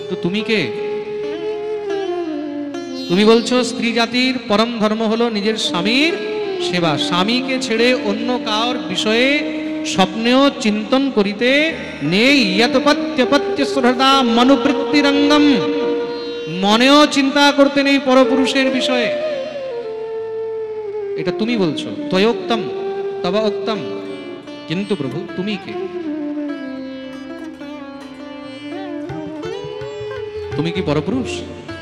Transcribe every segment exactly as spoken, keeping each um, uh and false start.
তো তুমি কে? তুমি বলছো স্ত্রী জাতির পরম ধর্ম হলো নিজের স্বামীর সেবা, স্বামীকে ছেড়ে অন্য কার বিষয়ে স্বপ্নেও চিন্তন করিতে নেই। ইয়ৎপত্যপত্য শ্রদ্ধা মনুবৃত্তিরঙ্গম, মনেও চিন্তা করতে নেই পরপুরুষের বিষয়ে। এটা তুমি বলছো, ত্বয়োক্তম তব উক্তম, কিন্তু প্রভু তুমি কে? তুমি কি পরপুরুষ?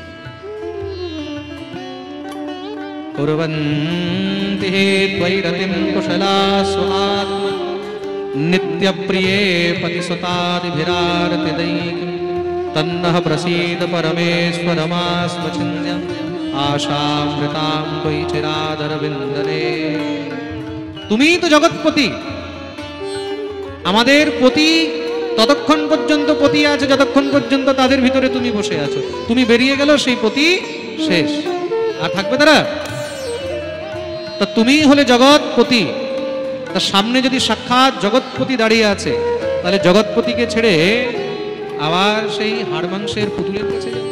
কুর্বন্তি ত্বয়ি রতিম কুশলাস্বাত্মা নিত্যপ্রিয়ে পতিসুতাদিভিরারতিदैकं তন্নঃ প্রসীদ পরমেশ্বরমাস্মচিন্ত্যম আশামৃতাম ত্বয়ি চিরাদরবিন্দরে। তুমিই তো জগৎপতি, আমাদের পতি ততক্ষণ পর্যন্ত পতি আছে যতক্ষণ পর্যন্ত তাদের ভিতরে তুমি বসে আছো। তুমি বেরিয়ে গেল, সেই পতি শেষ, আর থাকবে তারা? তা তুমিই হলে জগৎপতি, তার সামনে যদি সাক্ষাৎ জগৎপতি দাঁড়িয়ে আছে, তাহলে জগৎপতিকে ছেড়ে আবার সেই হাড় মাংসের পুতুলের কাছে যাবে?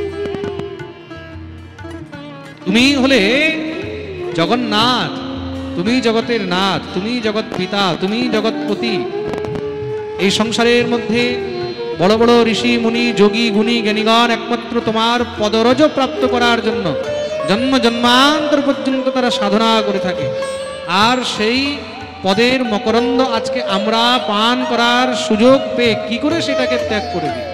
তুমি হলে জগন্নাথ, তুমি জগতের নাথ, তুমি জগৎ পিতা, তুমি জগৎপতি। এই সংসারের মধ্যে বড় বড় ঋষি মুনি যোগী গুণী জ্ঞানীগণ একমাত্র তোমার পদরজ প্রাপ্ত করার জন্য জন্ম জন্মান্তর পর্যন্ত তারা সাধনা করে থাকে, আর সেই পদের মকরন্দ আজকে আমরা পান করার সুযোগ পেয়ে কি করে সেটাকে ত্যাগ করে দিই?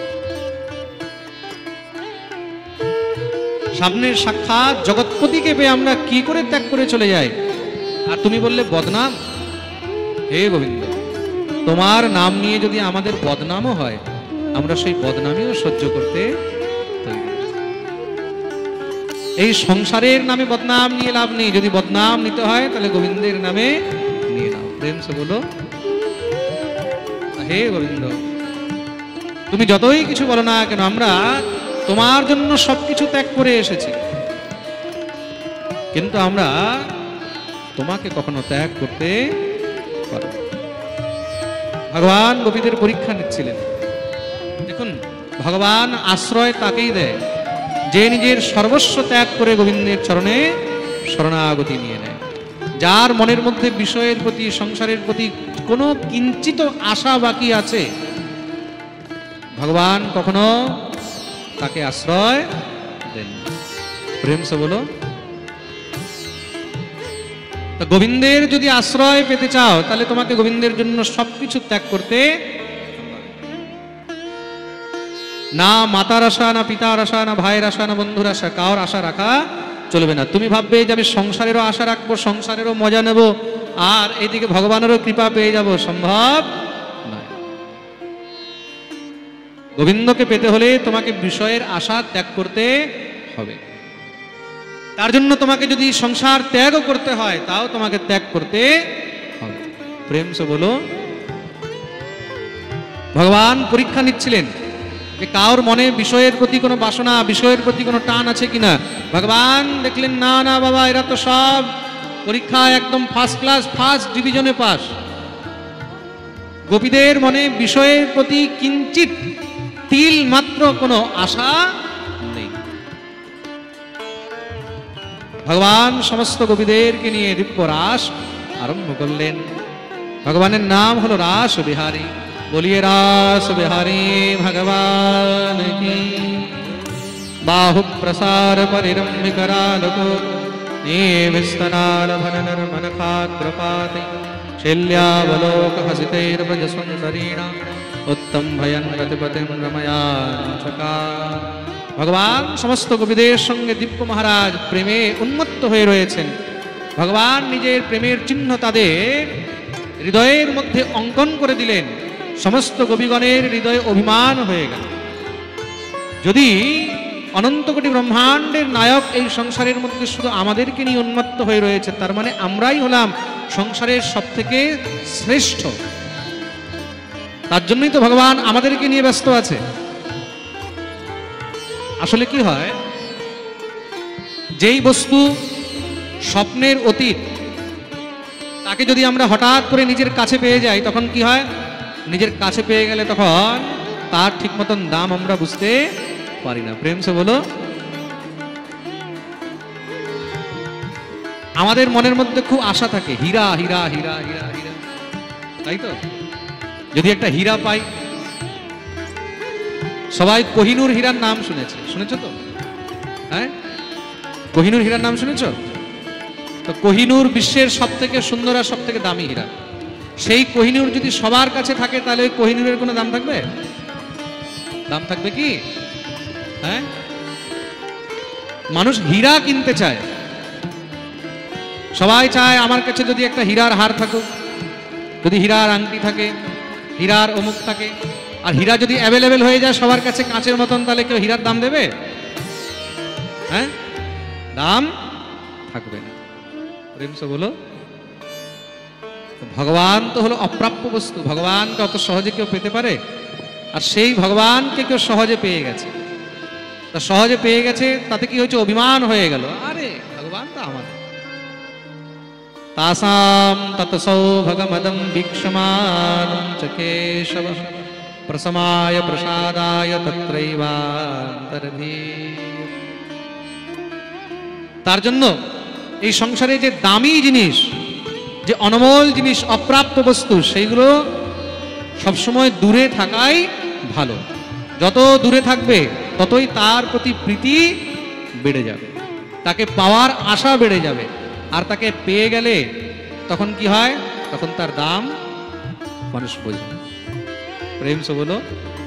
সামনের সাক্ষাৎ জগৎপতিকে পেয়ে আমরা কি করে ত্যাগ করে চলে যাই? আর তুমি বললে বদনাম। হে গোবিন্দ, তোমার নাম নিয়ে যদি আমাদের বদনামও হয়, আমরা সেই বদনামিও সহ্য করতে তৈরি। এই সংসারের নামে বদনাম নিয়ে লাভ নেই, যদি বদনাম নিতে হয় তাহলে গোবিন্দের নামে নিয়ে নাও। প্রেম সে বলো, হে গোবিন্দ, তুমি যতই কিছু বলো না কেন, আমরা তোমার জন্য সবকিছু ত্যাগ করে এসেছি, কিন্তু আমরা তোমাকে কখনো ত্যাগ করতে পারব না। ভগবান গোপীদের পরীক্ষা নিচ্ছিলেন। দেখুন, ভগবান আশ্রয় তাকেই দেয় যে নিজের সর্বস্ব ত্যাগ করে গোবিন্দের চরণে শরণাগতি নিয়ে নেয়। যার মনের মধ্যে বিষয়ের প্রতি, সংসারের প্রতি কোনো কিঞ্চিত আশা বাকি আছে, ভগবান কখনো তাকে আশ্রয় দেন। প্রেম সে বলো। গোবিন্দের যদি আশ্রয় পেতে চাও, তাহলে তোমাকে গোবিন্দের জন্য সবকিছু ত্যাগ করতে, না মাতার আশা, না পিতার আশা, না ভাইয়ের আশা, না বন্ধুর আশা, কার আশা রাখা চলবে না। তুমি ভাববে যে আমি সংসারেরও আশা রাখবো, সংসারেরও মজা নেব, আর এইদিকে ভগবানেরও কৃপা পেয়ে যাব, সম্ভব নয়। গোবিন্দকে পেতে হলে তোমাকে বিষয়ের আশা ত্যাগ করতে হবে। তার জন্য তোমাকে যদি সংসার ত্যাগও করতে হয়, তাও তোমাকে ত্যাগ করতে হবে। প্রেম সে বলো। ভগবান পরীক্ষা নিচ্ছিলেন যে কার মনে বিষয়ের প্রতি কোনো বাসনা, বিষয়ের প্রতি কোনো টান আছে কিনা। ভগবান দেখলেন না না বাবা, এরা তো সব পরীক্ষায় একদম ফার্স্ট ক্লাস, ফার্স্ট ডিভিশনে পাস। গোপীদের মনে বিষয়ের প্রতি কিঞ্চিত তিল মাত্র কোনো আশা নেই। ভগবান সমস্ত গোপীদেরকে নিয়ে দিব্য রাস আরম্ভ করলেন। ভগবানের নাম হলো রাস বিহারী। বলিয়ে রাস বিহারী ভগবান কি। বাহু প্রসার পরিরম্ভিকরালকো নিস্তনালভননর্মনখাগ্রপাতে শৈल्यावलोक हसितैर्व्रज सुंदरीणां उत्तम भयन गतिपतिं रमयाञ्चकार। ভগবান সমস্ত গোপীদের সঙ্গে দিব্য মহারাজ প্রেমে উন্মত্ত হয়ে রয়েছেন। ভগবান নিজের প্রেমের চিহ্ন তাদের হৃদয়ের মধ্যে অঙ্কন করে দিলেন। সমস্ত গোপীগণের হৃদয়ে অভিমান হয়ে গেল, যদি অনন্ত কোটি ব্রহ্মাণ্ডের নায়ক এই সংসারের মধ্যে শুধু আমাদেরকে নিয়ে উন্মত্ত হয়ে রয়েছে, তার মানে আমরাই হলাম সংসারের সব থেকে শ্রেষ্ঠ। তার জন্যই তো ভগবান আমাদেরকে নিয়ে ব্যস্ত আছে। আসলে কি হয়, যেই বস্তু স্বপ্নের অতীত, তাকে যদি আমরা হঠাৎ করে নিজের কাছে পেয়ে যাই, তখন কি হয়, নিজের কাছে পেয়ে গেলে তখন তার ঠিক মতন দাম আমরা বুঝতে পারি না। প্রেম সে বলো। আমাদের মনের মধ্যে খুব আশা থাকে, হীরা হীরা হীরা হীরা হীরা, তাই তো? যদি একটা হীরা পাই, সবাই কোহিনূর হীরার নাম শুনেছে, শুনেছো তো? হ্যাঁ, কোহিনূর হীরার নাম শুনেছো তো? কোহিনূর বিশ্বের সব থেকে সুন্দর আর সব থেকে দামি হীরা। সেই কোহিনূর যদি সবার কাছে থাকে, তাহলে ওই কোহিনূরের কোনো দাম থাকবে? দাম থাকবে কি? হ্যাঁ, মানুষ হীরা কিনতে চায়, সবাই চায় আমার কাছে যদি একটা হীরার হার থাকুক, যদি হীরার আংটি থাকে, হীরার অমুক থাকে। আর হীরা যদি অ্যাভেলেবেল হয়ে যায় সবার কাছে কাঁচের মতন, তাহলে কেউ হীরার দাম দেবে? হ্যাঁ, দাম থাকবে না। প্রেম সে বলো। ভগবান তো হলো অপ্রাপ্য বস্তু, ভগবানকে অত সহজে কেউ পেতে পারে? আর সেই ভগবানকে কেউ সহজে পেয়ে গেছে, তা সহজে পেয়ে গেছে, তাতে কি হয়েছে? অভিমান হয়ে গেল, আরে ভগবান তো আমার। তাসাম ততসৌ ভগমদম ভিক্ষমানং চ কেশব প্রসমায় প্রসাদায় তত্রৈবান্তর্ধী। তার জন্য এই সংসারে যে দামি জিনিস, যে অনমোল জিনিস, অপ্রাপ্য বস্তু, সেইগুলো সবসময় দূরে থাকাই ভালো। যত দূরে থাকবে ততই তার প্রতি প্রীতি বেড়ে যাবে, তাকে পাওয়ার আশা বেড়ে যাবে। আর তাকে পেয়ে গেলে তখন কি হয়? তখন তার দাম মানুষ বোঝে। প্রেম সে বলো।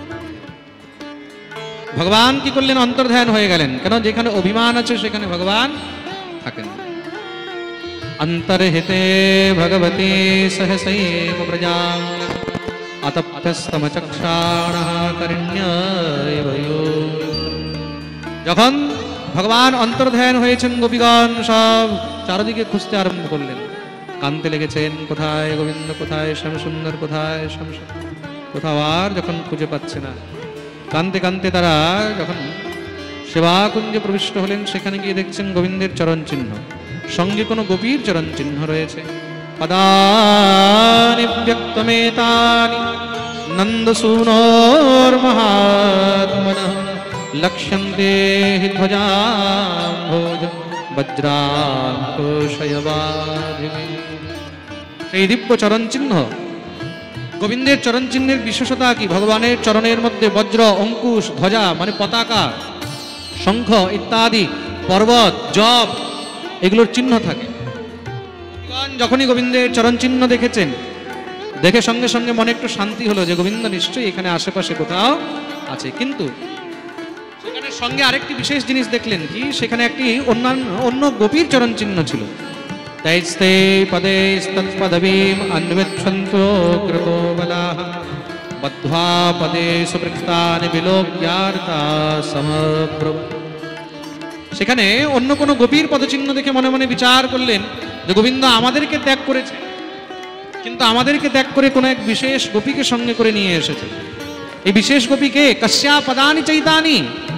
ভগবান কি করলেন? অন্তর্ধান হয়ে গেলেন। কেন? যেখানে অভিমান আছে সেখানে ভগবান থাকেন। অন্তর্হিতে ভগবতে সহসৈব প্রজাং আতপ্তস্তমচক্ষাণঃ কারুণ্যেবয়ো। যখন ভগবান অন্তর্ধান হয়েছেন, গোপীগণ সব চারদিকে খুঁজতে আরম্ভ করলেন, কানতে লেগেছেন, কোথায় গোবিন্দ, কোথায় শ্যামসুন্দর, কোথায় শ্যামসুন্দর, কোথাও আর যখন খুঁজে পাচ্ছে না, কানতে কানতে তারা যখন সেবাকুঞ্জে প্রবিষ্ট হলেন, সেখানে গিয়ে দেখছেন গোবিন্দের চরণ চিহ্ন, সঙ্গে কোনো গোপীর চরণ চিহ্ন রয়েছে। পদানি ব্যক্তমেতানি নন্দসূনোর মহাত্মনঃ লক্ষ্যন্তে হি ধ্বজাম্ভোজ বজ্রাঙ্কুশয়বাধিমে। সেই দিব্য চরণ চিহ্ন, গোবিন্দের চরণ চিহ্নের বিশেষতা কি? ভগবানের চরণের মধ্যে বজ্র, অঙ্কুশ, ধ্বজা মানে পতাকা, শঙ্খ ইত্যাদি, পর্বত, জপ, এগুলোর চিহ্ন থাকে। যখনই গোবিন্দের চরণ চিহ্ন দেখেছেন, দেখে সঙ্গে সঙ্গে মনে একটু শান্তি হলো যে গোবিন্দ নিশ্চয়ই এখানে আশেপাশে কোথাও আছে। কিন্তু সেখানে সঙ্গে আরেকটি বিশেষ জিনিস দেখলেন কি? সেখানে একটি অন্যান্য অন্য গোপীর চরণ চিহ্ন ছিল। তৈস্তে পদে তৎপদবীম অন্বেক্ষন্তু কৃতোবলাঃ বদ্ধ্বা পদে সুবৃক্তানি বিলোক্যার্তা সমপ্রভ। সেখানে অন্য কোনো গোপীর পদচিহ্ন দেখে মনে মনে বিচার করলেন যে গোবিন্দ আমাদেরকে ত্যাগ করেছে, কিন্তু আমাদেরকে ত্যাগ করে কোনো এক বিশেষ গোপীকে সঙ্গে করে নিয়ে এসেছে। এই বিশেষ গোপীকে কস্যা পদানি চৈতানি।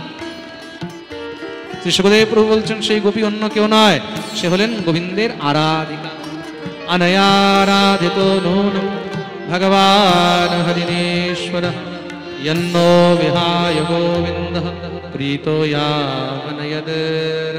শ্রী সুখদেব প্রভু বলছেন সেই গোপী অন্য কেউ নয়, সে হলেন গোবিন্দের আরাধিকা। অনয়ারাধিত নূন ভগবান হরিণেশ্বর यन्नो विहाय गोविन्दः प्रीतो यावनयदेर।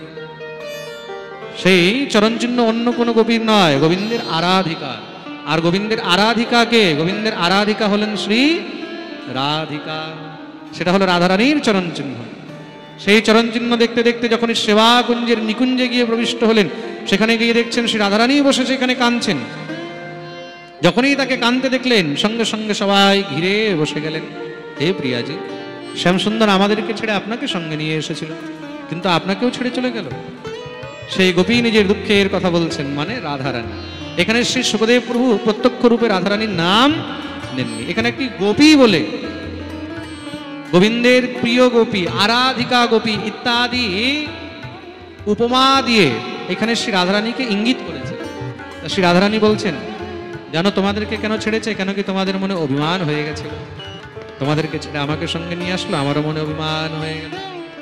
সেই চরণ চিহ্ন অন্য কোনো গোপীর নয়, গোবিন্দের আরাধিকা। আর গোবিন্দের আরাধিকা কে? গোবিন্দের আরাধিকা হলেন শ্রী রাধিকা, সেটা হলো রাধারানীর চরণ চিহ্ন। সেই চরণ চিহ্ন দেখতে দেখতে যখন সেবা কুঞ্জের নিকুঞ্জে গিয়ে প্রবিষ্ট হলেন, সেখানে গিয়ে দেখছেন শ্রী রাধারানী বসে সেখানে কাঁদছেন। যখনই তাকে কাঁদতে দেখলেন, সঙ্গে সঙ্গে সবাই ঘিরে বসে গেলেন। হে প্রিয়াজি, শ্যামসুন্দর আমাদেরকে ছেড়ে আপনাকে সঙ্গে নিয়ে এসেছিল, কিন্তু আপনাকেও ছেড়ে চলে গেল। সেই গোপী নিজের দুঃখের কথা বলছেন, মানে রাধারানী। এখানে শ্রী সুখদেব প্রভু প্রত্যক্ষ রূপে রাধারানীর নাম নেননি, এখানে একটি গোপী বলে, গোবিন্দের প্রিয় গোপী, আরাধিকা গোপী ইত্যাদি উপমা দিয়ে এখানে শ্রী রাধারানীকে ইঙ্গিত করেছে। শ্রী রাধারানী বলছেন, জানো তোমাদেরকে কেন ছেড়েছে? কেন কি তোমাদের মনে অভিমান হয়ে গেছে? তোমাদেরকে ছেড়ে আমাকে সঙ্গে নিয়ে আসলো, আমারও মনে অভিমান হয়ে গেল।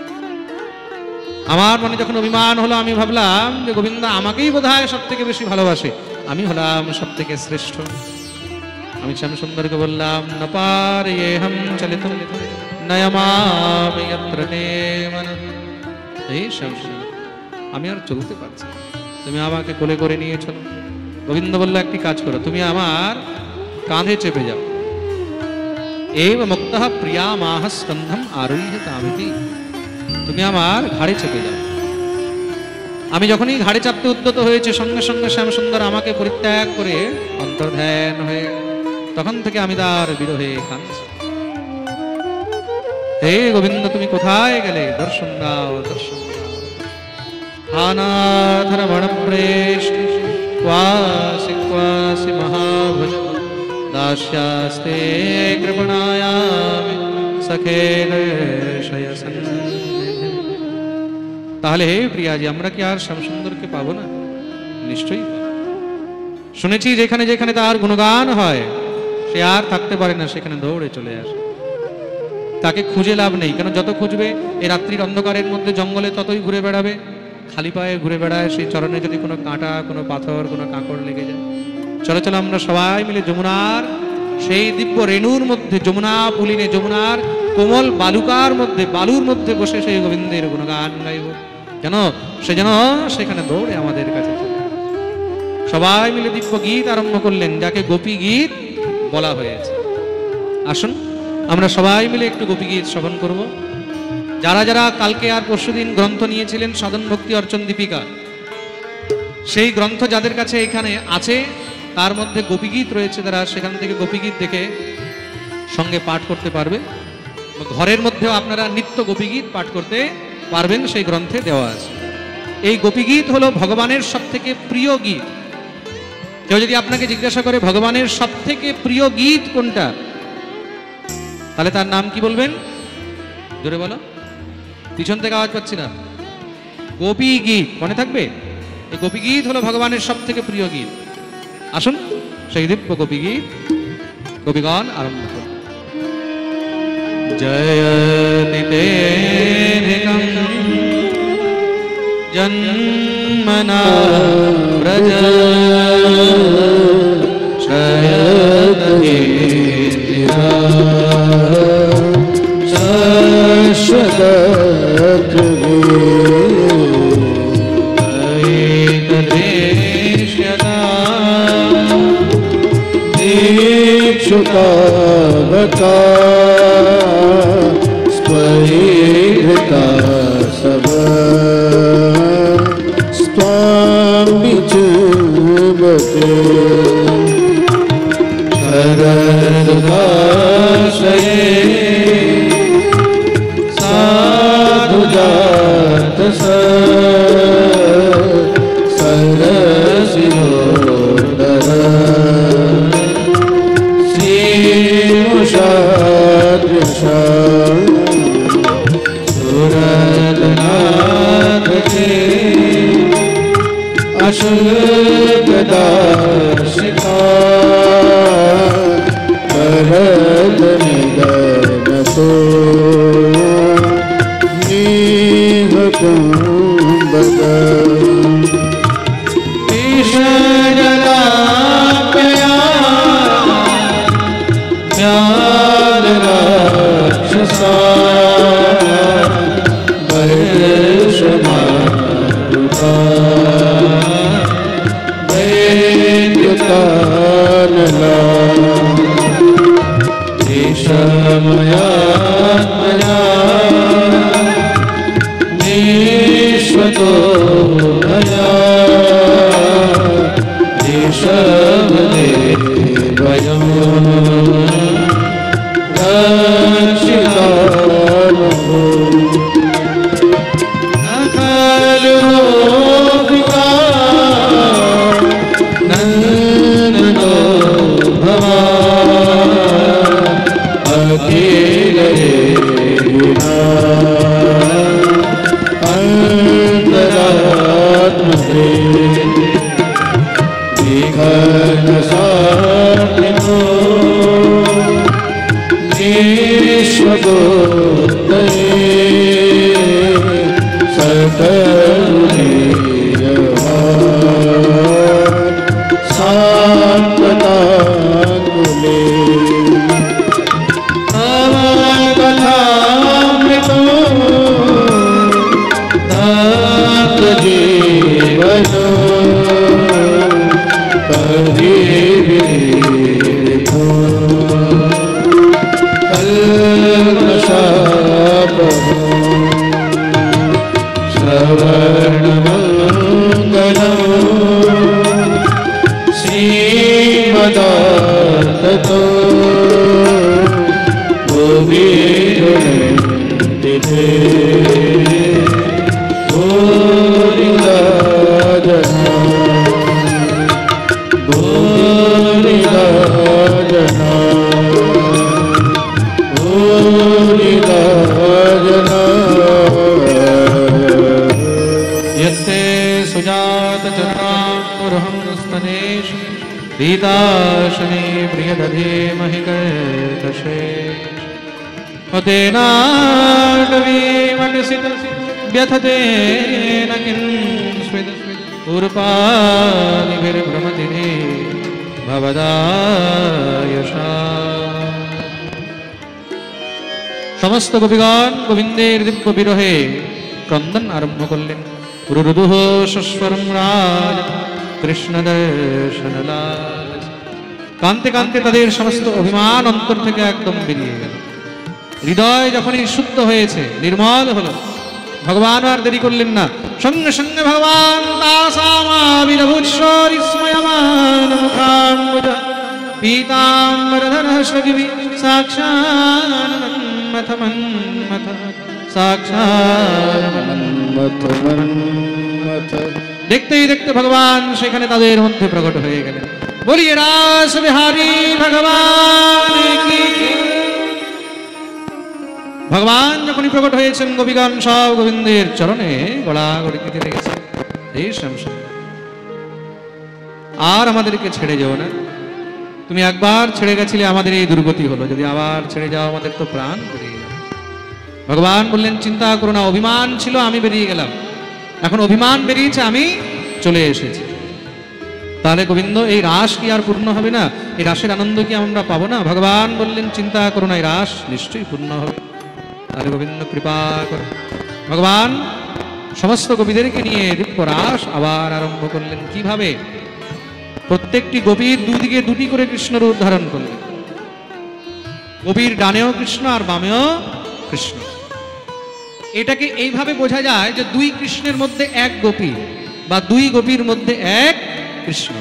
আমার মনে যখন অভিমান হলো, আমি ভাবলাম যে গোবিন্দ আমাকেই বোধহয় সব থেকে বেশি ভালোবাসে, আমি হলাম সব থেকে শ্রেষ্ঠ। আমি শ্যামসুন্দরকে বললাম ন পারয়েহম চলিতুম নয়মামি যত্র নেমন। এই শ্যামসুন্দর, আমি আর চলতে পারছি না, তুমি আমাকে কোলে করে নিয়ে চলো। গোবিন্দ বলল একটি কাজ করো, তুমি আমার কাঁধে চেপে যাও। এব মুক্তঃ প্রিয়ামাহ স্কন্ধম আরুহ্য তামিতি, তুমি আমার ঘাড়ে চেপে যাও। আমি যখনই ঘাড়ে চাপতে উদ্যত হয়েছে, সঙ্গে সঙ্গে শ্যামসুন্দর আমাকে পরিত্যাগ করে অন্তর্ধান হয়ে, তখন থেকে আমি তার বিরহে কাঁদছি। হে গোবিন্দ, তুমি কোথায় গেলে? দর্শন দাও, দর্শন দাও। হানাধর বনপ্রেষ্ঠ ক্বাসি ক্বাসি মহাভুজ দাস্যাস্তে কৃপণায়ামি সখে দর্শয় সন্নিধি। তাহলে হে প্রিয়াজি, আমরা কি আর শ্যামসুন্দরকে পাবো না? নিশ্চয়ই পাবো। শুনেছি যেখানে যেখানে তার গুণগান হয়, সে আর থাকতে পারে না, সেখানে দৌড়ে চলে আসে। তাকে খুঁজে লাভ নেই, কেন যত খুঁজবে এই রাত্রির অন্ধকারের মধ্যে জঙ্গলে ততই ঘুরে বেড়াবে, খালি পায়ে ঘুরে বেড়ায়। সেই চরণে যদি কোনো কাঁটা, কোনো পাথর, কোনো কাঁকড় লেগে যায়। চলো চলো আমরা সবাই মিলে যমুনার সেই দিব্য রেণুর মধ্যে, যমুনা পুলিনে, যমুনার কোমল বালুকার মধ্যে, বালুর মধ্যে বসে সেই গোবিন্দের গুণগান গাইব, যেন সে যেন সেখানে দৌড়ে আমাদের কাছে চলে। সবাই মিলে দিব্য গীত আরম্ভ করলেন, যাকে গোপী গীত বলা হয়েছে। আসুন আমরা সবাই মিলে একটু গোপী গীত শ্রবণ করব। যারা যারা কালকে আর পরশুদিন গ্রন্থ নিয়েছিলেন সাধন ভক্তি অর্চন দীপিকা, সেই গ্রন্থ যাদের কাছে এখানে আছে, তার মধ্যে গোপীগীত রয়েছে, তারা সেখান থেকে গোপীগীত দেখে সঙ্গে পাঠ করতে পারবে। ঘরের মধ্যেও আপনারা নিত্য গোপীগীত পাঠ করতে পারবেন, সেই গ্রন্থে দেওয়া আছে। এই গোপীগীত হলো ভগবানের সব থেকে প্রিয় গীত। কেউ যদি আপনাকে জিজ্ঞাসা করে ভগবানের সব থেকে প্রিয় গীত কোনটা, তাহলে তার নাম কি বলবেন? জোরে বলো, পিছন থেকে আওয়াজ পাচ্ছি না। গোপী গীত মনে থাকবে। এই গোপী গীত হলো ভগবানের সব থেকে প্রিয় গীত। আসুন সেই দিব্য গোপী গীত গোপীগণ আরম্ভ করুন। জয় নিতেধিকম জন্মনা ব্রজ শ্রয়দহে शुकावका स्परिहृता सब स्वामी चुंबके शरदाशये साधुजात सरसिरोदर सुरदनाथ के अशुभदाशिका करद निदन सो नीह कुंभद ज्ञान राक्षसा वर्षमारुता वैद्युतानला ईशमयात्मया निश्वतो भया ईशवदेवयम् नंदनो भवा अखिल अंतरात्मे विघ्न साधिनो ईश्वरोत्तरे सकलुनीयवान् सात्वताकुले श्रीमदाततो गोविन्दे गोविन्दा जना गोविन्दा जना गोविन्दा जना यत्ते सुजातचरणाम्बुरहं स्तनेषु पीताशने प्रियदधे महि कर्कशे तेनाटवीमटसित व्यथतेन किंस्विद पूर्पानिभिर्भ्रमति रे भवदायशा। समस्त गोपीगण गोविंदेर दिव्य बिरहे क्रंदन आरम्भ करलेन। रुरुदुः सस्वरं राज कृष्ण दर्शन लाल। कांते कांते तादेर समस्त अभिमान अंतर थेके एकदम बेरिये गेल। हृदय যখনই শুদ্ধ হয়েছে নির্মল হলো ভগবান আর দেরি করলেন না, সঙ্গে সঙ্গে ভগবান তাসামাবিরভূৎস্ময়মান মুখাম্বুজ পীতাম্বরধরঃ সগিবি সাক্ষান্মথ মন্মথ সাক্ষাৎ मन्मथ मन्मथ। দেখতেই দেখতে ভগবান সেখানে তাদের মধ্যে প্রকট হয়ে গেলেন। বলিয়ে রাস বিহারী ভগবান কি। ভগবান যখনই প্রকট হয়েছেন গোপীগণ সব গোবিন্দের চরণে গড়াগড়ি দিতে লেগেছে। এই শ্যামসুন্দর আর আমাদেরকে ছেড়ে যাও না, তুমি একবার ছেড়ে গেছিলে আমাদের এই দুর্গতি হলো, যদি আবার ছেড়ে যাও আমাদের তো প্রাণ বেরিয়ে যাবে। ভগবান বললেন চিন্তা করো না, অভিমান ছিল আমি বেরিয়ে গেলাম, এখন অভিমান বেরিয়েছে আমি চলে এসেছি। তাহলে গোবিন্দ এই রাস কি আর পূর্ণ হবে না? এই রাসের আনন্দ কি আমরা পাবো না? ভগবান বললেন চিন্তা করো না, এই রাস নিশ্চয়ই পূর্ণ হবে। তাহলে গোবিন্দ কৃপা করে ভগবান সমস্ত গোপীদেরকে নিয়ে দিব্য রাস আবার আরম্ভ করলেন। কিভাবে? প্রত্যেকটি গোপীর দুদিকে দুটি করে কৃষ্ণ রূপ ধারণ করলেন। গোপীর ডানেও কৃষ্ণ আর বামেও কৃষ্ণ। এটাকে এইভাবে বোঝা যায় যে দুই কৃষ্ণের মধ্যে এক গোপী বা দুই গোপীর মধ্যে এক কৃষ্ণ।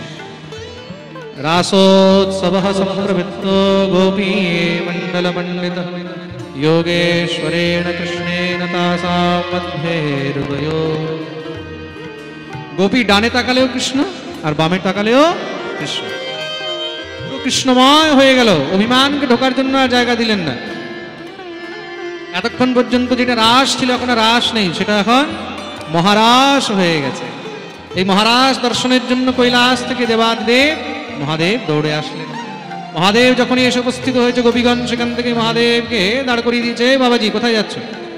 রাসোৎসব সম্প্রবৃত্ত গোপী মণ্ডল মণ্ডিত योगेश्वरेण कृष्णेन तासां मध्ये हृदयो। গোপী ডানে তাকালেও কৃষ্ণ আর বামে তাকালেও কৃষ্ণ, পুরো কৃষ্ণময় হয়ে গেল। অভিমানকে ঢোকার জন্য আর জায়গা দিলেন না। এতক্ষণ পর্যন্ত যেটা রাস ছিল এখন আর রাস নেই, সেটা এখন মহারাস হয়ে গেছে। এই মহারাস দর্শনের জন্য কৈলাস থেকে দেবাদিদেব মহাদেব দৌড়ে আসলেন। মহাদেব যখনই এসে উপস্থিত হয়েছে গোপীগণ সেখান থেকে মহাদেবকে দাঁড় করিয়ে দিয়েছে। বাবাজি কোথায় যাচ্ছ?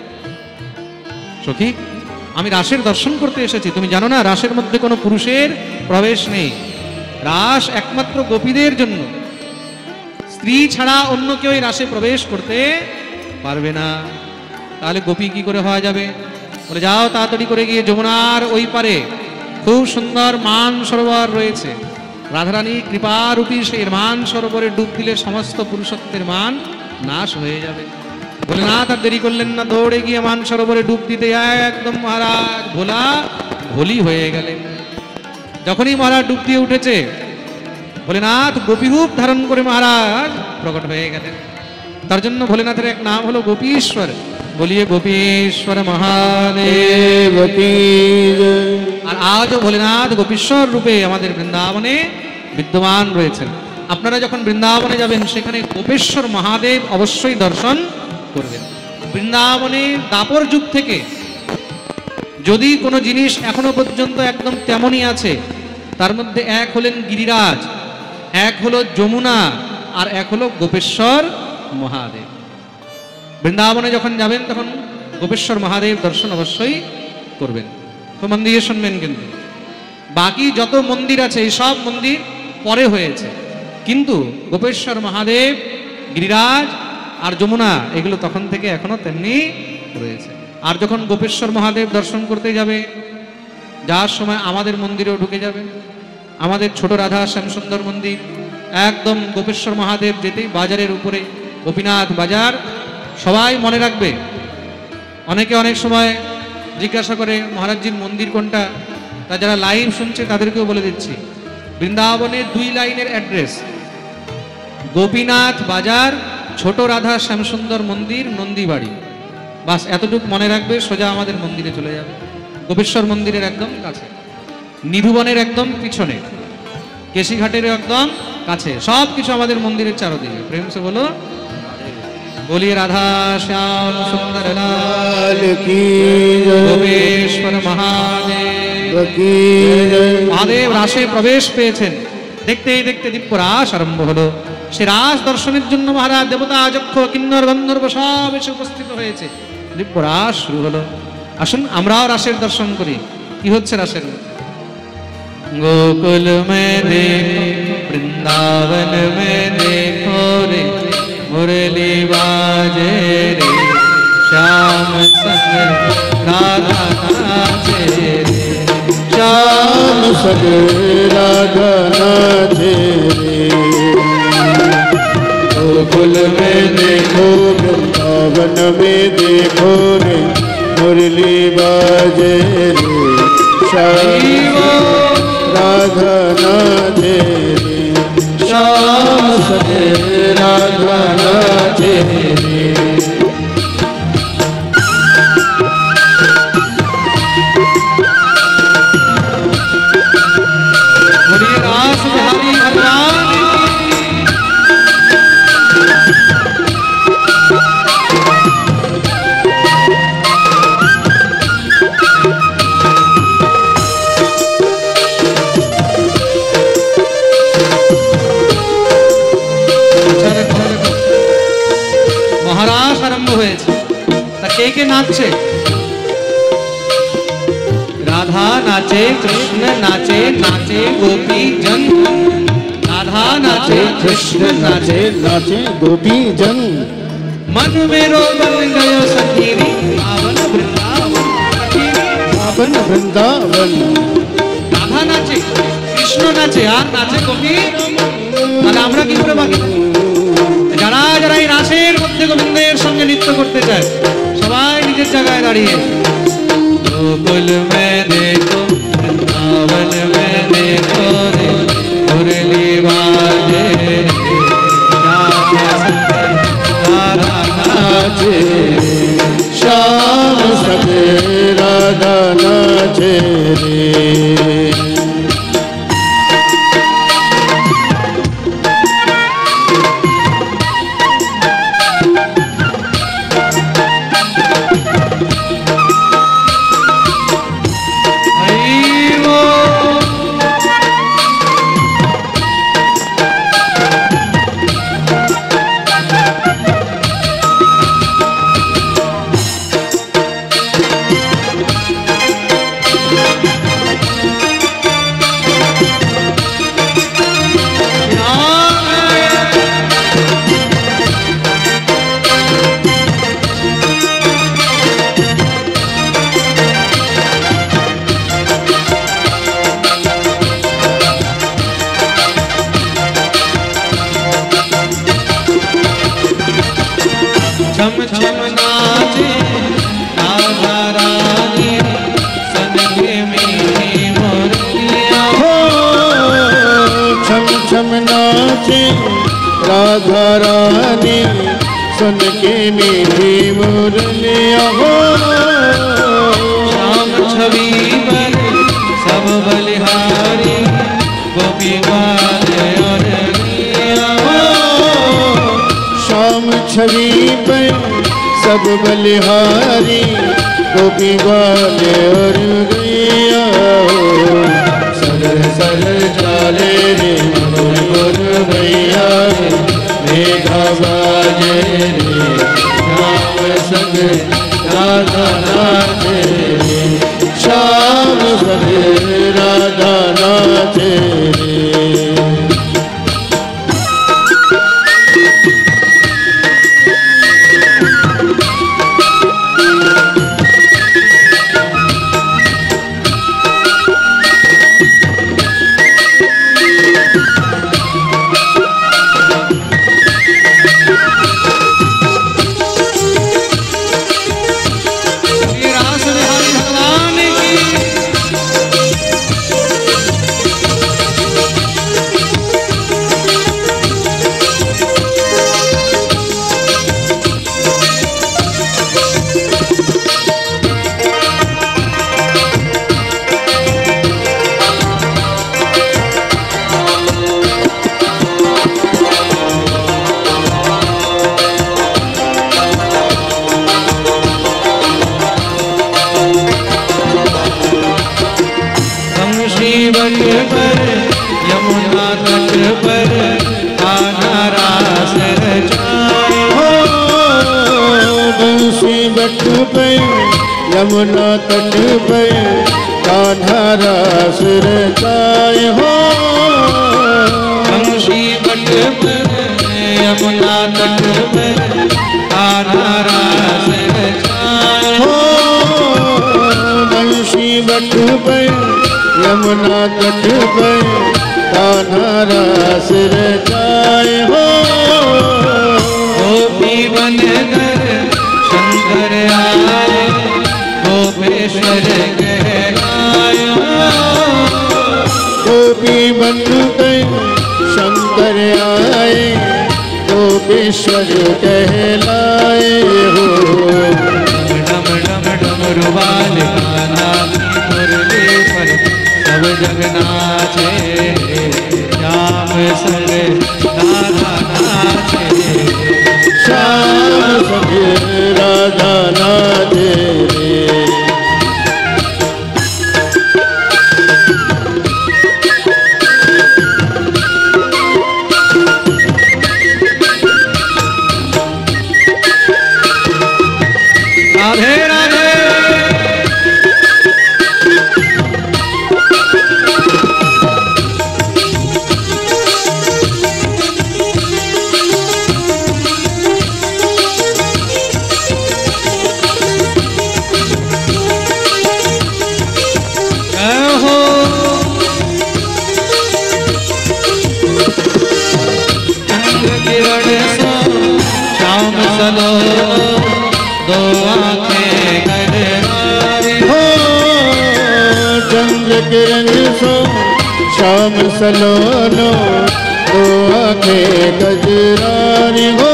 সখী আমি রাসের দর্শন করতে এসেছি, তুমি জানো না রাসের মধ্যে কোনো পুরুষের প্রবেশ নেই, রাস একমাত্র গোপীদের জন্য, স্ত্রী ছাড়া অন্য কেউ এই রাসে প্রবেশ করতে পারবে না। তাহলে গোপী কি করে হওয়া যাবে? বলে যাও তাড়াতাড়ি করে গিয়ে যমুনার ওই পারে খুব সুন্দর মান সরোবর রয়েছে, রাধারানী কৃপারূপী সেই মান সরোবরে ডুব দিলে সমস্ত পুরুষত্বের মান নাশ হয়ে যাবে। বলে না, তার দেরি করলেন না, দৌড়ে গিয়ে মান সরোবরে ডুব দিতে একদম মহারাজ ভোলা ভোলি হয়ে গেলেন। যখনই মহারাজ ডুব দিয়ে উঠেছে ভোলেনাথ গোপীরূপ ধারণ করে মহারাজ প্রকট হয়ে গেলেন। তার জন্য ভোলেনাথের এক নাম হলো গোপীশ্বর। বলিয়ে গোপীশ্বর মহাদেব কি জয়। আর আজও ভোলেনাথ গোপীশ্বর রূপে আমাদের বৃন্দাবনে বিদ্যমান রয়েছেন। আপনারা যখন বৃন্দাবনে যাবেন সেখানে গোপেশ্বর মহাদেব অবশ্যই দর্শন করবেন। বৃন্দাবনে দাপর যুগ থেকে যদি কোনো জিনিস এখনো পর্যন্ত একদম তেমনই আছে, তার মধ্যে এক হলেন গিরিরাজ, এক হলো যমুনা, আর এক হলো গোপেশ্বর মহাদেব। বৃন্দাবনে যখন যাবেন তখন গোপেশ্বর মহাদেব দর্শন অবশ্যই করবেন। তো মন দিয়ে শুনবেন, কিন্তু বাকি যত মন্দির আছে এই সব মন্দির পরে হয়েছে, কিন্তু গোপেশ্বর মহাদেব, গিরিরাজ আর যমুনা এগুলো তখন থেকে এখনো তেমনি রয়েছে। আর যখন গোপেশ্বর মহাদেব দর্শন করতে যাবে, যার সময় আমাদের মন্দিরেও ঢুকে যাবে। আমাদের ছোট রাধা শ্যামসুন্দর মন্দির একদম গোপেশ্বর মহাদেব যেতেই বাজারের উপরে গোপীনাথ বাজার। সবাই মনে রাখবে, অনেকে অনেক সময় জিজ্ঞাসা করে মহারাজজির মন্দির কোনটা, তা যারা লাইভ শুনছে তাদেরকেও বলে দিচ্ছি, বৃন্দাবনের দুই লাইনের অ্যাড্রেস, গোপীনাথ বাজার, ছোট রাধা শ্যামসুন্দর মন্দির, নন্দীবাড়ি। বাস এতটুকু মনে রাখবে, সোজা আমাদের মন্দিরে চলে যাবে। গোপেশ্বর মন্দিরের একদম কাছে, নিধুবনের একদম পিছনে, কেশিঘাটের একদম কাছে, সব কিছু আমাদের মন্দিরের চারদিকে। প্রেম সে বলো बोलिए राधा श्याम सुंदर लाल की गोपेश्वर महादेव की महादेव রাসে প্রবেশ পেয়েছেন। দেখতেই দেখতে দিব্য রাস আরম্ভ হলো। সে রাস দর্শনের জন্য মহারাজ, দেবতা, যক্ষ, কিন্নর, গন্ধর্ব সব এসে উপস্থিত হয়েছে। দিব্য রাস শুরু হলো। আসুন আমরাও রাসের দর্শন করি। কি হচ্ছে রাসের? गोकुल में देखो, वृंदावन में देखो रे, मुरली बाजे रे, श्याम संग राधा नाचे रे, श्याम संग राधा नाचे रे। गोकुल में देखो, वृंदावन में देखो रे, मुरली बाजे रे, श्याम राधा नाचे रे, श्याम संग राधा नाचे रे। बोलिए रास बिहारी भगवान মহারাস আরম্ভ হয়েছে। তা কে কে নাচছে? রাধা নাচে, কৃষ্ণ নাচে, নাচে গোপী জন। রাধা नाचे कृष्ण नाचे नाचे गोपी जन मन मेरो बन गयो सखीरी पावन वृंदावन पावन वृंदावन राधा नाचे কৃষ্ণ নাচে আর নাচে গোপী তাহলে আমরা কি করে বাকি যারা যারা এই রাসের মধ্যে গোবিন্দের সঙ্গে নৃত্য করতে চায় সবাই নিজের জায়গায় দাঁড়িয়ে गोकुल में देखो वृंदावन में देखो रे मुरली बाजे राधा नाचे श्याम संग राधा नाचे रे छम छम नाचे राधा रानी सन के मीठी मुरलियां हो छम छम नाचे राधा रानी सुन के मीठी मुरलियां हो श्याम छवि पर सब बलिहारी गोपी बाजे और गैया हो श्याम छवि पर सब बलिहारी गोपी वाले और गैया सर सर चाले रे मोर मोर भैया रे मेघा बाजे रे श्याम संग राधा नाचे रे श्याम संग राधा नाचे रे ये रास बिहारी बट पे यमुना तट पे कान्हा रास रचाए हो। बंशी बट पे यमुना तट पे कान्हा रास रचाए हो। बंशी बट पे यमुना तट पे कान्हा रास रचाए हो। गोपी बन कर शंकर आए गोपेश्वर कहलाए। गोपी बन कर शंकर आए गोपेश्वर कहलाए हो। डम डम डमरू वाले कान्हा की मुरली पर सब जग नाचे। श्याम संग राधा नाचे। श्याम संग राधा नाचे रे। राधे राधे। दो आंखें गजरारी हो। चंद्र किरण सो श्याम सलोनो दो आंखें गजरारी हो।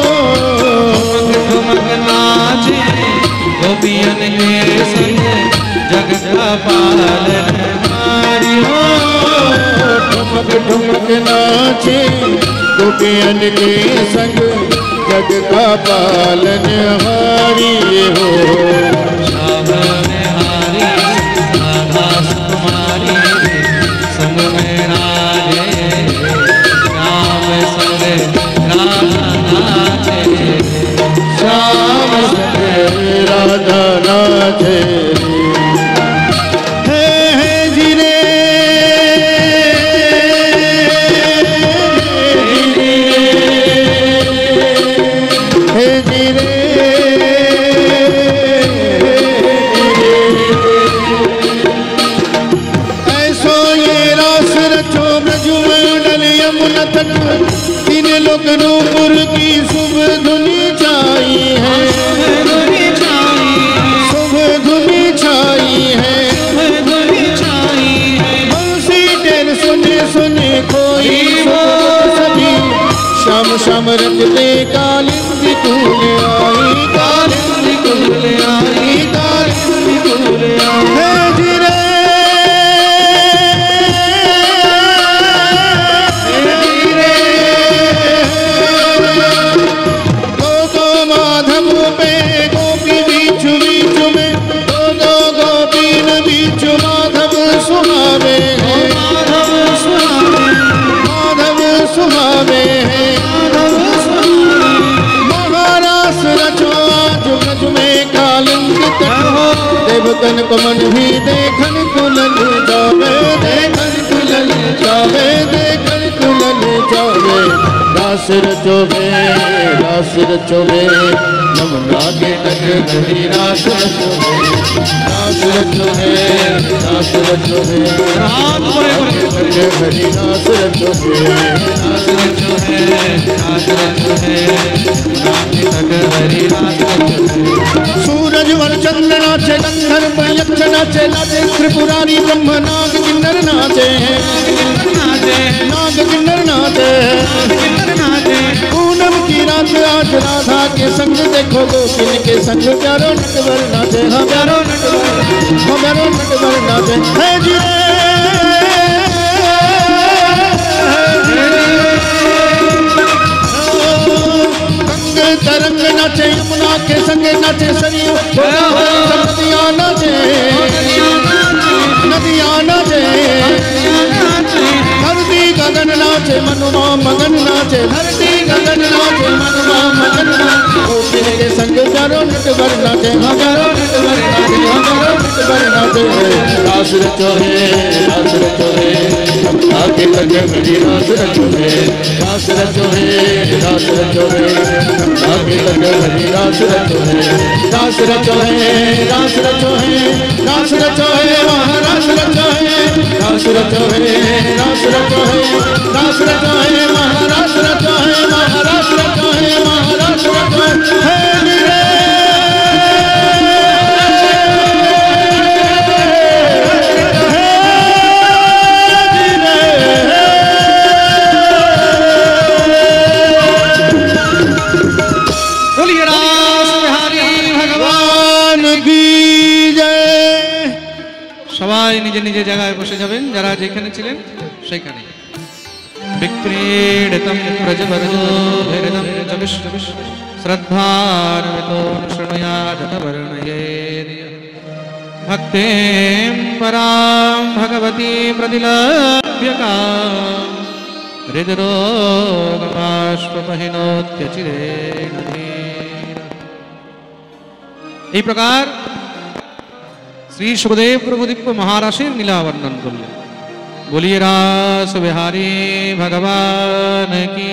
ठुमक नाचे गोपियन के संग जग का पालनहारी हो। ठुमक ठुमक नाचे गोपियन के संग जग का पालनहारी हो। श्याम में हारी राधा सुकुमारी संग में राजे। श्याम संग राधा नाचे। श्याम संग राधा नाचे। हे हे जिरे तीन लोग नूपुर की शुभ धुनी छाई है। शुभ धुनी छाई है। बंसी टेर सुने सुने कोई सभी श्याम श्याम रखते कालिंदी कूल आई। कालिंदी कूल आई। कालिंदी कूल आई। जिरे सुहावे हैं। माधव सुहावे हैं। महारास रचो आज ब्रज में कालिंदी तट। देवगन को मन भी देखन कुलन जावे। देखन कुलन जावे। देखन कुलन जावे। रास रचोवे रास रचोवे यमुना के तट गई रास रचोवे। रास रचोवे रास रचोवे रात बड़े बड़े हरी रास रचोवे। रास रचो है रास रचो है रात तक हरी रात रचो। सूरज वर चंद्र नाचे गंधर्व यक्ष नाचे नाचे त्रिपुरारी ब्रह्म नाग किन्नर नाचे हैं। नाग किन्नर नाचे पूनम की रात आज राधा के संग देखो गोपिन के संग प्यारो नटवर नाचे। हाँ प्यारो नटवर हाँ प्यारो नटवर नाचे। है जी गंग तरंग नाचे यमुना के संग नाचे सरयू नदियाँ नाचे। नदियाँ नाचे। धरती गगन नाचे मनुमा मगन नाचे। धरती गगन नाचे मनुमा मगन नाचे। शिव के संग चारों नटवर नाचे, हजारों नटवर नाचे, हजारों नटवर नाचे। रास रचो है, रास रचो है, आके तक मेरी रास रचो है, रास रचो है, रास रचो है, आके तक मेरी रास रचो है, रास रचो है, रास रचो है, रास रचो है, महारास रचो है, रास रचो है, रास रचो है, रास रचो है, महारास रचो है, महारास रचो है, महारास रचो है। সবাই নিজে নিজে জায়গায় বসে যাবেন, যারা যেখানে ছিলেন সেখানে। বিক্রীড়িতম প্রজবরজোভিরদম চ বিষ্ণু শ্রদ্ধান্বিতো শৃণুয়াৎ বর্ণয়েৎ ভক্তিম পরাম ভগবতী প্রতিলভ্যকাম হৃদরোগমাশ্বপহিনোত্যচিরেণ ধীরঃ। এই প্রকার শ্রী সুখদেব প্রভু দিব্য মহারাশের লীলা বর্ণন করলেন। বলিয়ে রাস বিহারী ভগবান কি।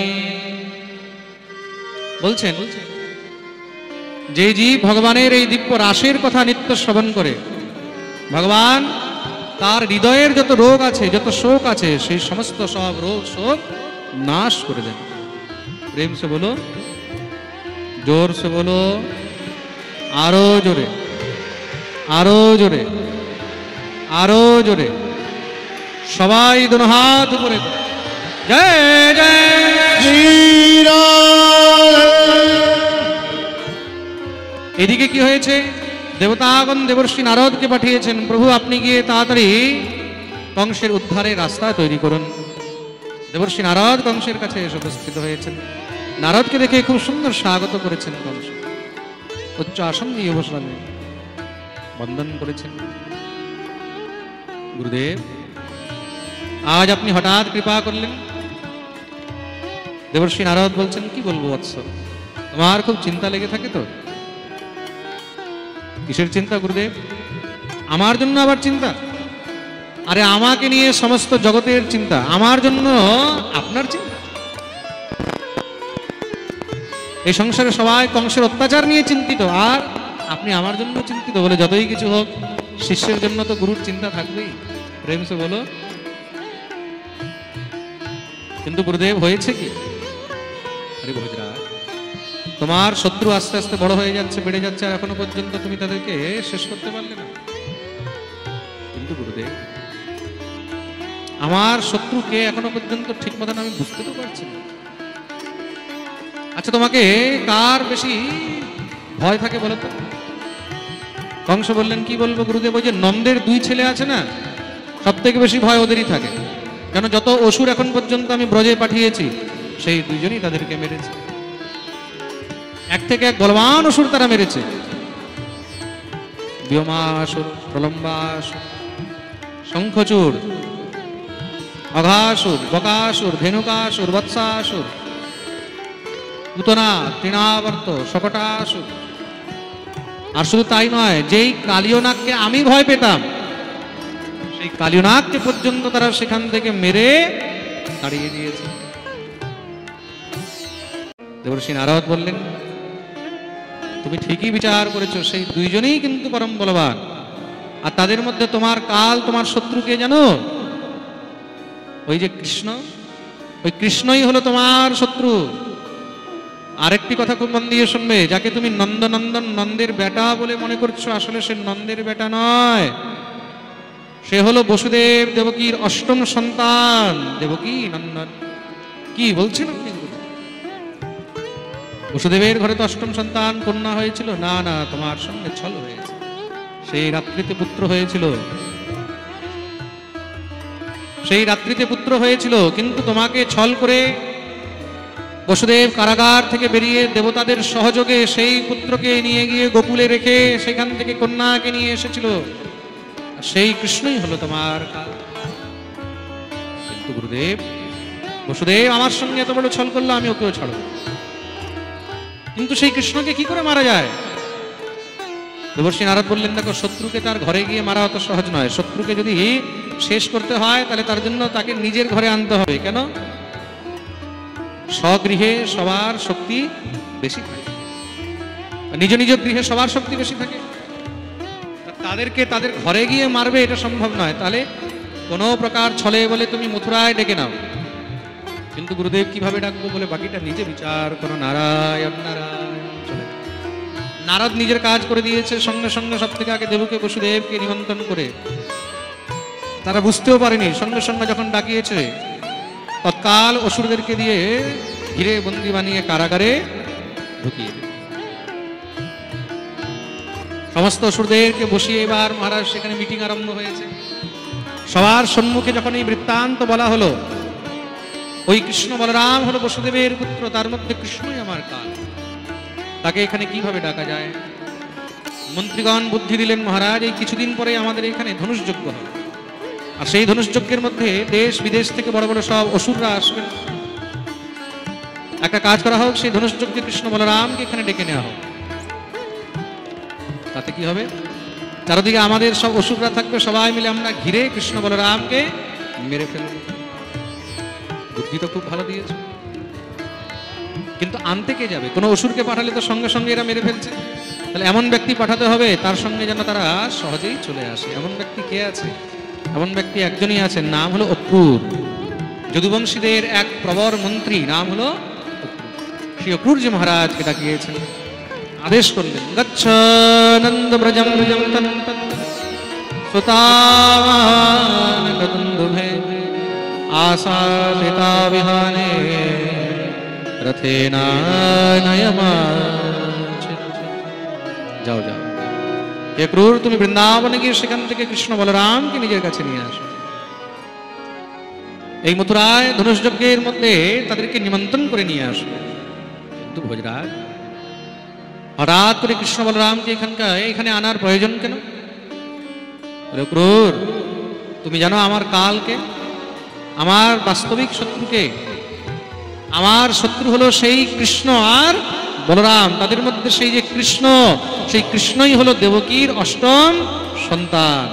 বলছেন যে জীব ভগবানের এই দিব্য রাসের কথা নিত্য শ্রবণ করে, ভগবান তার হৃদয়ের যত রোগ আছে, যত শোক আছে, সেই সমস্ত সব রোগ শোক নাশ করে দেন। প্রেম সে বলো, জোর সে বলো, আরো জোরে, আরো জোরে, আরো জোরে, সবাই দুনো হাত উপরে। জয় জয় শ্রীরাম। এদিকে কি হয়েছে? দেবতাগণ দেবর্ষি নারদকে পাঠিয়েছেন, প্রভু আপনি গিয়ে তাড়াতাড়ি কংসের উদ্ধারের রাস্তা তৈরি করুন। দেবর্ষি নারদ কংসের কাছে এসে উপস্থিত হয়েছেন। নারদকে দেখে খুব সুন্দর স্বাগত করেছেন কংস। উচ্চ আসন নিয়ে বসলেন, বন্দন করেছেন। গুরুদেব, আজ আপনি হঠাৎ কৃপা করলেন। দেবর্ষি নারদ বলছেন, কি বলবো বৎস, তোমার খুব চিন্তা লেগে থাকে তো? কিসের চিন্তা গুরুদেব? আমার জন্য আবার চিন্তা? আরে আমাকে নিয়ে সমস্ত জগতের চিন্তা, আমার জন্য আপনার চিন্তা? এই সংসারে সবাই কংসের অত্যাচার নিয়ে চিন্তিত, আর আপনি আমার জন্য চিন্তিত? বলে যতই কিছু হোক, শিষ্যের জন্য তো গুরুর চিন্তা থাকবেই। প্রেম সে বলো। কিন্তু গুরুদেব হয়েছে কি? আরে ভোজরা, তোমার শত্রু আস্তে আস্তে বড় হয়ে যাচ্ছে, বেড়ে যাচ্ছে, আর এখনো পর্যন্ত তুমি তাদেরকে শেষ করতে পারলে না। কিন্তু গুরুদেব, আমার শত্রুকে এখনো পর্যন্ত ঠিক মতন আমি বুঝতে তো পারছি না। আচ্ছা, তোমাকে কার বেশি ভয় থাকে বলো তো? কংস বললেন, কি বলবো গুরুদেব, ওই যে নন্দের দুই ছেলে আছে না, সব থেকে বেশি ভয় ওদেরই থাকে। কেন, যত অসুর এখন পর্যন্ত আমি ব্রজে পাঠিয়েছি, সেই দুইজনই তাদেরকে মেরেছে। এক থেকে এক বলবান অসুর তারা মেরেছে। ব্যোমাসুর, প্রলম্বাসুর, শঙ্খচূড়, অঘাসুর, বকাসুর, ধেনুকাসুর, বৎসাসুর, পুতনা, তৃণাবর্ত, শকটাসুর। আর শুধু তাই নয়, যেই কালিয়নাগকে আমি ভয় পেতাম, সেই কালিয়নাগকে পর্যন্ত তারা সেখান থেকে মেরে তাড়িয়ে দিয়েছে। দেবর্ষি নারদ বললেন, তুমি ঠিকই বিচার করেছো, সেই দুইজনেই কিন্তু পরম বলবান। আর তাদের মধ্যে তোমার কাল, তোমার শত্রুকে জানো? ওই যে কৃষ্ণ, ওই কৃষ্ণই হলো তোমার শত্রু। আরেকটি কথা খুব মন দিয়ে শুনবে, যাকে তুমি নন্দনন্দন, নন্দের বেটা বলে মনে করছো, আসলে সে নন্দের বেটা নয়, সে হলো বসুদেব দেবকীর অষ্টম সন্তান, দেবকী নন্দন। কি বলছেন আপনি? বসুদেবের ঘরে তো অষ্টম সন্তান কন্যা হয়েছিল? না না, তোমার সঙ্গে ছল হয়েছে। সেই রাত্রিতে পুত্র হয়েছিল, সেই রাত্রিতে পুত্র হয়েছিল, কিন্তু তোমাকে ছল করে বসুদেব কারাগার থেকে বেরিয়ে দেবতাদের সহযোগে সেই পুত্রকে নিয়ে গিয়ে গোকুলে রেখে সেখান থেকে কন্যাকে নিয়ে এসেছিল। সেই কৃষ্ণই হলো তোমার কাল। কিন্তু গুরুদেব, বসুদেব আমার সঙ্গে এত বড় ছল করলো, আমি ওকেও ছাড়ব। কিন্তু সেই কৃষ্ণকে কি করে মারা যায়? দেবর্ষি নারদ বললেন, দেখো, শত্রুকে তার ঘরে গিয়ে মারা অত সহজ নয়। শত্রুকে যদি শেষ করতে হয় তাহলে তার জন্য তাকে নিজের ঘরে আনতে হবে। কেন? স্বগৃহে সবার শক্তি বেশি থাকে, নিজ নিজ গৃহে সবার শক্তি বেশি থাকে। তাদেরকে তাদের ঘরে গিয়ে মারবে এটা সম্ভব নয়। তাহলে কোনো প্রকার ছলে বলে তুমি মথুরায় ডেকে নাও, কিন্তু গুরুদেব কিভাবে ডাকবো বলে বাকিটা নিজে বিচার করো। নারায়ণ নারায়ণ। চলে নারদ নিজের কাজ করে দিয়েছে। সঙ্গে সঙ্গে সব থেকে আগে দেবকে বসুদেবকে নিমন্ত্রণ করে, তারা বুঝতেও পারেনি, সঙ্গে সঙ্গে যখন ডাকিয়েছে তৎকাল অসুরদেরকে দিয়ে ঘিরে বন্দি বানিয়ে কারাগারে ঢুকিয়ে দিল। সমস্ত অসুরদেরকে বসিয়ে এবার মহারাজ সেখানে মিটিং আরম্ভ হয়েছে। সবার সম্মুখে যখন এই বৃত্তান্ত বলা হলো, ওই কৃষ্ণ বলরাম হলো বসুদেবের পুত্র, তার মধ্যে কৃষ্ণই আমার কাল, তাকে এখানে কিভাবে ডাকা যায়? মন্ত্রীগণ বুদ্ধি দিলেন, মহারাজ এই কিছুদিন পরে আমাদের এখানে ধনুষযজ্ঞ হবে, আর সেই ধনুষযজ্ঞের মধ্যে দেশ বিদেশ থেকে বড় বড় সব অসুররা আসবেন। একটা কাজ করা হোক, সেই ধনুষযজ্ঞে কৃষ্ণ বলরামকে এখানে ডেকে নেওয়া হোক। তাতে কি হবে? চারদিকে আমাদের সব অসুররা থাকবে, সবাই মিলে আমরা ঘিরে কৃষ্ণ বলরামকে মেরে ফেলব। বুদ্ধি তো খুব ভালো দিয়েছে, কিন্তু আনতে কে যাবে? কোনো অসুরকে পাঠালে তো সঙ্গে সঙ্গে এরা মেরে ফেলছে। তাহলে এমন ব্যক্তি পাঠাতে হবে তার সঙ্গে যেন তারা সহজেই চলে আসে। এমন ব্যক্তি কে আছে? এমন ব্যক্তি একজনই আছেন, নাম হলো অক্রূর। যদুবংশীদের এক প্রবর মন্ত্রী, নাম হলো অক্রূর। সেই অক্রূরজি মহারাজকে ডাকিয়েছেন, আদেশ করলেন, গচ্ছ নন্দ ব্রজম ব্রজম তন্তত সুতামান কদুন্দুভে আসাদিতা বিহানে রথেনা নয়মাচিত। যাও যাও হে ক্রূর, তুমি বৃন্দাবনে গিয়ে সেখান থেকে কৃষ্ণ বলরামকে নিজের কাছে নিয়ে আসো। এই মথুরায় ধনুষযজ্ঞের মধ্যে তাদেরকে নিমন্ত্রণ করে নিয়ে আসো। কিন্তু ভোজরাজ, হঠাৎ করে কৃষ্ণ বলরামকে এখানকার এখানে আনার প্রয়োজন কেন? ক্রূর, তুমি জানো আমার কালকে, আমার বাস্তবিক শত্রুকে? আমার শত্রু হলো সেই কৃষ্ণ আর বলরাম। তাদের মধ্যে সেই যে কৃষ্ণ, সেই কৃষ্ণই হলো দেবকীর অষ্টম সন্তান।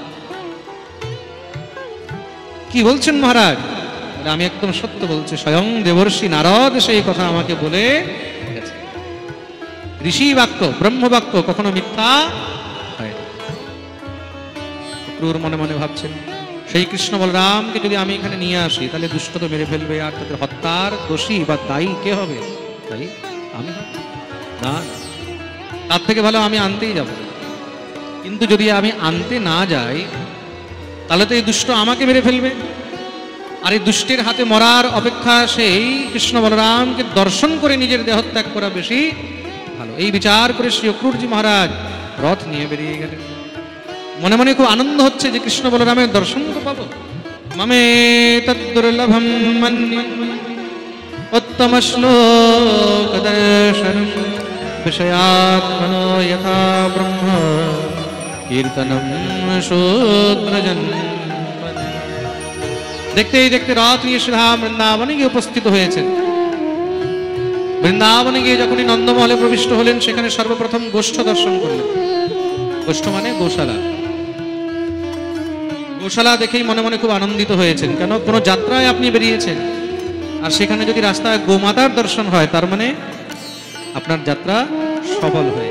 কি বলছেন মহারাজ? আমি একদম সত্য বলছি, স্বয়ং দেবর্ষি নারদ সেই কথা আমাকে বলে গেছে। ঋষি বাক্য, ব্রহ্ম বাক্য কখনো মিথ্যা হয় না। ক্রূর মনে মনে ভাবছেন, সেই কৃষ্ণ বলরামকে যদি আমি এখানে নিয়ে আসি তাহলে দুষ্ট তো মেরে ফেলবে, আর তাদের হত্যার দোষী বা দায়ী কে হবে? তাই আমি না, তার থেকে ভালো আমি আনতেই যাব। কিন্তু যদি আমি আনতে না যাই তাহলে তো এই দুষ্ট আমাকে মেরে ফেলবে, আর এই দুষ্টের হাতে মরার অপেক্ষা সেই কৃষ্ণ বলরামকে দর্শন করে নিজের দেহত্যাগ করা বেশি ভালো। এই বিচার করে শ্রী অক্রূরজি মহারাজ রথ নিয়ে বেরিয়ে গেলেন। মনে মনে খুব আনন্দ হচ্ছে যে কৃষ্ণ বলরামের দর্শন তো পাবো। মমে তদ্দুর্লভম মন্যে উত্তম শ্লোক দর্শন বিষয়াত্মনো যথা ব্রহ্ম কীর্তনম শূদ্রজন। দেখতেই দেখতে রথ নিয়ে শ্রীধাম বৃন্দাবনে গিয়ে উপস্থিত হয়েছেন। বৃন্দাবনে গিয়ে যখনই নন্দমহলে প্রবিষ্ট হলেন, সেখানে সর্বপ্রথম গোষ্ঠ দর্শন করলেন। গোষ্ঠ মানে গোশালা। গোশালা দেখেই মনে মনে খুব আনন্দিত হয়েছেন। কেন? কোনো যাত্রায় আপনি বেরিয়েছেন, আর সেখানে যদি রাস্তায় গোমাতার দর্শন হয় তার মানে আপনার যাত্রা সফল হয়ে।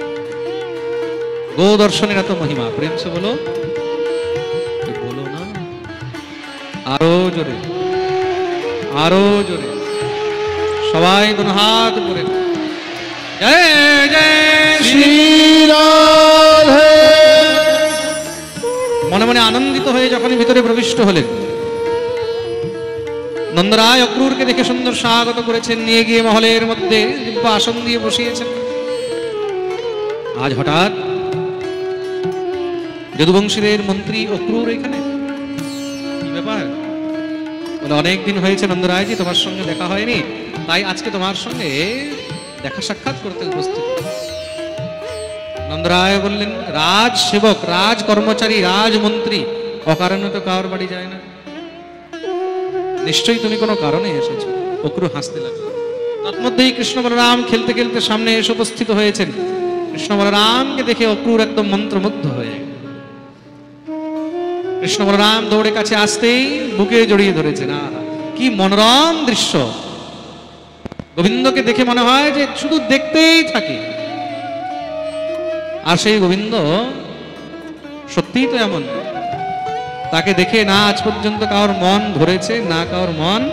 গো দর্শনের এত মহিমা, প্রেম সে বলো, বলো না, আরো জোরে, আরো জোরে, সবাই দুনো হাত করে জয় জয় শ্রী রাধে। মনে মনে আনন্দিত হয়ে যখন ভিতরে প্রবিষ্ট হলেন, নন্দরায় অক্রূরকে দেখে সুন্দর স্বাগত করেছেন, নিয়ে গিয়ে মহলের মধ্যে দিব্য আসন দিয়ে বসিয়েছেন। আজ হঠাৎ যদুবংশীদের মন্ত্রী অক্রূর এখানে, কি ব্যাপার? বলে অনেকদিন হয়েছে নন্দরায়জি, তোমার সঙ্গে দেখা হয়নি, তাই আজকে তোমার সঙ্গে দেখা সাক্ষাৎ করতে উপস্থিত। নন্দরায় বললেন, রাজ সেবক, রাজ কর্মচারী, রাজমন্ত্রী অকারণে তো কারোর বাড়ি যায় না, নিশ্চয়ই তুমি কোনো কারণে এসেছো। অক্রূর হাসতে লাগলো। তৎমধ্যেই কৃষ্ণ বলরাম খেলতে খেলতে সামনে এসে উপস্থিত হয়েছেন। কৃষ্ণ বলরামকে দেখে অক্রূর একদম মন্ত্রমুগ্ধ হয়ে কৃষ্ণ বলরাম দৌড়ে কাছে আসতেই বুকে জড়িয়ে ধরেছেন। আর কি মনোরম দৃশ্য! গোবিন্দকে দেখে মনে হয় যে শুধু দেখতেই থাকি। আর সেই গোবিন্দ সত্যিই তো এমন, তাকে দেখে না আজ পর্যন্ত কারোর মন ধরেছে, না কারোর মন।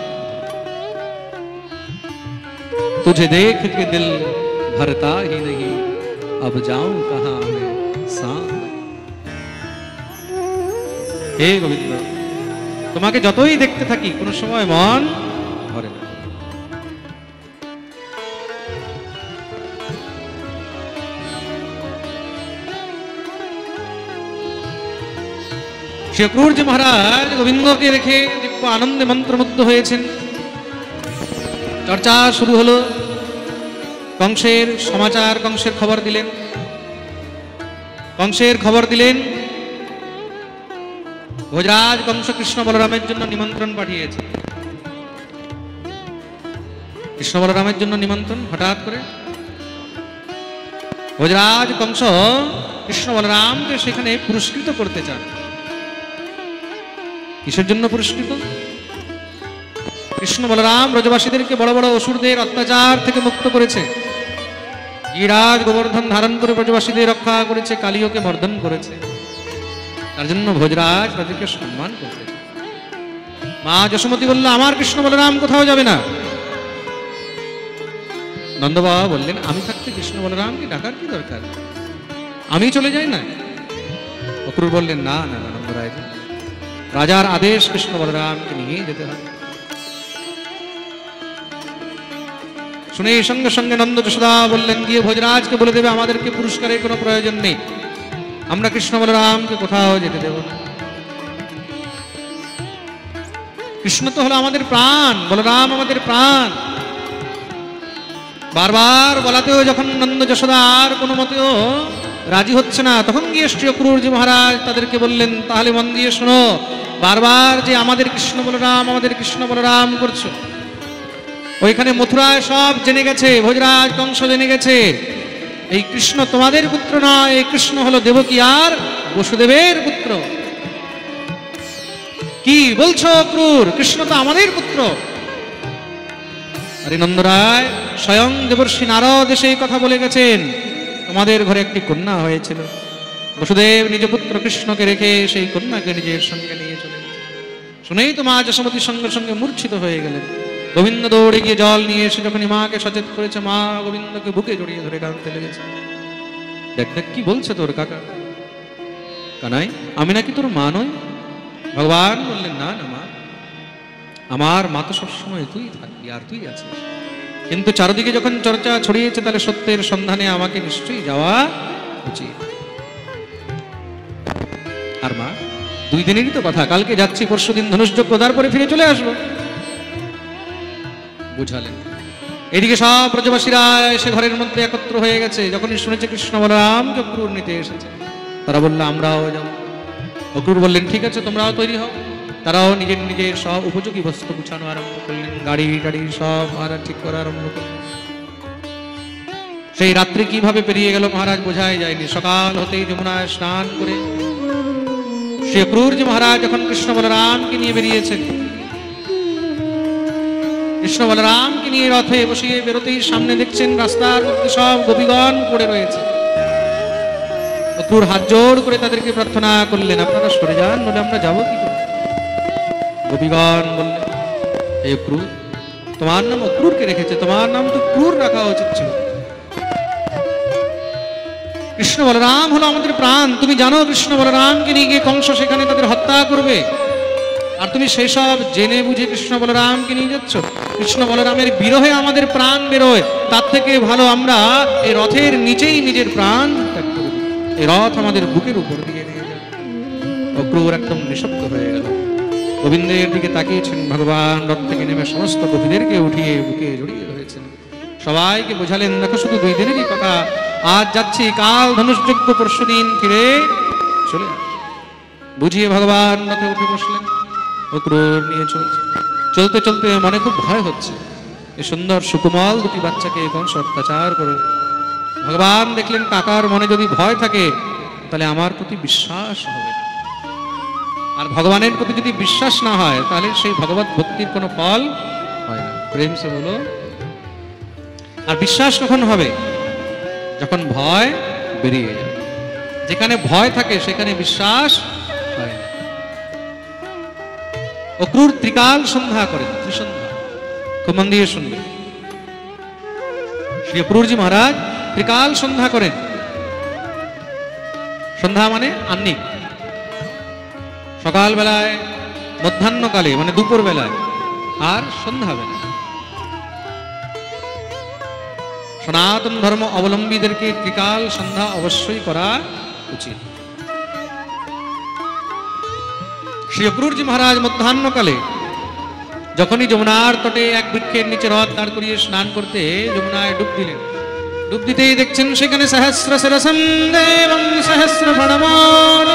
तुझे देख के दिल भरता ही नहीं, अब जाऊं कहां मैं सांग। হে গোবিন্দ, তোমাকে যতই দেখতে থাকি কোন সময় মন ভরে না। শ্রী অক্রূরজি মহারাজ গোবিন্দকে রেখে দিব্য আনন্দে মন্ত্রমুগ্ধ হয়েছেন। চর্চা শুরু হলো। কংসের সমাচার, কংসের খবর দিলেন। কংসের খবর দিলেন ভোজরাজ কংস কৃষ্ণ বলরামের জন্য নিমন্ত্রণ পাঠিয়েছে। কৃষ্ণ বলরামের জন্য নিমন্ত্রণ হঠাৎ করে ভোজরাজ কংস কৃষ্ণ বলরামকে সেখানে পুরস্কৃত করতে চান। কিসের জন্য পুরস্কৃত? কৃষ্ণ বলরাম ব্রজবাসীদেরকে বড় বড় অসুরদের অত্যাচার থেকে মুক্ত করেছে। গিরিরাজ গোবর্ধন ধারণ করে ব্রজবাসীদের রক্ষা করেছে, কালিয়কে মর্দন করেছে। তার জন্য ভোজরাজ তাদেরকে সম্মান করতে। মা যশোমতী বলল, আমার কৃষ্ণ বলরাম কোথাও যাবে না। নন্দবাবা বললেন, আমি থাকতে কৃষ্ণ বলরামকে ডাকার কি দরকার, আমি চলে যাই না। অক্রূর বললেন, না না নন্দরায়, রাজার আদেশ, কৃষ্ণ বলরামকে নিয়ে যেতে হবে। শুনে সঙ্গে সঙ্গে নন্দ যশোদা বললেন, গিয়ে ভোজরাজকে বলে দেবে আমাদেরকে পুরস্কারের কোনো প্রয়োজন নেই, আমরা কৃষ্ণ বলরামকে কোথাও যেতে দেব না। কৃষ্ণ তো হলো আমাদের প্রাণ, বলরাম আমাদের প্রাণ। বারবার বলাতেও যখন নন্দ যশোদা আর কোনো মতেও রাজি হচ্ছে না, তখন গিয়ে শ্রী অক্রূরজি মহারাজ তাদেরকে বললেন, তাহলে মন দিয়ে শোনো, বারবার যে আমাদের কৃষ্ণ বলরাম আমাদের কৃষ্ণ বলরাম করছো, ওইখানে মথুরায় সব জেনে গেছে, ভোজরাজ কংস জেনে গেছে, এই কৃষ্ণ তোমাদের পুত্র নয়, এই কৃষ্ণ হলো দেবকী আর বসুদেবের পুত্র। কি বলছো অক্রূর, কৃষ্ণ তো আমাদের পুত্র। আরে নন্দরায়, স্বয়ং দেবর্ষি নারদ এসে এই কথা বলে গেছেন, তোমাদের ঘরে একটি কন্যা হয়েছিল, বসুদেব নিজ পুত্র কৃষ্ণকে রেখে সেই কন্যাকে নিজের সঙ্গে নিয়ে চলে গেছে। শুনেই তো মা যশোমতীর সঙ্গে সঙ্গে মূর্ছিত হয়ে গেলেন। গোবিন্দ দৌড়ে গিয়ে জল নিয়ে এসে যখন মাকে সচেত করেছে, মা গোবিন্দকে বুকে জড়িয়ে ধরে কাঁদতে লেগেছে। দেখ দেখ কি বলছে তোর কাকা। কানাই, আমি নাকি তোর মা নই? ভগবান বললেন, না না মা, আমার মা তো সবসময় তুই থাকবি, আর তুই আছিস। কিন্তু চারদিকে যখন চর্চা ছড়িয়েছে, তাহলে সত্যের সন্ধানে আমাকে নিশ্চয়ই যাওয়া উচিত। আর মা, দুই দিনেরই তো কথা, কালকে যাচ্ছি, পরশু দিন ধনুষযজ্ঞ, তারপরে ফিরে চলে আসবো। বুঝালেন। এদিকে সব ব্রজবাসীরা এসে ঘরের মধ্যে একত্র হয়ে গেছে। যখনই শুনেছে কৃষ্ণ বলরামকে অক্রূর নিতে এসেছে, তারা বললো আমরাও যাব। অক্রূর বললেন, ঠিক আছে, তোমরাও তৈরি হও। তারাও নিজের নিজের সব উপযোগী বস্ত্র গুছানো আরম্ভ করলেন, গাড়ি টাড়ি সব মহারাজ ঠিক করা আরম্ভ করলেন। সেই রাত্রি কিভাবে পেরিয়ে গেল মহারাজ বোঝাই যায়নি। সকাল হতেই যমুনায় স্নান করে শ্রী অক্রূরজি মহারাজ যখন কৃষ্ণ বলরামকে নিয়ে বেরিয়েছেন, কৃষ্ণ বলরামকে নিয়ে রথে বসিয়ে বেরোতেই সামনে দেখছেন রাস্তার মধ্যে সব গোপীগণ পড়ে রয়েছে। অক্রূর হাত জোড় করে তাদেরকে প্রার্থনা করলেন, আপনারা সরে যান, বলে আমরা যাবো কি করে। গোপীগণ বললেন, এই অক্রূর, তোমার নাম অক্রূরকে রেখেছে, তোমার নাম তো ক্রূর রাখা উচিত ছিল। কৃষ্ণ বলরাম হলো আমাদের প্রাণ, তুমি জানো কৃষ্ণ বলরামকে নিয়ে গিয়ে কংস সেখানে তাদের হত্যা করবে, আর তুমি সেই সব জেনে বুঝে কৃষ্ণ বলরামকে নিয়ে যাচ্ছ। কৃষ্ণ বলরামের বিরহে আমাদের প্রাণ বেরোয়, তার থেকে ভালো আমরা এই রথের নিচেই নিজের প্রাণ ত্যাগ করে দিই, এই রথ আমাদের বুকের উপর দিয়ে নিয়ে যায়। অক্রূর একদম নিঃশব্দ হয়ে গেল, গোবিন্দের দিকে তাকিয়েছেন। ভগবান রথ থেকে নেমে সমস্ত গোপীদেরকে উঠিয়ে বুকে জড়িয়ে ধরেছেন। সবাইকে বোঝালেন, দেখো শুধু দুই দিনেরই কথা, আজ যাচ্ছি, কাল ধনুষযজ্ঞ, পরশু দিন ফিরে চলে আস। বুঝিয়ে ভগবান রথে উঠে বসলেন। অক্রূর নিয়ে চলছে, চলতে চলতে মনে খুব ভয় হচ্ছে। এই সুন্দর সুকুমাল দুটি বাচ্চাকে কংস অত্যাচার করে। ভগবান দেখলেন কাকার মনে যদি ভয় থাকে তাহলে আমার প্রতি বিশ্বাস হবে না, আর ভগবানের প্রতি যদি বিশ্বাস না হয় তাহলে সেই ভগবত ভক্তির কোনো ফল হয় না। প্রেম সে বলো। আর বিশ্বাস কখন হবে? যখন ভয় বেরিয়ে যাবে। যেখানে ভয় থাকে সেখানে বিশ্বাস হয় না। অক্রূর ত্রিকাল সন্ধ্যা করেন, ত্রিসন্ধ্যা। খুব মন দিয়ে শুনবে। শ্রী অক্রূরজি মহারাজ ত্রিকাল সন্ধ্যা করেন। সন্ধ্যা মানে আহ্নিক। সকাল বেলায়, মধ্যাহ্নকালে মানে দুপুর বেলায়, আর সন্ধ্যা বেলায়। সনাতন ধর্ম অবলম্বীদেরকে ত্রিকাল সন্ধ্যা অবশ্যই করা উচিত। শ্রী অক্রূরজি মহারাজ মধ্যাহ্নকালে যখনই যমুনার তটে এক বৃক্ষের নিচে রথ দাঁড় করিয়ে স্নান করতে যমুনায় ডুব দিলেন, ডুব দিতেই দেখছেন সেখানে সহস্র শিরসম দেবং সহস্র ফণমাল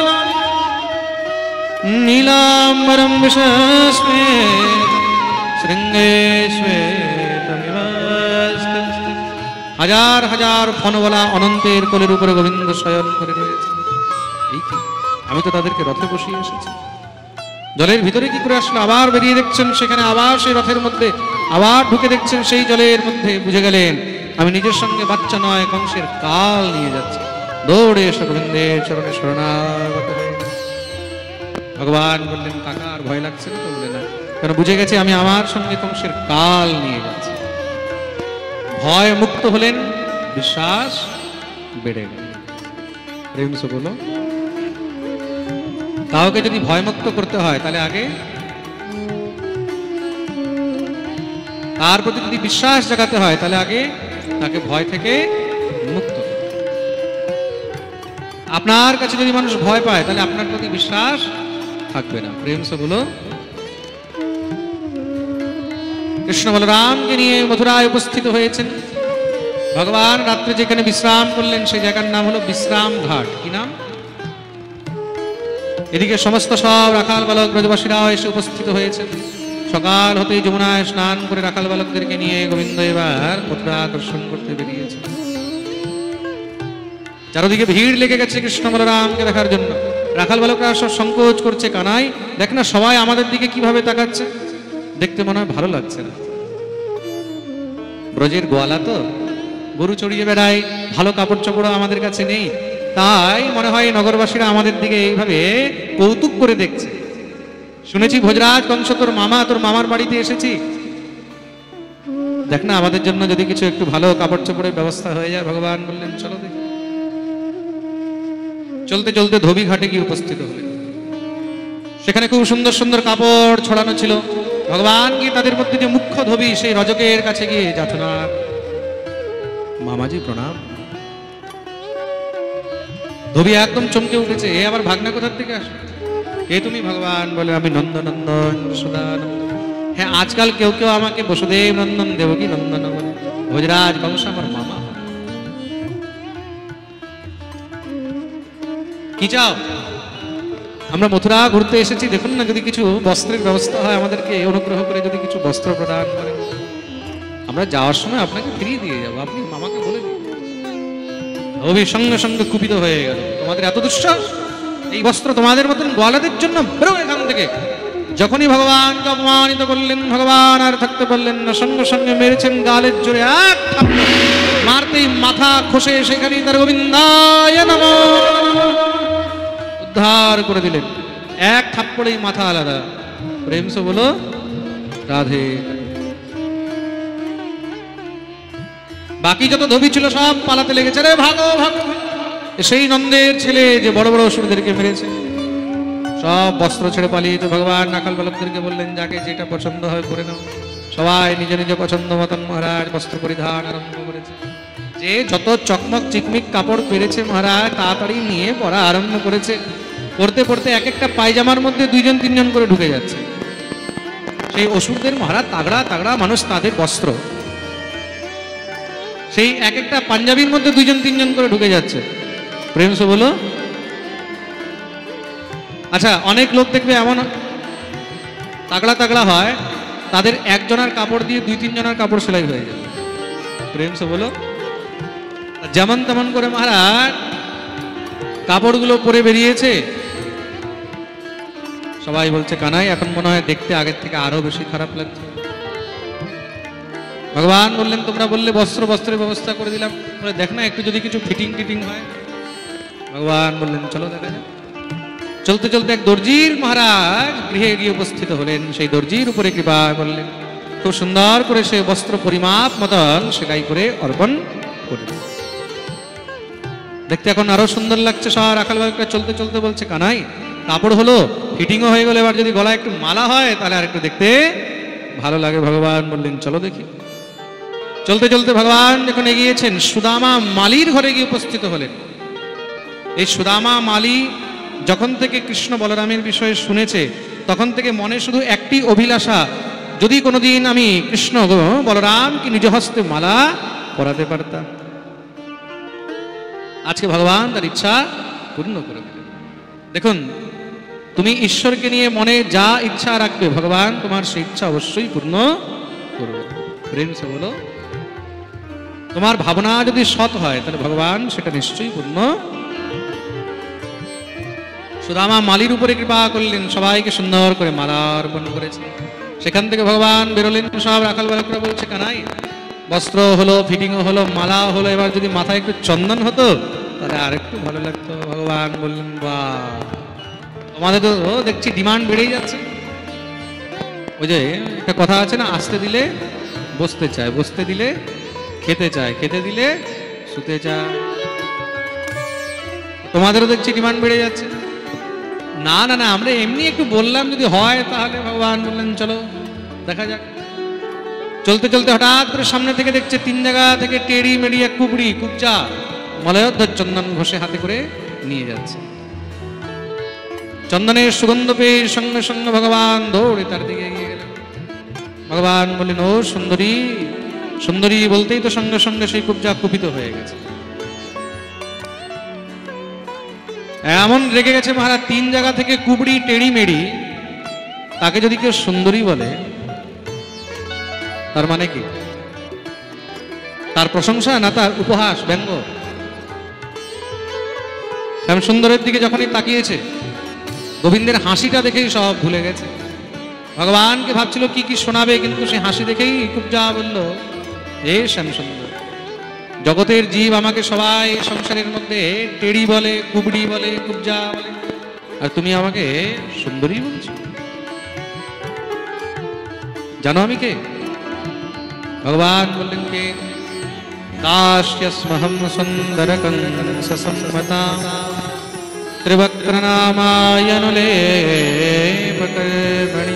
নীলাম্বরম বিশস্মেত শৃঙ্গে শ্বেতমিবাস্তস্তে। হাজার হাজার ফণওয়ালা অনন্তের কোলের উপরে গোবিন্দ শয়ন করে রয়েছে। এই কি, আমি তো তাদেরকে রথে বসিয়ে এসেছি। জলের ভিতরে কি করে আসলো? আবার বেরিয়ে দেখছেন সেখানে, আবার সেই রথের মধ্যে, আবার ঢুকে দেখছেন সেই জলের মধ্যে। বুঝে গেলেন আমি নিজের সঙ্গে বাচ্চা নয়, কংসের কাল নিয়ে যাচ্ছি। দৌড়ে এসে গোবিন্দের চরণে শরণাগত হয়ে ভগবান বললেন কাকা আর ভয় লাগছে না তো? বলে না, কারণ বুঝে গেছে আমি আমার সঙ্গে কংসের কাল নিয়ে যাচ্ছি। ভয় মুক্ত হলেন, বিশ্বাস বেড়ে গেল। প্রেম সে বলো। কাউকে যদি ভয়মুক্ত করতে হয় তাহলে আগে তার প্রতি যদি বিশ্বাস জাগাতে হয় তাহলে আগে তাকে ভয় থেকে মুক্ত করতে। আপনার কাছে যদি মানুষ ভয় পায় তাহলে আপনার প্রতি বিশ্বাস থাকবে না। প্রেম সে বলো। কৃষ্ণ বলরামকে নিয়ে মথুরায় উপস্থিত হয়েছেন। ভগবান রাত্রে যেখানে বিশ্রাম করলেন সেই জায়গার নাম হলো বিশ্রাম ঘাট। কি নাম? এদিকে সমস্ত সব রাখাল বালক ব্রজবাসীরা এসে উপস্থিত হয়েছে। সকাল হতেই যমুনায় স্নান করে রাখাল বালকদেরকে নিয়ে গোবিন্দ এবার মথুরা দর্শন করতে বেরিয়েছে। চারদিকে ভিড় লেগে গেছে কৃষ্ণ বলরামকে দেখার জন্য। রাখাল বালকরা সব সংকোচ করছে, কানাই দেখ না সবাই আমাদের দিকে কিভাবে তাকাচ্ছে, দেখতে মনে হয় ভালো লাগছে না। ব্রজের গোয়ালা তো, গরু চড়িয়ে বেড়ায়, ভালো কাপড় চোপড় আমাদের কাছে নেই, তাই মনে হয় নগরবাসীরা আমাদের দিকে এইভাবে কৌতুক করে দেখছে। শুনেছি ভোজরাজ কংস তোর মামা, তোর মামার বাড়িতে এসেছি, দেখ না আমাদের জন্য যদি কিছু একটু ভালো কাপড় চোপড়ের ব্যবস্থা হয়ে যায়। ভগবান বললেন চলো দেখি। চলতে চলতে ধোবি ঘাটে গিয়ে উপস্থিত হলেন। সেখানে খুব সুন্দর সুন্দর কাপড় ছড়ানো ছিল। ভগবান গিয়ে তাদের মধ্যে যে মুখ্য ধোবি সেই রজকের কাছে গিয়ে যাচনা, মামাজি প্রণাম। ধোবি একদম চমকে উঠেছে, এ আবার ভাগনা কোথার থেকে আসে? কে তুমি? ভগবান বলে আমি নন্দনন্দন সুদানন্দ। হ্যাঁ, আজকাল কেউ কেউ আমাকে বসুদেব নন্দন দেবকী নন্দন বলে। ভোজরাজ কংস আমার মামা। কি চাও? আমরা মথুরা ঘুরতে এসেছি, দেখুন না যদি কিছু বস্ত্রের ব্যবস্থা হয় আমাদেরকে অনুগ্রহ করে যদি কিছু বস্ত্র প্রদান করেন, আমরা যাওয়ার সময় আপনাকে ফিরিয়ে দিয়ে যাবো, আপনি মামাকে বলে দিন। ধোবি সঙ্গে সঙ্গে কুপিত হয়ে গেল, তোমাদের এত দুঃসাহস, এই বস্ত্র তোমাদের মতন গোয়ালাদের জন্য, বেরো এখান থেকে। যখনই ভগবানকে অপমানিত করলেন, ভগবান আর থাকতে পারলেন না, সঙ্গে সঙ্গে মেরেছেন গালের জোরে এক থাপ্পড়। মারতেই মাথা খসে সেখানেই তার গোবিন্দায় নমঃ উদ্ধার করে দিলেন। এক থাপ্পড়েই মাথা আলাদা। প্রেম সে বলো রাধে। বাকি যত ধোবি ছিল সব পালাতে লেগেছে, রে ভাগো ভাগো। সেই নন্দের ছেলে যে বড় বড় অসুরদেরকে মেরেছে সব বস্ত্র ছেড়ে পালিয়েছে। ভগবান রাখাল বালকদেরকে বললেন যাকে যেটা পছন্দ হয় পরে নাও। সবাই নিজ নিজ পছন্দ মতন মহারাজ বস্ত্র পরিধান আরম্ভ করেছে। যে যত চকমক চিকমিক কাপড় পেরেছে মহারাজ তাড়াতাড়ি নিয়ে পরা আরম্ভ করেছে। পড়তে পড়তে এক একটা পায়জামার মধ্যে দুইজন তিনজন করে ঢুকে যাচ্ছে। সেই অসুরদের মহারাজ তাগড়া তাগড়া মানুষ, তাদের বস্ত্র সেই এক একটা পাঞ্জাবির মধ্যে দুইজন তিনজন করে ঢুকে যাচ্ছে। প্রেম সে বলো। আচ্ছা, অনেক লোক দেখবে এমন তাগড়া তাগড়া হয়, তাদের একজনের কাপড় দিয়ে দুই তিন জনের কাপড় সেলাই হয়ে যায়। প্রেম সে বলো। যেমন তেমন করে মহারাজ কাপড়গুলো পরে বেরিয়েছে। সবাই বলছে কানাই এখন মনে হয় দেখতে আগের থেকে আরো বেশি খারাপ লাগছে। ভগবান বললেন তোমরা বললে বস্ত্র বস্ত্রের ব্যবস্থা করে দিলাম, বলে দেখ না একটু যদি কিছু ফিটিং টিটিং হয়। ভগবান বললেন চলো দেখা যাক। চলতে চলতে এক দর্জির মহারাজ গৃহে গিয়ে উপস্থিত হলেন। সেই দর্জির উপরে কৃপা করলেন, খুব সুন্দর করে সে বস্ত্র পরিমাপ মতন সেলাই করে অর্পণ করলেন। দেখতে এখন আরো সুন্দর লাগছে। সব রাখাল বালকরা চলতে চলতে বলছে কানাই কাপড় হলো, ফিটিংও হয়ে গেল, এবার যদি গলায় একটু মালা হয় তাহলে আর একটু দেখতে ভালো লাগে। ভগবান বললেন চলো দেখি। চলতে চলতে ভগবান যখন এগিয়েছেন সুদামা মালির ঘরে গিয়ে উপস্থিত হলেন। এই সুদামা মালি যখন থেকে কৃষ্ণ বলরামের বিষয়ে শুনেছে তখন থেকে মনে শুধু একটি অভিলাষা, যদি কোনোদিন আমি কৃষ্ণ বলরামকে নিজ হস্তে মালা পরাতে পারতাম। আজকে ভগবান তার ইচ্ছা পূর্ণ করে দিলেন। দেখুন তুমি ঈশ্বরকে নিয়ে মনে যা ইচ্ছা রাখবে ভগবান তোমার সেই ইচ্ছা অবশ্যই পূর্ণ করবে। প্রেম সে বলো। তোমার ভাবনা যদি সৎ হয় তাহলে ভগবান সেটা নিশ্চয়ই পূর্ণ। সুদামা মালির উপরে কৃপা করলেন, সবাইকে সুন্দর করে মালা অর্পণ করেছে। সেখান থেকে ভগবান বেরোলেন। সব রাখাল বালকরা বলছে কানাই বস্ত্র হলো, ফিটিংও হলো, মালা হলো, এবার যদি মাথায় একটু চন্দন হতো তাহলে আর একটু ভালো লাগতো। ভগবান বললেন বাহ তোমাদের তো দেখছি ডিমান্ড বেড়েই যাচ্ছে। ওই যে একটা কথা আছে না, আসতে দিলে বসতে চায়, বসতে দিলে খেতে চায়, খেতে দিলে শুতে চায়। তোমাদেরও দেখছি ডিমান্ড বেড়ে যাচ্ছে। না না না আমরা এমনি একটু বললাম যদি হয় তাহলে। ভগবান বললেন চলো দেখা যাক। চলতে চলতে হঠাৎ করে সামনে থেকে দেখছে তিন জায়গা থেকে টেড়ি মেড়ি এক কুবড়ি কুবজা মলয়োদ্ধর চন্দন ঘষে হাতে করে নিয়ে যাচ্ছে। চন্দনের সুগন্ধ পেয়ে সঙ্গে সঙ্গে ভগবান দৌড়ে তার দিকে এগিয়ে গেলেন। ভগবান বললেন ও সুন্দরী। সুন্দরী বলতেই তো সঙ্গে সঙ্গে সেই কুবজা কুপিত হয়ে গেছে। এমন রেগে গেছে মহারাজ, তিন জায়গা থেকে কুবড়ি টেড়ি মেড়ি, তাকে যদি কেউ সুন্দরী বলে তার মানে কি? তার প্রশংসা না তার উপহাস ব্যঙ্গ? শ্যাম সুন্দরের দিকে যখনই তাকিয়েছে গোবিন্দের হাসিটা দেখেই সব ভুলে গেছে। ভগবানকে ভাবছিল কি কি শোনাবে, কিন্তু সে হাসি দেখেই কুবজা বলল হে শ্যাম সুন্দর, জগতের জীব আমাকে সবাই সংসারের মধ্যে টেড়ি বলে, কুবড়ি বলে, কুবজা বলে, আর তুমি আমাকে সুন্দরী বলছো। জানো আমি কে? ভগবান বললেন কে? দাস্যস্মহং সুন্দর কংস সম্মতা ত্রিবক্রনামায়নুলেপকর্মণি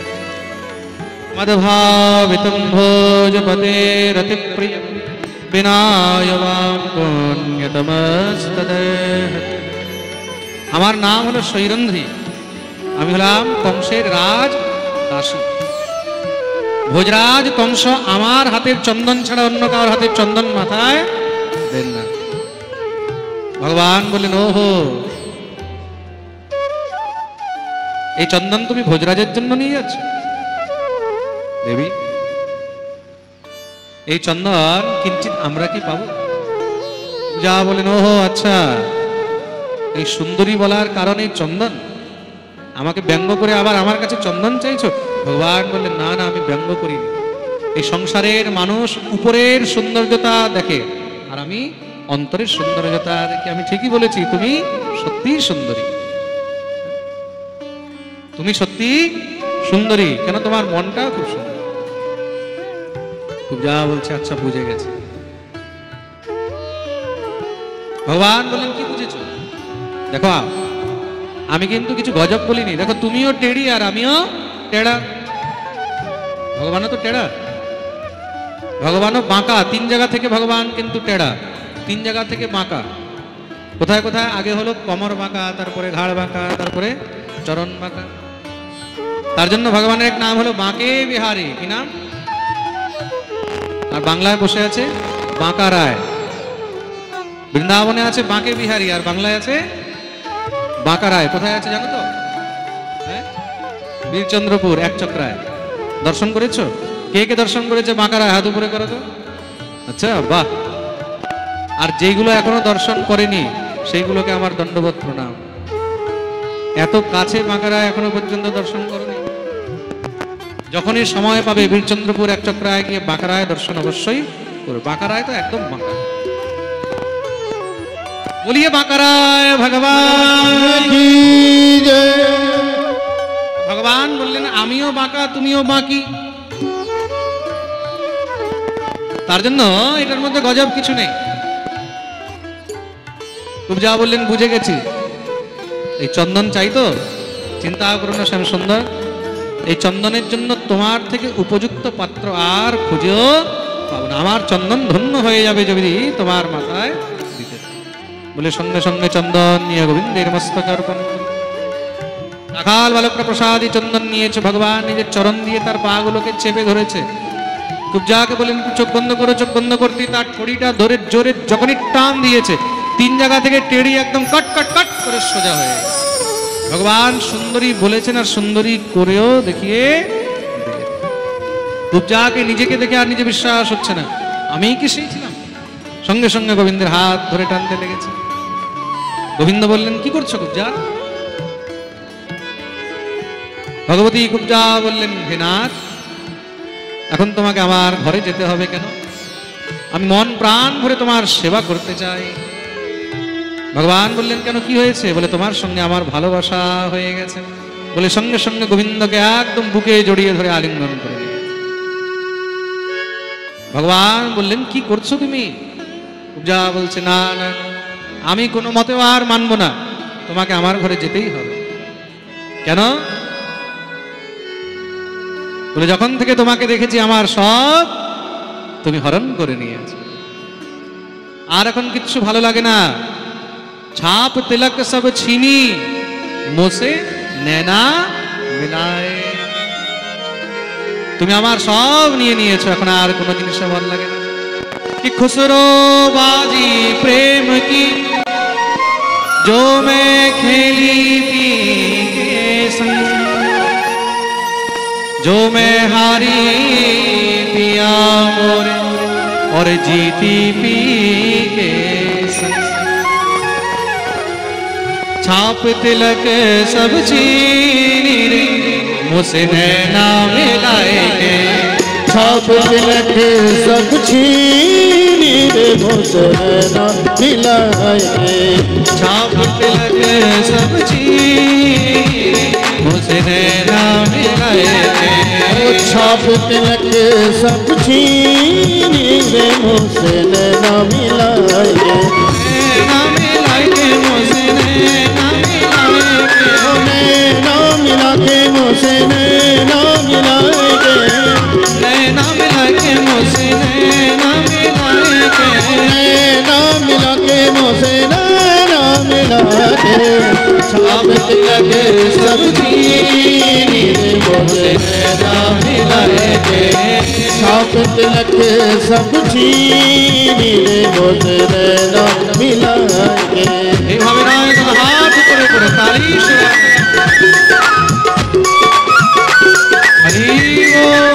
মদভাবিতং ভোজপতেরতিপ্রিয় বিনায়বাম পুণ্যতমস্তদহতি। আমার নাম হলো সৈরন্ধ্রী, আমি হলাম কংসের রাজ দাসী। ভোজরাজ কংস আমার হাতের চন্দন ছাড়া অন্য কারোর হাতের চন্দন মাথায় দেন না। ভগবান বললেন ওহো, এই চন্দন তুমি ভোজরাজের জন্য নিয়ে যাচ্ছ? দেবী এই চন্দন কিঞ্চিত আমরা কি পাবো? যা বলেন ওহো আচ্ছা, এই সুন্দরী বলার কারণে চন্দন, আমাকে ব্যঙ্গ করে আবার আমার কাছে চন্দন চাইছো? ভগবান বললেন না না, আমি ব্যঙ্গ করিনি। এই সংসারের মানুষ উপরের সৌন্দর্যতা দেখে আর আমি অন্তরের সৌন্দর্যতা দেখে। আমি ঠিকই বলেছি, তুমি সত্যি সুন্দরী, তুমি সত্যি সুন্দরী। কেন? তোমার মনটা খুব সুন্দর। খুব যা বলছে আচ্ছা বুঝে গেছে। ভগবান বলেন কি বুঝেছ? দেখো আমি কিন্তু কিছু গজব বলিনি। দেখো তুমিও টেড়ি আর আমিও টেড়া। ভগবানও তো টেড়া, ভগবানও বাঁকা। তিন জায়গা থেকে ভগবান কিন্তু টেড়া, তিন জায়গা থেকে বাঁকা। কোথায় কোথায়? আগে হলো কমর বাঁকা, তারপরে ঘাড় বাঁকা, তারপরে চরণ বাঁকা। তার জন্য ভগবানের এক নাম হলো বাঁকে বিহারী। কি নাম? আর বাংলায় বসে আছে বাঁকা রায়। বৃন্দাবনে আছে বাঁকে বিহারী আর বাংলায় আছে বাঁকা রায়। কোথায় আছে জানো তো? হ্যাঁ, বীরচন্দ্রপুর এক চক্রায়। দর্শন করেছো? কে কে দর্শন করেছে বাঁকারা হাত উপরে করো তো। আচ্ছা, বাহ। আর যেগুলো এখনো দর্শন করেনি সেইগুলোকে আমার দণ্ডবোধ প্রণাম। এত কাছে বাঁকারা এখনো পর্যন্ত দর্শন করনি। যখনই সময় পাবে বীরচন্দ্রপুর এক চক্রায় গিয়ে বাঁকারায় দর্শন অবশ্যই করবে। বাঁকারায় তো একদম বাঁকা। বলিয়ে বাঁকারায় ভগবান কি জয়। ভগবান বললেন আমিও বাঁকা, তুমিও বাঁকি। তার জন্য এটার মধ্যে গজব কিছু নেই। যা বললেন বুঝে গেছি। এই চন্দন চাই তো, চিন্তা করো না শ্যাম সুন্দর, এই চন্দনের জন্য তোমার থেকে উপযুক্ত পাত্র আর খুঁজেও পাবো না। আমার চন্দন ধন্য হয়ে যাবে যদি তোমার মাথায় দিতে। বলে সঙ্গে সঙ্গে চন্দন নিয়ে গোবিন্দের মস্তকে অর্পণ করল। রাখাল বালকরা প্রসাদী চন্দন নিয়েছে, ভগবান নিজের চরণ দিয়ে তার পা গুলোকে চেপে ধরেছে। কুবজাকে বলেন চোখ বন্ধ করো। চোখ বন্ধ করতে তার ঠড়িটা ধরে জোরে যখনই টান দিয়েছে, তিন জায়গা থেকে টেড়ি একদম কাট কাট কাট করে সোজা হয়ে গেছে। ভগবান সুন্দরী বলেছেন আর সুন্দরী করেও দেখিয়ে। কুবজাকে নিজেকে দেখে আর নিজে বিশ্বাস হচ্ছে না, আমি কি সেই ছিলাম। সঙ্গে সঙ্গে গোবিন্দের হাত ধরে টানতে লেগেছে। গোবিন্দ বললেন কি করছো কুবজা? ভগবতী কুবজা বললেন হে নাথ, এখন তোমাকে আমার ঘরে যেতে হবে কেন? আমি মন প্রাণ ভরে তোমার সেবা করতে চাই। ভগবান বললেন কেন, কি হয়েছে? বলে তোমার সঙ্গে আমার ভালোবাসা হয়ে গেছে। বলে সঙ্গে সঙ্গে গোবিন্দকে একদম বুকে জড়িয়ে ধরে আলিঙ্গন করে নিয়েছে। ভগবান বললেন কি করছো তুমি? কুবজা বলছে না না, আমি কোনো মতেও আর মানবো না, তোমাকে আমার ঘরে যেতেই হবে। কেন? বলে যখন থেকে তোমাকে দেখেছি আমার সব তুমি হরণ করে নিয়েছো, আর এখন কিচ্ছু ভালো লাগে না। ছাপ তিলক সব ছিনি মোসে নैना মিলায়ে। তুমি আমার সব নিয়ে নিয়েছো, এখন আর কোনো জিনিস ভালো লাগে না। कि खुसरो बाजी प्रेम की जो मैं खेली पी के संग, जो मैं हारी पिया मोरे और जीती पी के संग। छाप तिलक सब चीनी रे मुझसे नैना मिलाए। छाप तिलक सब छीनी रे मुझसे नैना मिलाए। छाप तिलक सब चीनी मुझसे नैना मिलाए। छाप तिलक सब छीनी रे मुझसे नैना मिलाए। नैना मिलाए मुझसे नैना मिलाए। नैना मिला के मुझसे नैना मिलाए। नैना मिला के मुझसे नैना मिलाए। नैना मिला के मुझसे नैना मिला के। छाप तिलक सब छीनी रे मुझसे नैना मिलाए। छाप तिलक सब छीनी रे मुझसे नैना मिलाए। এইভাবে নয় তো হাত করে করে তালি সেবা। হরি বল।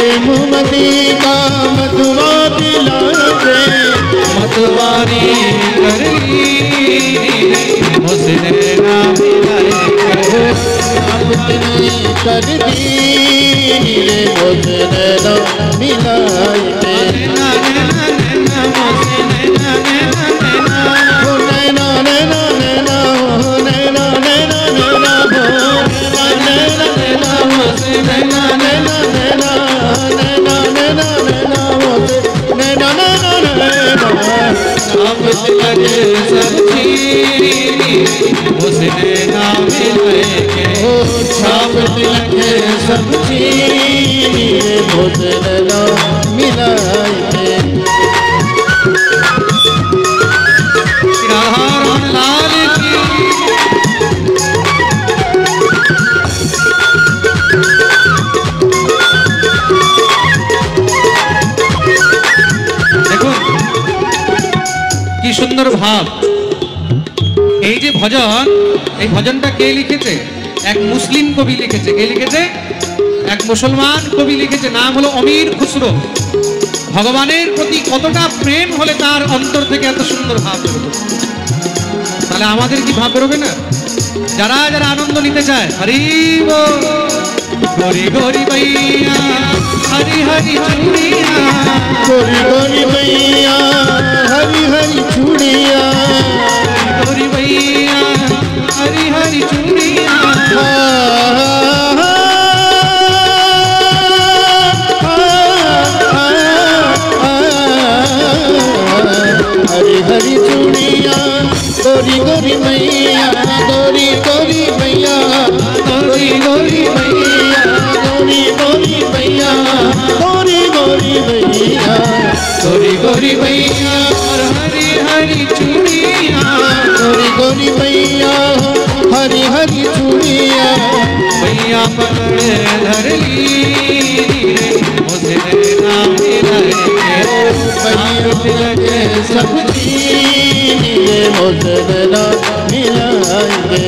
मतवारी कितनी कर दी रे मुझे नैना मिलाई के नैना नैना नैना नैना नैना नैना नैना हो नैना नैना नैना हो नैना नैना मुझे नैना नैना नैना नैना नैना नैना मुझे नैना नैना नैना शाम तिलक सब्जी मुझे नैना मिलाएंगे शाम तिलक सब्जी मुझे नैना मिलाएंगे राधारमण लाल की দেখুন কি সুন্দর ভাব। এই যে ভজন, এই ভজনটা কে লিখেছে? এক মুসলিম কবি লিখেছে। কে লিখেছে? এক মুসলমান কবি লিখেছে, নাম হলো অমির খুসরো। ভগবানের প্রতি কতটা প্রেম হলে তার অন্তর থেকে এত সুন্দর ভাব বেরোবে। তাহলে আমাদের কি ভাব বেরোবে না? যারা যারা আনন্দ নিতে চায়, হরি বল গরি গরি বৈয়া হরি হরি চুড়িয়া गोरी गोरी मैया हरी हरी चूड़िया गरी बैया हरी हरी चूड़िया हरी हरी चूड़िया गोरी गोरी मैया गोरी गोरी मैया गोरी गोरी मैया गोरी गोरी मैया गोरी गोरी मैया गोरी गोरी मैया और हरी हरी चूड़िया गोरी गोरी मैया हरी हरी चूड़िया मैया पकड़ धर ली मुझे नैना मिलाएंगे मैया तिलक सब्जी मुझे नैना मिलाएंगे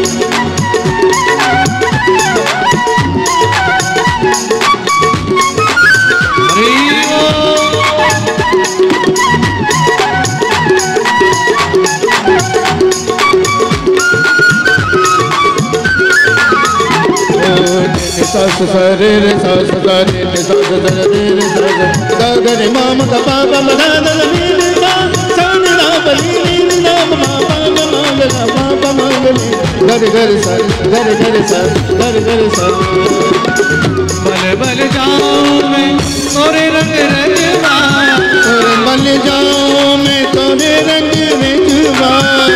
सास सरे रे सास सरे रे सास सरे रे सास गगरे माम का पापा मना दल नील मा चंद्रा बली नील नाम पापा मंगला पापा मंगली घर घर सर घर घर सर घर घर सर बल बल जाओ मैं तोरे रंग रंगवा तोरे बल जाओ मैं तोरे रंग रंगवा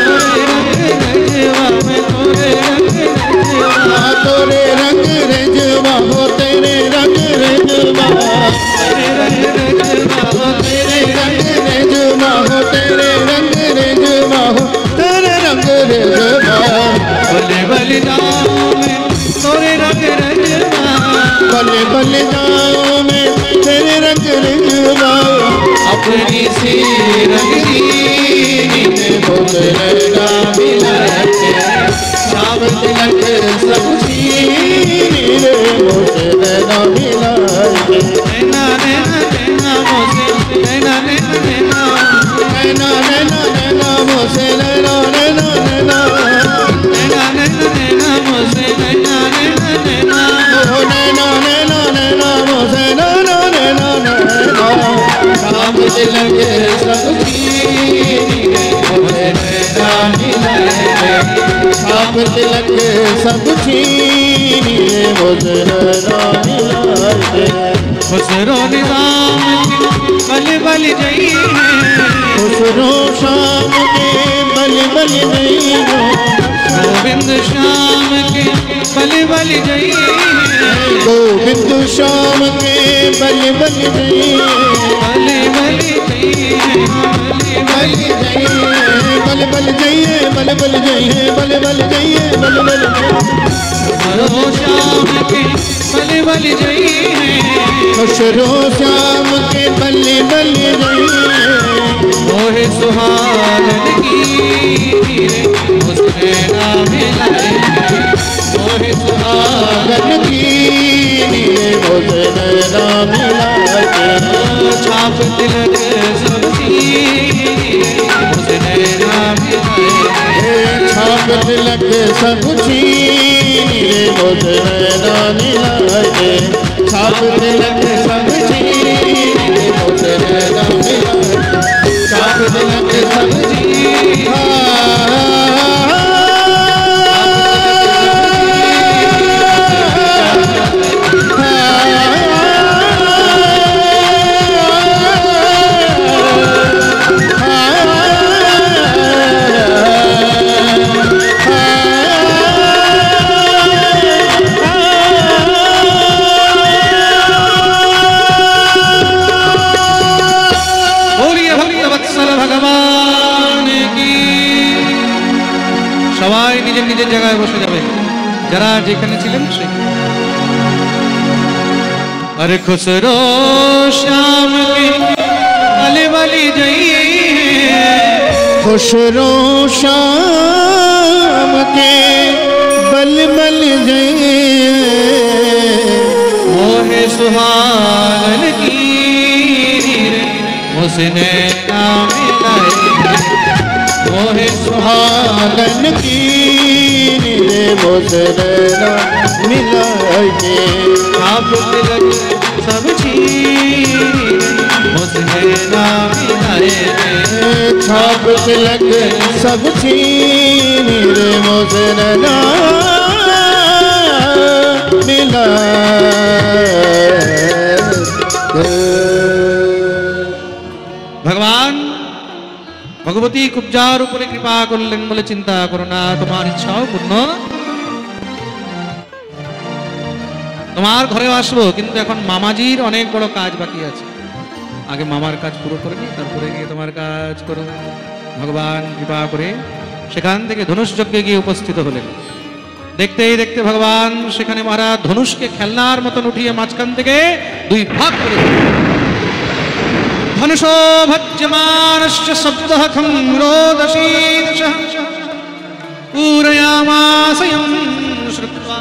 तोरे रंग रंगवा हो तेरे रंग रंगवा तेरे रंग रंगवा हो तेरे रंग रंगवा हो तेरे रंग रंगवा हो तेरे रंग रंगवा बले बले जाओ मैं तोरे रंग रंगवा बले बले जाओ मैं तेरे रंग रंगवा अपनी सी रंगी मुझे नैना मिलाएंगे शाम तिलक सब्जी रे मुझे नैना मिलाएंगे नैना नैना नैना मुझे नैना नैना नैना नैना नैना नैना मुझे नैना नैना नैना नैना नैना नैना मुझे नैना नैना नैना ओ नैना नैना नैना मुझे नैना नैना नैना शाम तिलक सब्जी मुझे नैना मिलाएंगे शाम तिलक सब्जी मुझे नैना मिलाएंगे खुसरो निजाम बल बल जई है खुसरो शाम के बल बल जई हो गोविंद श्याम के बल बल जई है गोविंद श्याम के बल बल जई बल बल जई है बल जई बल बल जई बल बल जई बल बल जई बल बल खुसरो श्याम के बल बल जई है खुसरो श्याम के बल बल जई मोहे सुहागन की मुझे ना मिलाएंगे मोहे सुहागन गगन की मुझे नैना मिलाएंगे छाप तिलक सब्जी मुझे नैना मिलाएंगे छाप तिलक सब्जी रे मुझे नैना मिलाए के छाप तिलक सब चीर रे मुझे नैना मिलाए छाप तिलक सब चीर সবাই নিজের নিজের জায়গায় বসে যাবে যারা যেখানে ছিলেন সেই अरे खुसरो श्याम की अली वाली जई खुसरो श्याम के बल बल जई मोहे सुहागन की उसने नाम मिलाए मोहे सुहागन की रे मुझे नैना मिलाए के छाप तिलक सब चीर उसने नाम मिलाए छाप तिलक सब चीर रे मुझे नैना भगवान भगवती कुब्जार উপরে কৃপা করলেন বলে চিন্তা করো না তোমার ইচ্ছাও পূর্ণ তোমার ঘরে আসবো কিন্তু এখন মামাজির অনেক বড় কাজ বাকি আছে আগে মামার কাজ পুরো করে নি তারপরে গিয়ে তোমার কাজ করো ভগবান কৃপা করে সেখান থেকে ধনুষ যজ্ঞে গিয়ে উপস্থিত হলেন দেখতেই দেখতে ভগবান সেখানে মহারাজ ধনুষকে খেলনার মতন উঠিয়ে মাঝখান থেকে দুই ভাগ করে ধনুষো ভজ্যমানশ্চ শব্দঃ খং রোদশীদশঃ পূরয়ামাসয়ং শ্রুত্বা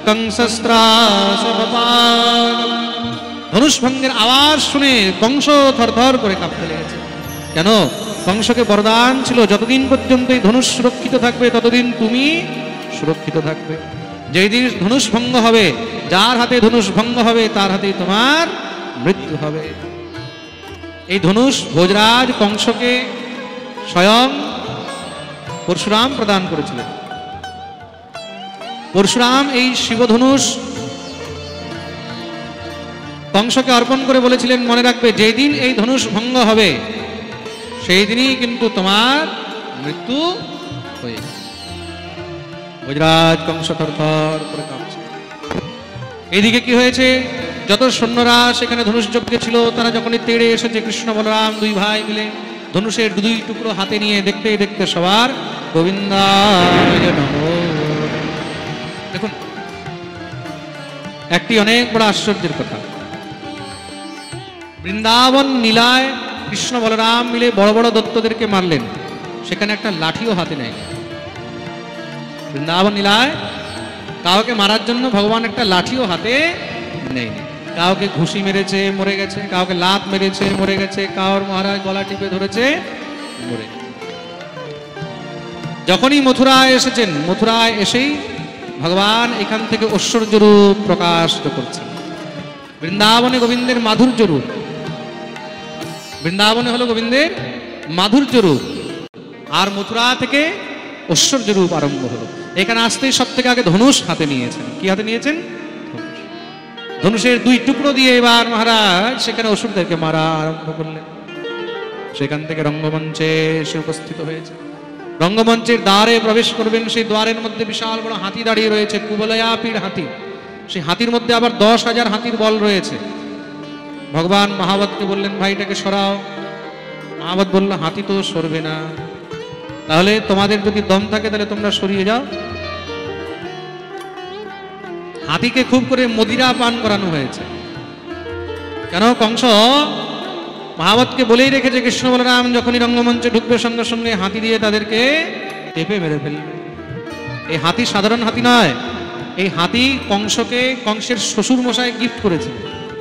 কংসস্ত্রাসবপাল ধনুষ ভঙ্গের আওয়াজ শুনে কংস থরথর করে কাঁপতে লেগেছে কেন কংসকে বরদান ছিল যতদিন পর্যন্ত এই ধনুষ সুরক্ষিত থাকবে ততদিন তুমি সুরক্ষিত থাকবে যেই দিন ধনুষ ভঙ্গ হবে যার হাতে ধনুষ ভঙ্গ হবে তার হাতে তোমার মৃত্যু হবে এই ধনুষ ভোজরাজ কংসকে স্বয়ং পরশুরাম প্রদান করেছিলেন পরশুরাম এই শিবধনুষ কংসকে অর্পণ করে বলেছিলেন মনে রাখবে যেই দিন এই ধনুষ ভঙ্গ হবে সেই দিনই কিন্তু তোমার মৃত্যু হয়ে ভোজরাজ কংস থরথর করে কাঁপছে এইদিকে কি হয়েছে যত সৈন্যরা সেখানে ধনুষ যজ্ঞে ছিল তারা যখনই তেড়ে এসেছে কৃষ্ণ বলরাম দুই ভাই মিলে ধনুষের দুই টুকরো হাতে নিয়ে দেখতে দেখতে সবার গোবিন্দায় নমঃ দেখুন একটি অনেক বড় আশ্চর্যের কথা বৃন্দাবন নীলায় কৃষ্ণ বলরাম মিলে বড় বড় দত্তদেরকে মারলেন সেখানে একটা লাঠিও হাতে নেয় বৃন্দাবন নীলায় কাউকে মারার জন্য ভগবান একটা লাঠিও হাতে নেয়নি কাউকে ঘুষি মেরেছে মরে গেছে কাউকে লাত মেরেছে মরে গেছে কাউর মহারাজ গলা টিপে ধরেছে মরে যখনই মথুরায় এসেছেন মথুরায় এসেই ভগবান এখান থেকে ঐশ্বর্য রূপ প্রকাশ করছেন বৃন্দাবনে গোবিন্দের মাধুর্য রূপ বৃন্দাবনে হলো গোবিন্দের মাধুর্য রূপ আর মথুরা থেকে ঐশ্বর্য রূপ আরম্ভ হলো এখানে আসতেই সব থেকে আগে ধনুষ হাতে নিয়েছেন কি হাতে নিয়েছেন ধনুষের দুই টুকরো দিয়ে এবার মহারাজ সেখানে অসুরদেরকে মারা আরম্ভ করলেন সেখান থেকে রঙ্গমঞ্চে এসে উপস্থিত হয়েছে রঙ্গমঞ্চের দ্বারে প্রবেশ করবেন সেই দ্বারের মধ্যে বিশাল বড় হাতি দাঁড়িয়ে রয়েছে কুবলয়াপীড় হাতি সেই হাতির মধ্যে আবার দশ হাজার হাতির বল রয়েছে ভগবান মহাবতকে বললেন ভাইটাকে সরাও মহাবত বলল হাতি তো সরবে না তাহলে তোমাদের যদি দম থাকে তাহলে তোমরা সরিয়ে যাও হাতিকে খুব করে মদিরা পান করানো হয়েছে কেন কংস মহাবতকে বলেই রেখেছে কৃষ্ণ বলরাম যখনই রঙ্গমঞ্চে ঢুকবে সঙ্গে সঙ্গে হাতি দিয়ে তাদেরকে টেপে মেরে ফেলবে এই হাতি সাধারণ হাতি নয় এই হাতি কংসকে কংসের শ্বশুর মশাই গিফট করেছে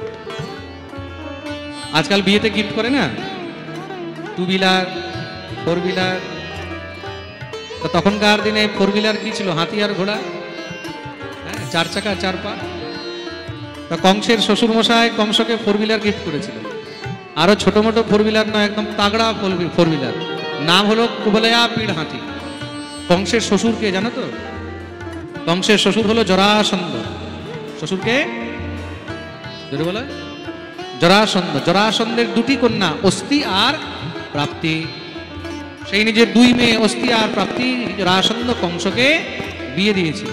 আজকাল বিয়েতে গিফট করে না টু হুইলার ফোর হুইলার তখনকার দিনে ফোর হুইলার কি ছিল হাতি আর ঘোড়া হ্যাঁ চার চাকা চার পা। তা কংসের শ্বশুর মশাই কংসকে ফোর হুইলার গিফট করেছিল, আরো ছোট মোটো ফোর হুইলার নয়, একদম তাগড়া ফোর হুইলার, নাম হলো কুবলয়া পিড় হাতি। কংসের শ্বশুরকে জানো তো? কংসের শ্বশুর হলো জরাসন্ধ। শ্বশুরকে জোরে বলো। জরাসন্ধ। জরাসন্ধের দুটি কন্যা অস্থি আর প্রাপ্তি। সেই নিজের দুই মেয়ে অস্থি আর প্রাপ্তি জরাসন্ধ কংসকে বিয়ে দিয়েছিল,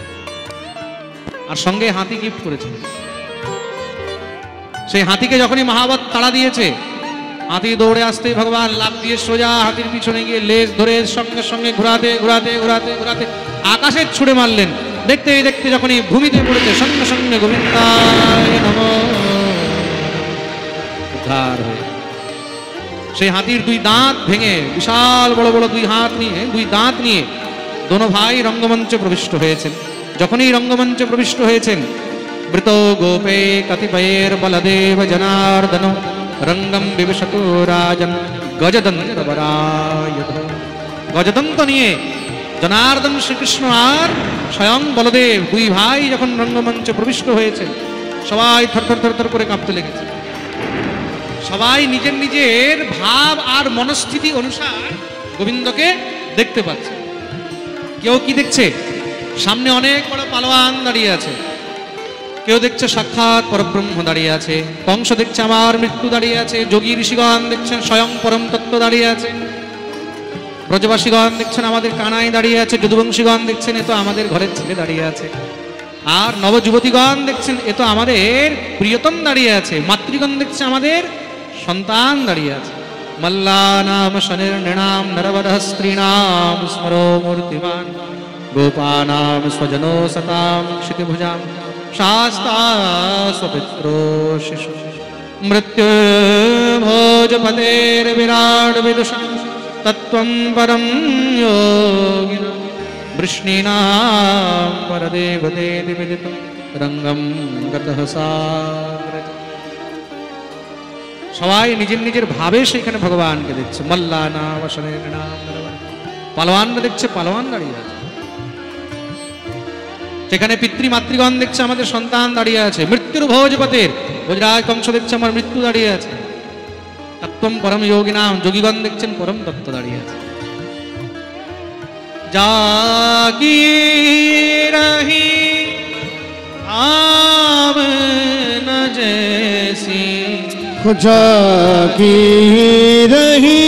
আর সঙ্গে হাতি গিফট করেছিল। সেই হাতিকে যখনই মহাবত তাড়া দিয়েছে, হাতি দৌড়ে আসতে ভগবান লাফ দিয়ে সোজা হাতির পিছনে গিয়ে লেজ ধরে সঙ্গে সঙ্গে ঘোরাতে ঘোরাতে ঘোরাতে ঘোরাতে আকাশে ছুড়ে মারলেন। দেখতে দেখতে যখনই ভূমিতে পড়েছে, সঙ্গে সঙ্গে গোবিন্দায় নমঃ উদ্ধার হয়ে সেই হাতির দুই দাঁত ভেঙে, বিশাল বড় বড় দুই হাত নিয়ে, দুই দাঁত নিয়ে দোনো ভাই রঙ্গমঞ্চে প্রবিষ্ট হয়েছেন। যখনই রঙ্গমঞ্চে প্রবিষ্ট হয়েছেন, বৃত গোপে কতিপয়ের বলদেব জনার্দন রঙ্গম বিবিশতু রাজন গজদন্ত বরায়ধ। গজদন্ত নিয়ে জনার্দন শ্রীকৃষ্ণ আর স্বয়ং বলদেব দুই ভাই যখন রঙ্গমঞ্চে প্রবিষ্ট হয়েছেন, সবাই থরথর থরথর করে কাঁপতে লেগেছে। সবাই নিজের নিজের ভাব আর মনস্থিতি অনুসার গোবিন্দকে দেখতে পাচ্ছে। কেউ কি দেখছে? সামনে অনেক বড় পালোয়ান দাঁড়িয়ে আছে, কেউ দেখছে সাক্ষাৎ পরব্রহ্ম দাঁড়িয়ে আছে, কংস দেখছে আমার মৃত্যু দাঁড়িয়ে আছে, যোগী ঋষিগণ দেখছেন স্বয়ং পরম তত্ত্ব দাঁড়িয়ে আছে, ব্রজবাসীগণ দেখছেন আমাদের কানাই দাঁড়িয়ে আছে, যদুবংশীগণ দেখছেন এ তো আমাদের ঘরের ছেলে দাঁড়িয়ে আছে, আর নবযুবতীগণ দেখছেন এ তো আমাদের প্রিয়তম দাঁড়িয়ে আছে, মাতৃগণ দেখছে আমাদের সন্তান দাঁড়িয়ে আছে। মল্লানাম শনির্ণাম নরবধ স্ত্রীণাম স্মরো মূর্তিমান গোপানাম স্বজনো সতাম ক্ষিতিভুজাম শাস্তা স্বপিত্রো শিশু মৃত্যু ভোজপতের বিরাট বিদুষা তত্ত্বং পরম যোগিনা বৃষ্ণীনাম পরদেবদেতি বিদিতং রঙ্গম গতঃ সাগরে। সবাই নিজের নিজের ভাবে সেখানে ভগবানকে দেখছে। মল্লানা বসনের নাম পালোয়ানরা দেখছে, পালোয়ান দাঁড়িয়ে আছে সেখানে, পিতৃমাতৃগণ দেখছে আমাদের সন্তান দাঁড়িয়ে আছে, মৃত্যুর ভোজপতের ভোজরাজ কংস দেখছে আমার মৃত্যু দাঁড়িয়ে আছে, তত্ত্বম পরম যোগী নাম যোগীগণ দেখছেন পরম তত্ত্ব দাঁড়িয়ে আছে। জাগি রহি আব ন জैसी जागी रही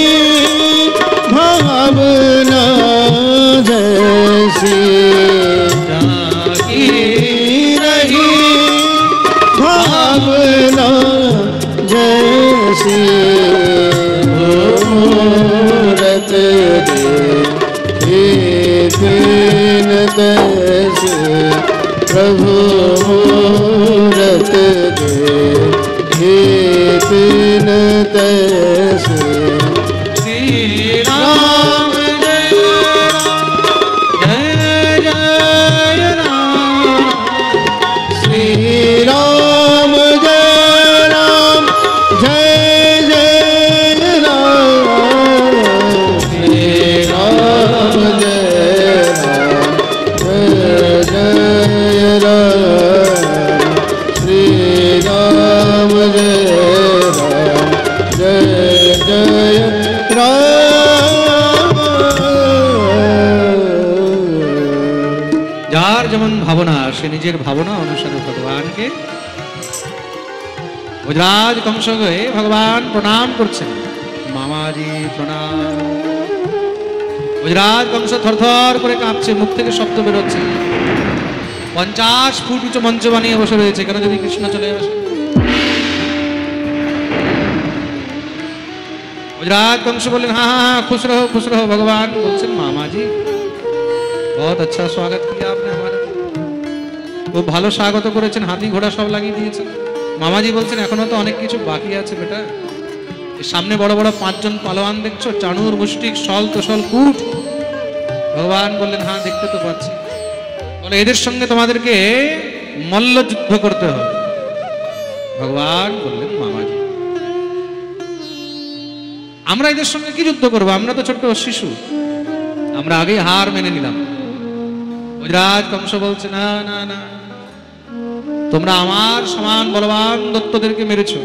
भावना जैसी, जागी रही भावना जैसी, मूरत दे दीन तैसी, प्रभु मूरत दे दीन तैसी। श्री राम जय राम जय जय राम, श्री राम जय राम जय जय राम, श्री राम जय राम जय जय राम, श्री राम जय राम जय जय राम। যার যেমন ভাবনা সে নিজের ভাবনা অনুসারে ভগবানকে, ভোজরাজ কংস হয়ে ভগবান প্রণাম করছেন, মামাজি প্রণাম। ভোজরাজ কংস থরথর করে কাঁপছে, মুখ থেকে শব্দ বেরোচ্ছে, পঞ্চাশ ফুট উঁচু মঞ্চ বানিয়ে বসে রয়েছে, কেন যদি কৃষ্ণ চলে আসে। गुजरात कंस बोले हाँ हाँ हाँ खुश रहो खुश रहो। भगवान बोलছেন मामा जी बहुत अच्छा स्वागत किया आपने हमारा, খুব ভালো স্বাগত করেছেন, হাতি ঘোড়া সব লাগিয়ে দিয়েছেন। মামাজি বলছেন এখনো তো অনেক কিছু বাকি আছে বেটা, সামনে বড় বড় পাঁচজন পালোয়ান দেখছো, চাণুর মুষ্টিক সল তোষল কুট। ভগবান বললেন হ্যাঁ দেখতে তো পাচ্ছি, বলে এদের সঙ্গে তোমাদেরকে মল্ল যুদ্ধ করতে হবে। ভগবান বললেন মামাজি আমরা এদের সঙ্গে কি যুদ্ধ করবো, আমরা তো ছোট্ট শিশু, আমরা আগেই হার মেনে নিলাম। বৈরাজ কংস বলছে না না না, তোমরা আমার সমান বলবান দত্তদেরকে মেরেছো,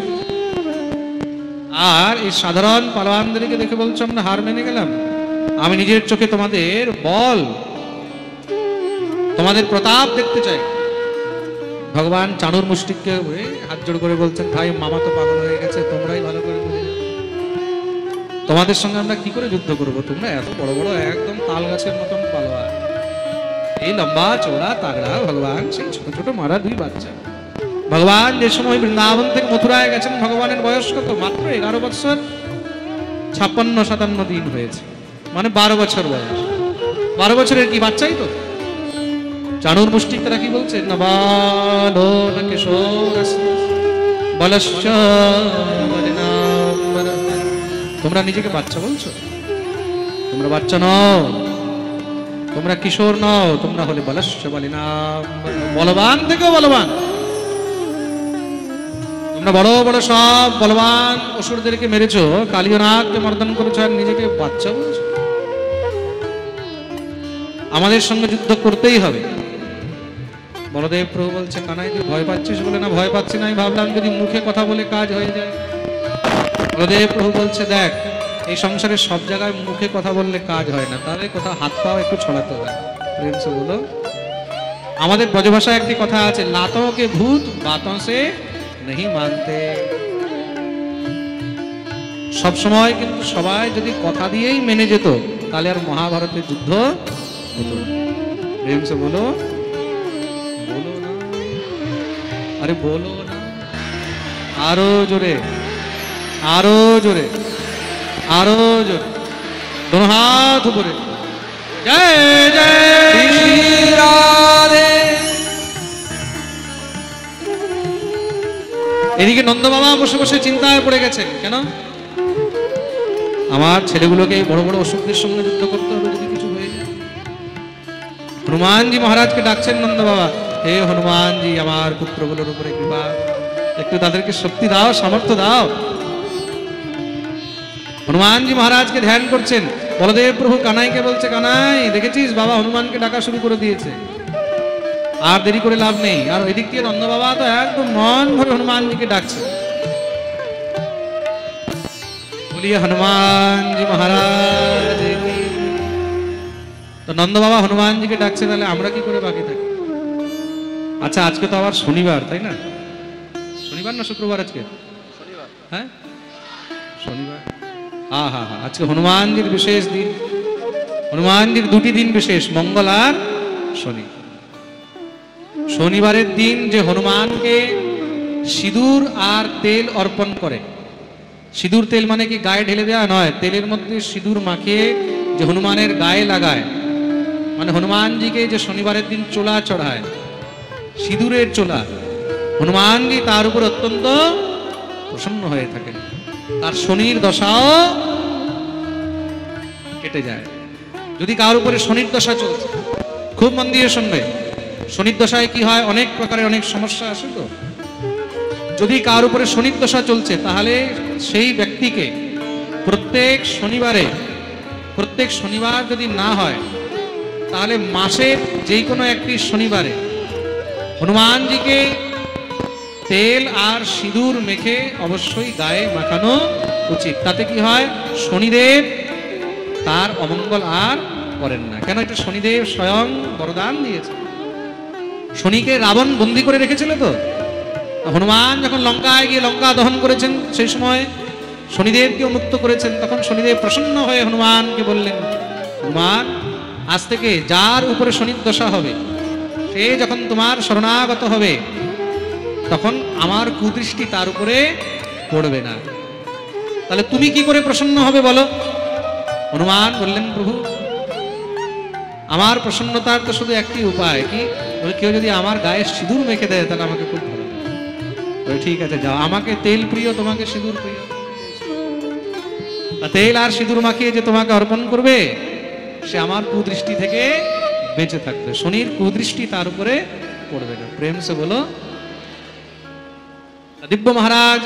আর এই সাধারণ পালোয়ানদেরকে দেখে বলছো আমরা হার মেনে গেলাম। আমি নিজের চোখে তোমাদের বল, তোমাদের প্রতাপ দেখতে চাই। ভগবান চাণুর মুষ্টিককে হাত জোড় করে বলছেন, ভাই মামা তো পাগল হয়ে গেছে, তোমরাই ভালো করে বুঝে যাও, তোমাদের সঙ্গে আমরা কি করে যুদ্ধ করবো? তোমরা এত বড় বড় একদম তাল গাছের মতন পালোয়ান, এই লম্বা চওড়া তাগড়া ভগবান সেই ছোট ছোট মারা দুই বাচ্চা। ভগবান যে সময় বৃন্দাবন থেকে মথুরায় গেছেন, ভগবানের বয়স কত? মাত্র এগারো বছর ছাপ্পান্ন সাতান্ন দিন হয়েছে, মানে বারো বছর বয়স। বারো বছরের কি বাচ্চাই তো। চাণুর মুষ্টিক তারা কি বলছে, নবালো ন কিশোরস্য বলশ্চ বলিনাম্বর। তোমরা নিজেকে বাচ্চা বলছো? তোমরা বাচ্চা নও, তোমরা কিশোর নও, তোমরা হলে বলশ্চ বলিনাম্বর, বলবান থেকেও বলবান। তোমরা বড় বড় সব বলবান অসুরদেরকে মেরেছো, কালিয়নাগকে মর্দন করেছো, আর নিজেকে বাচ্চা বলছো? আমাদের সঙ্গে যুদ্ধ করতেই হবে। বলদেব প্রভু বলছে, কানাই তুই ভয় পাচ্ছিস? বলে না, ভয় পাচ্ছি না, আমি ভাবলাম যদি মুখে কথা বলে কাজ হয়ে যায়। বলদেব প্রভু বলছে, দেখ এই সংসারে সব জায়গায় মুখে কথা বললে কাজ হয় না, তাহলে কোথাও হাত পাও একটু ছড়াতে হয়। প্রেম সে বলো, আমাদের ব্রজভাষায় একটি কথা আছে, লাতোं के भूत बातों से नहीं मानते। সব সময় কিন্তু সবাই যদি কথা দিয়েই মেনে যেত, তাহলে আর মহাভারতের যুদ্ধ হতো না। প্রেম সে বলো, বলো না, আরে বলো না, আরো জোরে, আরো জোরে, আরো জোরে, দোনো হাত উপরে, জয় জয় শ্রী রাধে। এদিকে নন্দ বাবা বসে বসে চিন্তায় পড়ে গেছেন, কেন আমার ছেলেগুলোকে এই বড় বড় অসুখদের সঙ্গে যুদ্ধ করতে হবে, যদি কিছু হয়ে যায়। হনুমানজি মহারাজকে ডাকছেন নন্দ বাবা, হে হনুমানজি, আমার পুত্রগুলোর উপরে কৃপা, একটু তাদেরকে শক্তি দাও, সামর্থ্য দাও। হনুমানজি মহারাজকে ধ্যান করছেন। বলদেব প্রভু কানাইকে বলছে, কানাই দেখেছিস বাবা হনুমানকে ডাকা শুরু করে দিয়েছে, আর দেরি করে লাভ নেই। আর এদিক দিয়ে নন্দ বাবা তো একদম মন ভরে হনুমানজিকে ডাকছে। বলিয়ে হনুমানজি মহারাজ। তো নন্দ বাবা হনুমানজিকে ডাকছে, তাহলে আমরা কি করে বাকি থাকি? আচ্ছা, আজকে তো আবার শনিবার, তাই না? শনিবার না শুক্রবার আজকে? শনিবার। হ্যাঁ, শনিবার। হ্যাঁ হ্যাঁ হ্যাঁ, আজকে হনুমানজির বিশেষ দিন। হনুমানজির দুটি দিন বিশেষ, মঙ্গল আর শনি। শনিবারের দিন যে হনুমানকে সিঁদুর আর তেল অর্পণ করে, সিঁদুর তেল মানে কি গায়ে ঢেলে দেওয়া নয়, তেলের মধ্যে সিঁদুর মাখিয়ে যে হনুমানের গায়ে লাগায়, মানে হনুমানজিকে যে শনিবারের দিন চোলা চড়ায়, সিঁদুরের চোলা, হনুমানজি তার উপর অত্যন্ত প্রসন্ন হয়ে থাকেন, তার শনির দশাও কেটে যায়। যদি কার উপরে শনির দশা চলছে, খুব মন দিয়ে শুনবে, শনির দশায় কি হয়, অনেক প্রকারের অনেক সমস্যা আসে। তো যদি কার উপরে শনির দশা চলছে, তাহলে সেই ব্যক্তিকে প্রত্যেক শনিবারে, প্রত্যেক শনিবার যদি না হয়, তাহলে মাসের যে কোনো একটি শনিবারে হনুমানজিকে তেল আর সিঁদুর মেখে অবশ্যই গায়ে মাখানো উচিত। তাতে কি হয়, শনিদেব তার অমঙ্গল আর করেন না। কেন? এটা শনিদেব স্বয়ং বরদান দিয়েছে। শনিকে রাবণ বন্দি করে রেখেছিল, তো হনুমান যখন লঙ্কায় গিয়ে লঙ্কা দহন করেছেন, সেই সময় শনিদেবকেও মুক্ত করেছেন। তখন শনিদেব প্রসন্ন হয়ে হনুমানকে বললেন, হনুমান, আজ থেকে যার উপরে শনির দশা হবে, সে যখন তোমার শরণাগত হবে, তখন আমার কুদৃষ্টি তার উপরে পড়বে না। তাহলে তুমি কি করে প্রসন্ন হবে বলো? হনুমান বললেন, প্রভু আমার প্রসন্নতার তো শুধু একটি উপায়, কি বলে, কেউ যদি আমার গায়ে সিঁদুর মেখে দেয়, তাহলে আমাকে খুব ভালো বলে, ঠিক আছে যাও, আমাকে তেল প্রিয়, তোমাকে সিঁদুর প্রিয়। তেল আর সিঁদুর মাখিয়ে যে তোমাকে অর্পণ করবে, সে আমার কুদৃষ্টি থেকে বেঁচে থাকবে, শনির কুদৃষ্টি তার উপরে পড়বে না। প্রেম সে বলো। দিব্য মহারাজ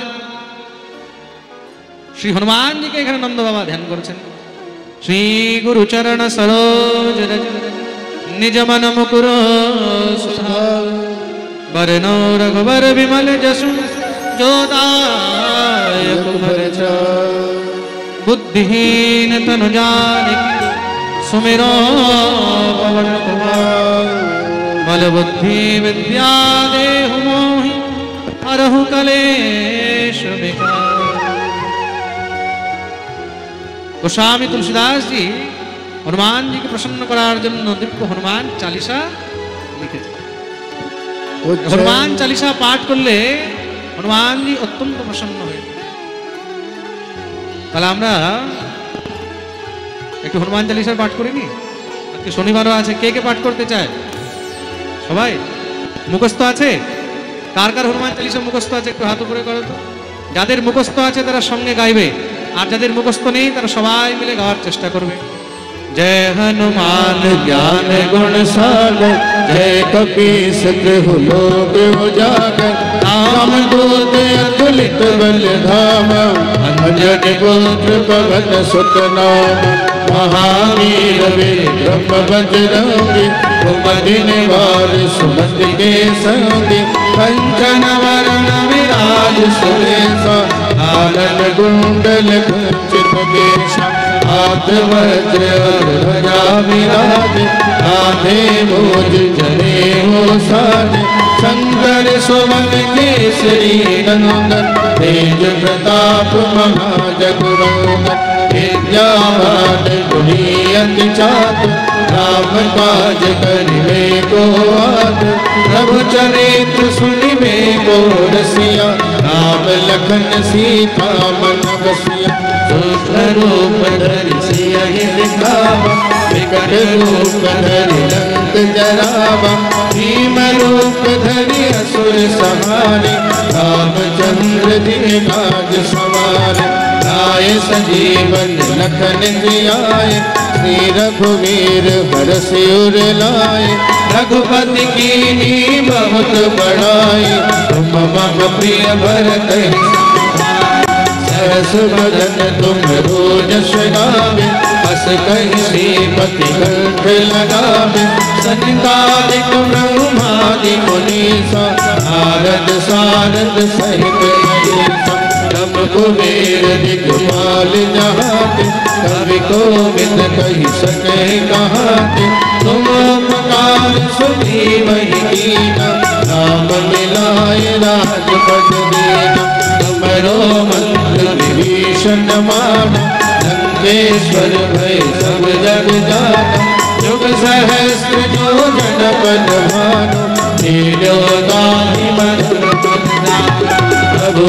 শ্রী হনুমানজিকে এখানে নন্দ বাবা ধ্যান করেছেন। শ্রী গুরু চরণ সরোজ রজ निज मन मुकुर सुधार बरनो रघुबर विमल जसु जो दायक फल चार। बुद्धिहीन तनु जानिके सुमिरो पवन कुमार बल बुद्धि विद्या देहु मोहि हरहु कलेश विकार। गोस्वामी तुलसीदास जी हनुमान जी के प्रसन्न करार जन्य दिव्य हनुमान चालीसा लिखे। हनुमान चालीसा पाठ करले हनुमान जी अत्यंत प्रसन्न हुए। তাহলে আমরা একটু হনুমান চালিসার পাঠ করিনি? আজকে শনিবারও আছে, কে কে পাঠ করতে চায়? সবাই মুখস্থ আছে? কার কার হনুমান চালিসা মুখস্থ আছে একটু হাত উপরে করো তো। যাদের মুখস্থ আছে তারা সঙ্গে গাইবে, আর যাদের মুখস্থ নেই তারা সবাই মিলে গাওয়ার চেষ্টা করবে। जय हनुमान ज्ञान गुण सागर जय कपीस कृहु लोक उजागर राम दूत अतुलित बल धाम अंजनी पुत्र पवन सुत नाम महावीर विक्रम बजरंगी कुमति निवार सुमति के संगी कंचन वरण विराज सुरेशा कानन कुंडल कुंचित केशा हाथ वज्र ध्वजा विराज कांधे मूज जनेऊ साज शंकर सुवन केसरी नंदन तेज प्रताप महाजगवंदन विद्यावान गुणी अति चातुर राम काज करिबे को आतुर प्रभु चरित्र सुनिबे को रसिया राम लखन सीता मन बसिया सूक्ष्म रूप धरि सियहि दिखावा विकट रूप धरि लंक जरावा भीम रूप धरि असुर संहारे रामचंद्र दिन काज सवारे लाए सजीवन लखन जियाए श्री रघुवीर बरसि उर लाए रघुपति कीन्ही बहुत बड़ाई तुम मम प्रिय भरत सरस बदन तुम रोज गावे हस कहि श्रीपति कंठ लगावे सनकादिक ब्रह्मादि मुनीसा नारद सारद सहित अहिसा तब कुबेर दिगपाल जहाते कवि कोविद कहि सके कहाते तुम उपकार सुग्रीवहि कीना राम मिलाए राजपद दीना तुमरो मंत्र विभीषण माना लंकेश्वर भय सब जग जाना जुग सहस्त्र जो जन पद भानु नीलो गाहि मधुर प्रभु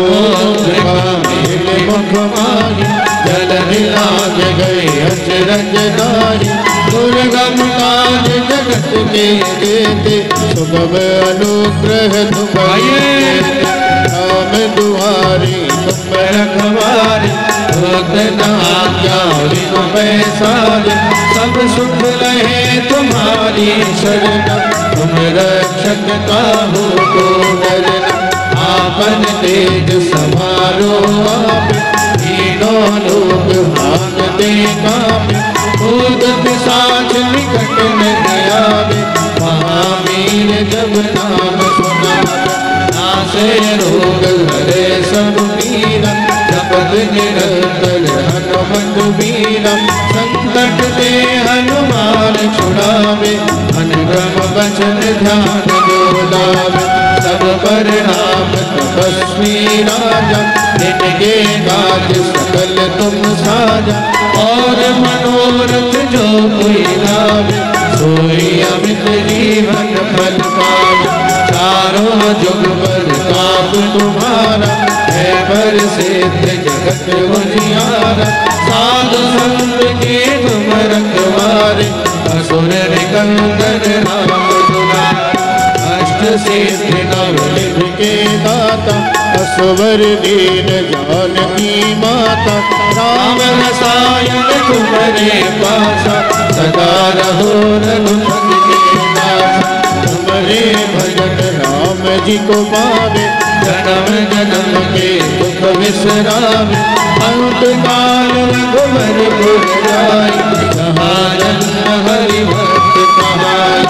मेरे मुख माही जल दिलाज गए अचरज नारी दुर्गम काज जगत के देते सुगम अनुग्रह तुम्हारे राम दुआरी तुम रखवारी भक्त आज्ञा बिनु पैसारे सब सुख रहे तुम्हारी शरण तुम रक्षक काहू को डरना आपन तेज समारो आप तीनों लोग भागते कापे भूत पिशाच निकट नहीं आवे महावीर जब नाम सुनावे नासे रोग हरे सब पीरा जपत निरंतर हनुमत वीरा संकट ते हनुमान छुड़ावे अनुग्रह वचन ध्यान जो लावे सब पर नाम तपस्वी राजा जिनके काज सकल तुम साजा और मनोरथ जो कोई लावे सोई अमित जीवन फल पावे चारों जुग पर ताप तुम्हारा है पर सिद्ध जगत उजियारा साधु संत के तुम रखवारे असुर निकंदन राम दुलारे अष्ट सिद्धि नवनिधि के दाता असवर दीन जानकी माता राम रसायन तुम्हारे पासा सदा रहो रघुपति के दासा तुम्हारे भजन राम जी को पावे जन्म जन्म के दुख विसरावे अंत काल रघुवर पुर जाई जहाँ जन्म हरि भक्त कहाई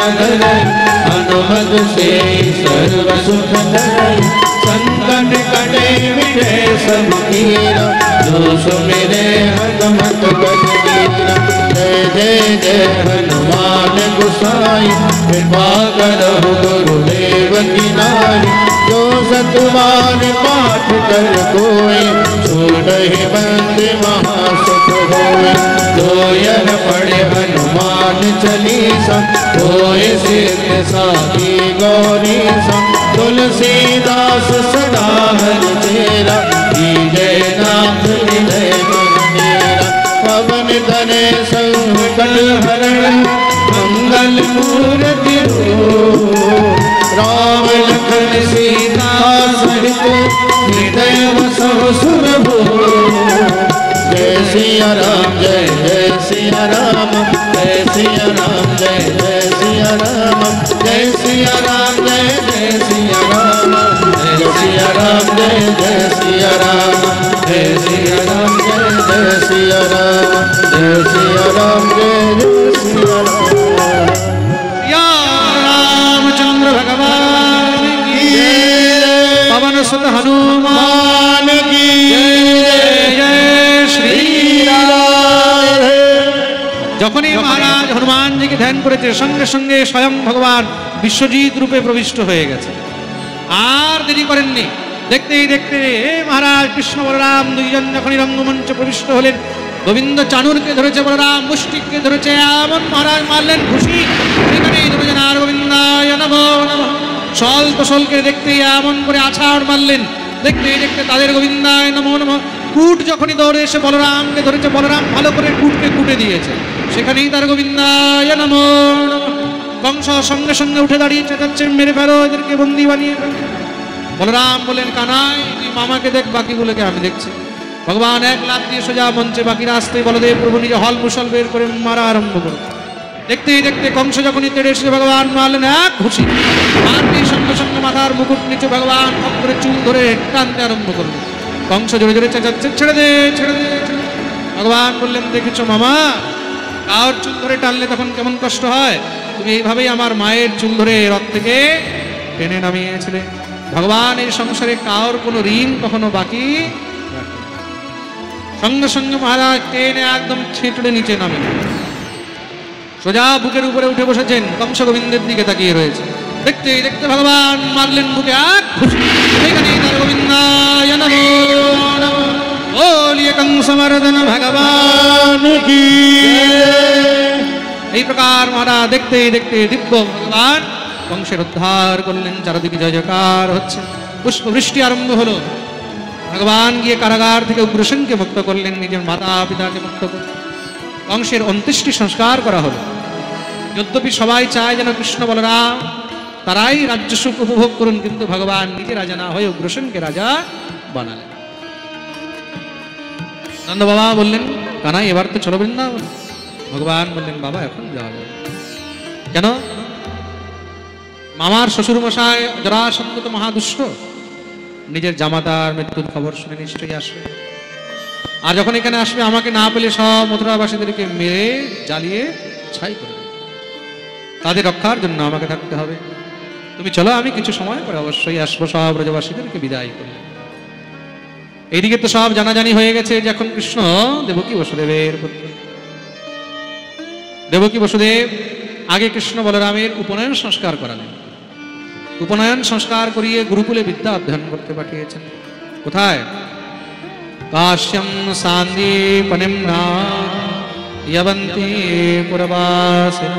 नगर हनुमत से सर्व सुख धर संकट कटे मिटे सब पीरा जो सुमिरे हनुमत बल बीरा जय जय जय हनुमान गोसाई कृपा करहु गुरुदेव की नाई जो सतबार पाठ कर कोई छोड़हि बंद महासुख होय जो यह पढ़े हनुमान चालीसा होय सिद्ध साखी गौरी सा तुलसीदास सदा हर तेरा जय नाथ हृदय मेरा पवन तनय संकट हरण मंगल मूर्ति राम लखन सीता सहित हृदय बसहु सुरभूप जय सिया राम जय जय सिया राम जय सिया राम जय जय सिया राम जय सिया राम जय जय सिया राम जय सिया राम जय जय सिया राम जय सिया राम जय जय सिया राम जय सिया राम जय जय सिया राम या रामचंद्र भगवान की पवन सुत हनुमान की जय जय श्री राम। যখনই মহারাজ হনুমানজিকে ধ্যান করেছে সঙ্গে সঙ্গে স্বয়ং ভগবান বিশ্বজিৎ রূপে প্রবিষ্ট হয়ে গেছে। আর দেরি করেননি, দেখতেই দেখতে মহারাজ কৃষ্ণ বলরাম দুইজন যখনই রঙ্গমঞ্চে প্রবিষ্ট হলেন, গোবিন্দ চানুরকে ধরেছে, বলরাম মুষ্টিককে ধরেছে, এমন মহারাজ মারলেন খুশি এখানেই ধরেছেন আর গোবিন্দায় নমো নমঃ। সল তোষলকে দেখতেই এমন করে আছাড় মারলেন, দেখতেই দেখতে তাদের গোবিন্দায় নমো নমঃ। কুট যখনই দৌড়ে এসে বলরামকে ধরেছে, বলরাম ভালো করে কুটকে কুটে দিয়েছে, সেখানেই তার গোবিন্দায় নমো নমঃ। কংস সঙ্গে সঙ্গে উঠে দাঁড়িয়ে চেঁচাচ্ছে, মেরে ফেলো এদেরকে, বন্দি বানিয়ে ফেলো। বলরাম বলেন, কানাই তুই মামাকে দেখ, বাকিগুলোকে আমি দেখছি। ভগবান এক লাফ দিয়ে সোজা মঞ্চে, বাকিরা আসতে বলদেব প্রভু নিজে হল মুসল বের করে মারা আরম্ভ করে। দেখতেই দেখতে কংস যখনই তেড়ে এসে ভগবান মারলেন এক ঘুষি, মারতেই সঙ্গে সঙ্গে মাথার মুকুট নিচে ভগবান হক করে চুল ধরে টানতে আরম্ভ করলেন। কংস জোরে জোরে চেঁচাচ্ছে, ছেড়ে দে ছেড়ে দে। ভগবান বললেন, দেখেছো মামা, কার চুল ধরে টানলে তখন কেমন কষ্ট হয়, তুমি এইভাবেই আমার মায়ের চুল ধরে রথ থেকে টেনে নামিয়েছিলে। ভগবান এই সংসারে কার কোনো ঋণ কখনো বাকি রাখেন। সঙ্গে সঙ্গে মহারাজ টেনে একদম ছেঁটড়ে নিচে নামে সোজা বুকের উপরে উঠে বসেছেন, কংস গোবিন্দের দিকে তাকিয়ে রয়েছে। দেখতে দেখতে ভগবান মারলেন বুকে এক ঘুষি, এইখানেই তার গোবিন্দায় নমো নমঃ। বলিয়ে কংসমর্দন ভগবান কি। এই প্রকার মহারাজ দেখতেই দেখতে দিব্য ভগবান কংসের উদ্ধার করলেন। চারদিকে জয় জয়কার হচ্ছে, পুষ্প বৃষ্টি আরম্ভ হলো। ভগবান গিয়ে কারাগার থেকে উগ্রসেনকে মুক্ত করলেন, নিজের মাতা পিতাকে মুক্ত করলেন। কংসের অন্ত্যেষ্টি সংস্কার করা হলো। যদ্যপি সবাই চায় যেন কৃষ্ণ বলরাম তারাই রাজ্য সুখ উপভোগ করুন, কিন্তু ভগবান নিজে রাজা না হয়ে উগ্রসেনকে রাজা বানালেন। নন্দ বাবা বললেন, কানাই এবার তো চলো বৃন্দাবন। ভগবান বললেন, বাবা এখন যাওয়া যাবে। কেন? মামার শ্বশুর মশাই জরাসন্ধ তো মহাদুষ্ট, নিজের জামাতার মৃত্যুর খবর শুনে নিশ্চয়ই আসবে। আর যখন এখানে আসবে আমাকে না পেলে সব মথুরাবাসীদেরকে মেরে জ্বালিয়ে ছাই করে দেবে। তাদের রক্ষার জন্য আমাকে থাকতে হবে। তুমি চলো, আমি কিছু সময় পরে অবশ্যই আসবো, সব ব্রজবাসীদেরকে বিদায় করি। এইদিকে তো সব জানাজানি হয়ে গেছে যে এখন কৃষ্ণ দেবকী বসুদেবের পুত্র। দেবকী বসুদেব আগে কৃষ্ণ বলরামের উপনয়ন সংস্কার করালেন। উপনয়ন সংস্কার করিয়ে গুরুকুলে বিদ্যা অধ্যয়ন করতে পাঠিয়েছেন। কোথায়? কাশ্যম সান্দীপনিম নায়বন্তী পুরবাসিন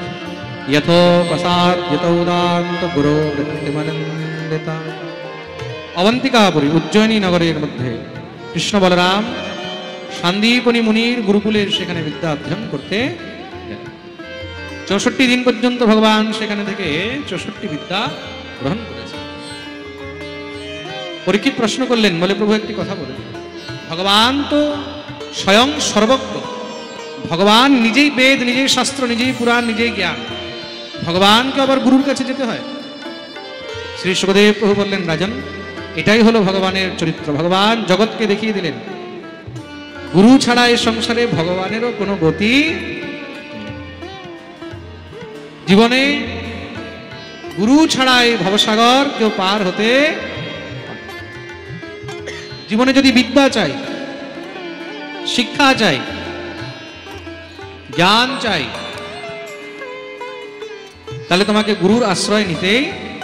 যথোপসাদ্যতৌদান্ত গুরো বৃত্তিমনন্দিতা। অবন্তিকাপুরী উজ্জয়িনী নগরের মধ্যে কৃষ্ণ বলরাম সান্দীপনী মুনির গুরুকুলের সেখানে বিদ্যা অধ্যয়ন করতে গেলেন। চৌষট্টি দিন পর্যন্ত ভগবান সেখানে থেকে চৌষট্টি বিদ্যা গ্রহণ করেছেন। পরীক্ষিত প্রশ্ন করলেন, বলে প্রভু একটি কথা বলে, ভগবান তো স্বয়ং সর্বজ্ঞ, ভগবান নিজেই বেদ, নিজেই শাস্ত্র, নিজেই পুরাণ, নিজেই জ্ঞান, ভগবানকে আবার গুরুর কাছে যেতে হয়? শ্রী সুখদেব প্রভু বললেন, রাজন, এটাই হলো ভগবানের চরিত্র। ভগবান জগৎকে দেখিয়ে দিলেন গুরু ছাড়া এই সংসারে ভগবানেরও কোনো গতি। জীবনে গুরু ছাড়া এই ভবসাগর কেউ পার হতে, জীবনে যদি বিদ্যা চাই, শিক্ষা চাই, জ্ঞান চাই, তাহলে তোমাকে গুরুর আশ্রয় নিতেই।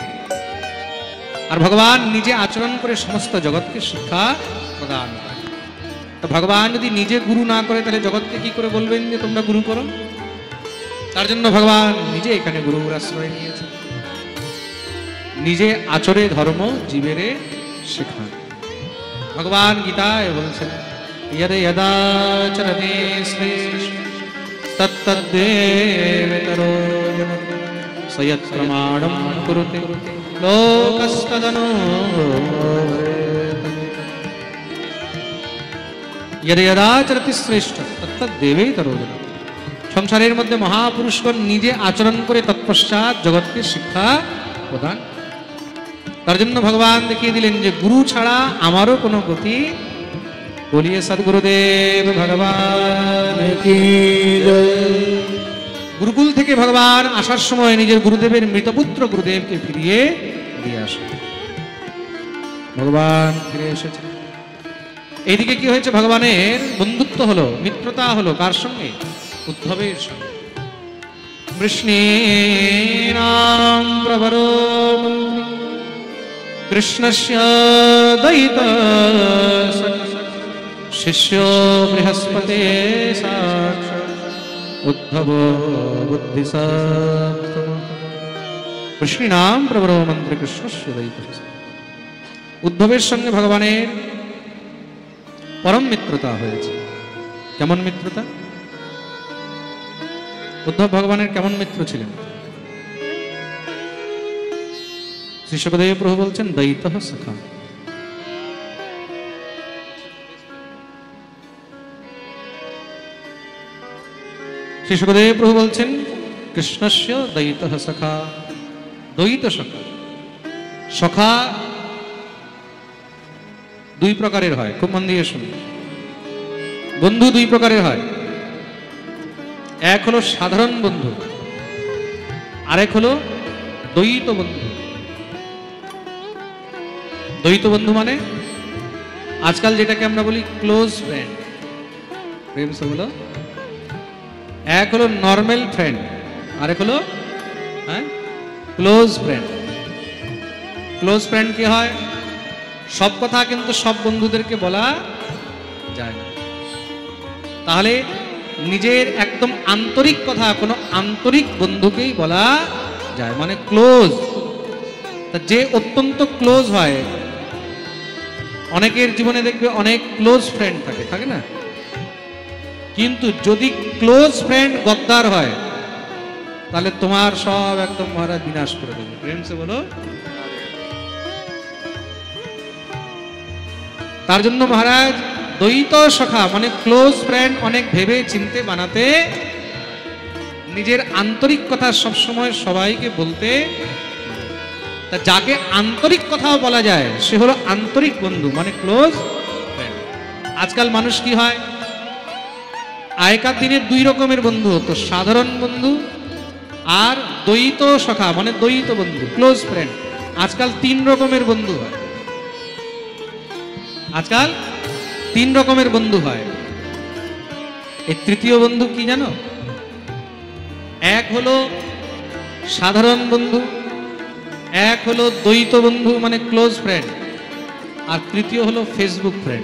আর ভগবান নিজে আচরণ করে সমস্ত জগৎকে শিক্ষা প্রদান করে। তো ভগবান যদি নিজে গুরু না করে তাহলে জগৎকে কি করে বলবেন যে তোমরা গুরু করো? তার জন্য ভগবান নিজে এখানে গুরুর আশ্রয় নিয়েছে, নিজে আচরে ধর্ম জীবেরে শেখান। ভগবান গীতায় বলছেন यद यदा चरते श्रेष्ठ तत्तद्देवतरो स यत् प्रमाणं कुरुते लोकस्तदनु यद यदा चरति श्रेष्ठ तत्तद्देवेतरो। সংসারের মধ্যে মহাপুরুষগণ নিজে আচরণ করে তৎপশ্চাৎ জগৎকে শিক্ষা প্রদান। তার জন্য ভগবান দেখিয়ে দিলেন যে গুরু ছাড়া আমারও কোনো গতি। বলিয়ে সদ্গুরুদেব ভগবান কি জয়। গুরুকুল থেকে ভগবান আসার সময় নিজের গুরুদেবের মৃতপুত্র গুরুদেবকে ফিরিয়ে দিয়ে আসে। ভগবান ফিরে এসেছে। এইদিকে কি হয়েছে? ভগবানের বন্ধুত্ব হলো, মিত্রতা হলো কার সঙ্গে? উদ্ধবের সঙ্গে। কৃষ্ণেনাম প্রবরো কৃষ্ণস্য দয়িত শিষ্য বৃহস্পতি সাক্ষাৎ উদ্ধব বুদ্ধি সপ্তম। কৃষ্ণেনাম প্রবরো মন্ত্র কৃষ্ণস্য দয়িত। উদ্ধবের সঙ্গে ভগবানের পরম মিত্রতা হয়েছে। কেমন মিত্রতা? উদ্ধব ভগবানের কেমন মিত্র ছিলেন? শ্রী শুকদেব প্রভু বলছেন দয়িতঃ সখা। শ্রী শুকদেব প্রভু বলছেন কৃষ্ণস্য দয়িতঃ সখা। দ্বৈত সখা। সখা দুই প্রকারের হয়, খুব মন দিয়ে শুনুন। বন্ধু দুই প্রকারের হয়। এক হলো সাধারণ বন্ধু, আরেক হলো দ্বৈত বন্ধু। দ্বৈত বন্ধু মানে আজকাল যেটাকে আমরা বলি ক্লোজ ফ্রেন্ড। প্রেম সে বলো। এক হলো নর্মাল ফ্রেন্ড, আরেক হলো হ্যাঁ ক্লোজ ফ্রেন্ড। ক্লোজ ফ্রেন্ড কি হয়? সব কথা কিন্তু সব বন্ধুদেরকে বলা যায় না। তাহলে নিজের একদম আন্তরিক কথা কোনো আন্তরিক বন্ধুকেই বলা যায়, মানে ক্লোজ। তা যে অত্যন্ত ক্লোজ হয়, অনেকের জীবনে দেখবে অনেক ক্লোজ ফ্রেন্ড থাকে, থাকে না? কিন্তু যদি ক্লোজ ফ্রেন্ড গদ্দার হয় তাহলে তোমার সব একদম মহারাজ বিনাশ করে দেবে। প্রেম সে বলো। তার জন্য মহারাজ দ্বৈত সখা মানে ক্লোজ ফ্রেন্ড অনেক ভেবে চিনতে বানাতে, নিজের আন্তরিক কথা সবসময় সবাইকে বলতে। তা যাকে আন্তরিক কথাও বলা যায় সে হলো আন্তরিক বন্ধু, মানে ক্লোজ ফ্রেন্ড। আজকাল মানুষ কি হয়, আগেকার দিনে দুই রকমের বন্ধু হতো, সাধারণ বন্ধু আর দ্বৈত সখা মানে দ্বৈত বন্ধু, ক্লোজ ফ্রেন্ড। আজকাল তিন রকমের বন্ধু হয়। আজকাল তিন রকমের বন্ধু হয়। এই তৃতীয় বন্ধু কি জানো? এক হলো সাধারণ বন্ধু, এক হলো দ্বৈত বন্ধু মানে ক্লোজ ফ্রেন্ড, আর তৃতীয় হলো ফেসবুক ফ্রেন্ড।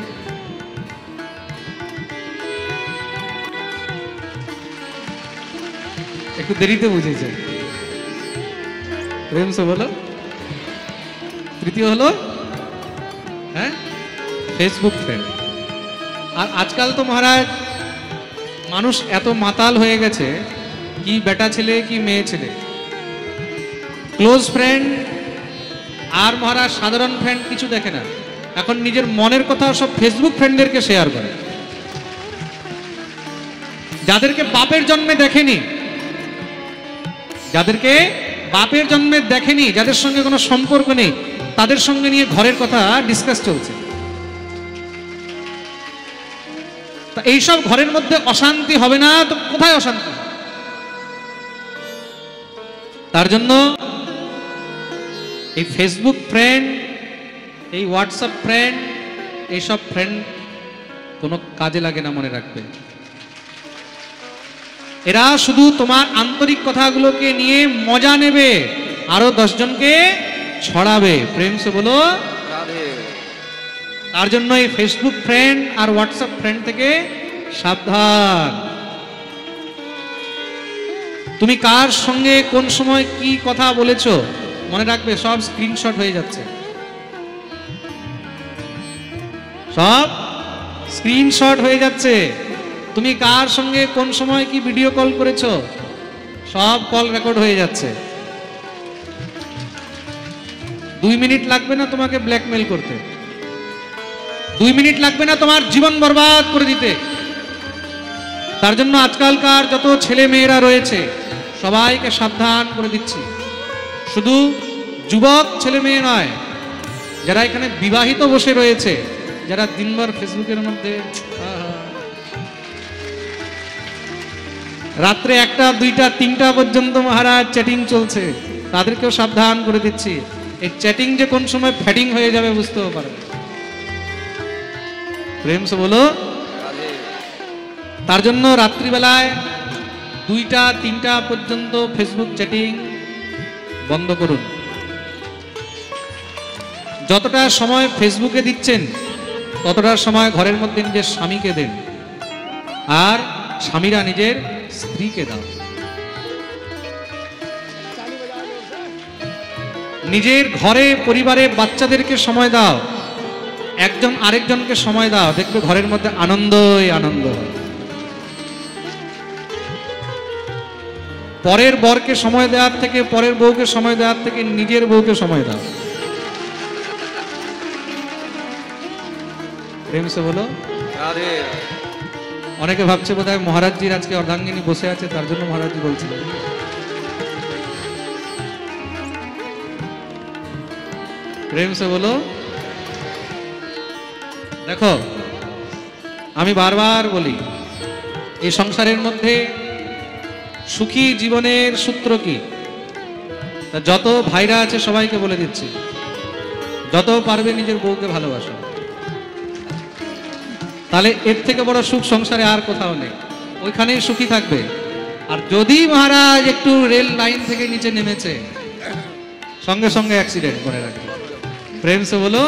একটু দেরিতে বুঝেছে। প্রেম সে বলো। তৃতীয় হলো হ্যাঁ ফেসবুক ফ্রেন্ড। আর আজকাল তো মহারাজ মানুষ এত মাতাল হয়ে গেছে, কি বেটা ছেলে কি মেয়ে ছেলে, ক্লোজ ফ্রেন্ড আর মহারাজ সাধারণ ফ্রেন্ড কিছু দেখে না। এখন নিজের মনের কথা সব ফেসবুক ফ্রেন্ডদেরকে শেয়ার করে। যাদেরকে বাপের জন্মে দেখেনি, যাদেরকে বাপের জন্মে দেখেনি, যাদের সঙ্গে কোনো সম্পর্ক নেই, তাদের সঙ্গে নিয়ে ঘরের কথা ডিসকাস চলছে। তা এইসব ঘরের মধ্যে অশান্তি হবে না তো কোথায় অশান্তি? তার জন্য এই ফেসবুক ফ্রেন্ড, এই হোয়াটসঅ্যাপ ফ্রেন্ড, এইসব ফ্রেন্ড কোনো কাজে লাগে না, মনে রাখবে। এরা শুধু তোমার আন্তরিক কথাগুলোকে নিয়ে মজা নেবে, আরো দশজনকে ছড়াবে। প্রেম সে বলো। তার জন্য এই ফেসবুক ফ্রেন্ড আর হোয়াটসঅ্যাপ ফ্রেন্ড থেকে সাবধান। তুমি কার সঙ্গে কোন সময় কি কথা বলেছো মনে রাখবে, সব স্ক্রিনশট হয়ে যাচ্ছে, সব স্ক্রিনশট হয়ে যাচ্ছে। তুমি কার সঙ্গে কোন সময় কি ভিডিও কল করেছো সব কল রেকর্ড হয়ে যাচ্ছে। দুই মিনিট লাগবে না তোমাকে ব্ল্যাকমেল করতে, দুই মিনিট লাগবে না তোমার জীবন বরবাদ করে দিতে। তার জন্য আজকালকার যত ছেলে মেয়েরা রয়েছে সবাইকে সাবধান করে দিচ্ছি। শুধু যুবক ছেলে মেয়ে নয়, যারা এখানে বিবাহিত বসে রয়েছে, যারা দিনভর ফেসবুকের মধ্যে রাত্রে একটা দুইটা তিনটা পর্যন্ত মহারাজ চ্যাটিং চলছে, তাদেরকেও সাবধান করে দিচ্ছি। এই চ্যাটিং যে কোন সময় ফ্যাডিং হয়ে যাবে বুঝতেও পারবে। প্রেম সে বলো। তার জন্য রাত্রিবেলায় দুইটা তিনটা পর্যন্ত ফেসবুক চ্যাটিং বন্ধ করুন। যতটা সময় ফেসবুকে দিচ্ছেন ততটা সময় ঘরের মধ্যে নিজের স্বামীকে দেন, আর স্বামীরা নিজের স্ত্রীকে দাও। নিজের ঘরে পরিবারে বাচ্চাদেরকে সময় দাও, একজন আরেকজনকে সময় দাও, দেখবে ঘরের মধ্যে আনন্দই আনন্দ। পরের বরকে সময় দেওয়ার থেকে, পরের বউকে সময় দেওয়ার থেকে নিজের বউকে সময় দাও। প্রেম সে বলো। অনেকে ভাবছে বোধহয় মহারাজজির আজকে অর্ধাঙ্গিনী বসে আছে, তার জন্য মহারাজজি বলছিলেন। প্রেম সে বলো। দেখো, আমি বারবার বলি, এই সংসারের মধ্যে সুখী জীবনের সূত্র কি? যত ভাইরা আছে সবাইকে বলে দিচ্ছি, যত পারবে নিজের বউকে ভালোবাসো, তাহলে এর থেকে বড় সুখ সংসারে আর কোথাও নেই, ওইখানেই সুখী থাকবে। আর যদি মহারাজ একটু রেল লাইন থেকে নিচে নেমেছে, সঙ্গে সঙ্গে অ্যাক্সিডেন্ট করে রাখবে। প্রেম সে বলো।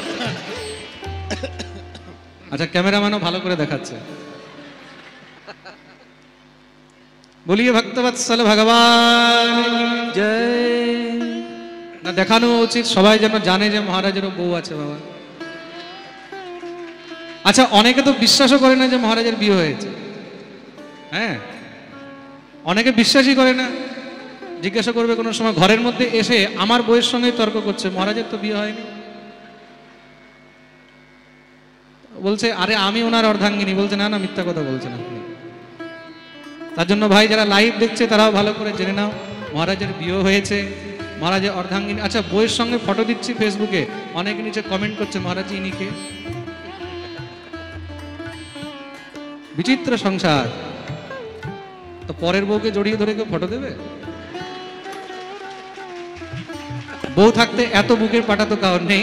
আচ্ছা, ক্যামেরাম্যানও ভালো করে দেখাচ্ছে। বলিয়ে ভক্তবৎসল ভগবান জয়। না, দেখানো উচিত, সবাই যেন জানে যে মহারাজেরও বউ আছে বাবা। আচ্ছা, অনেকে তো বিশ্বাসও করে না যে মহারাজের বিয়ে হয়েছে। হ্যাঁ, অনেকে বিশ্বাসই করে না। জিজ্ঞাসা করবে কোনো সময় ঘরের মধ্যে এসে, আমার বউয়ের সঙ্গে তর্ক করছে, মহারাজের তো বিয়ে হয়নি। বলছে আরে আমি ওনার অর্ধাঙ্গিনী। বলছে না না, মিথ্যা কথা বলছেন আপনি। তার জন্য ভাই যারা লাইভ দেখছে তারাও ভালো করে জেনে নাও, মহারাজের বিয়ে হয়েছে, মহারাজের অর্ধাঙ্গিনী। আচ্ছা, বইয়ের সঙ্গে ফটো দিচ্ছি ফেসবুকে, অনেকে নিচে কমেন্ট করছে মহারাজ ইনি কে? বিচিত্র সংসার। তো পরের বউকে জড়িয়ে ধরে কেউ ফটো দেবে? বউ থাকতে এত বুকের পাটা তো কারণ নেই।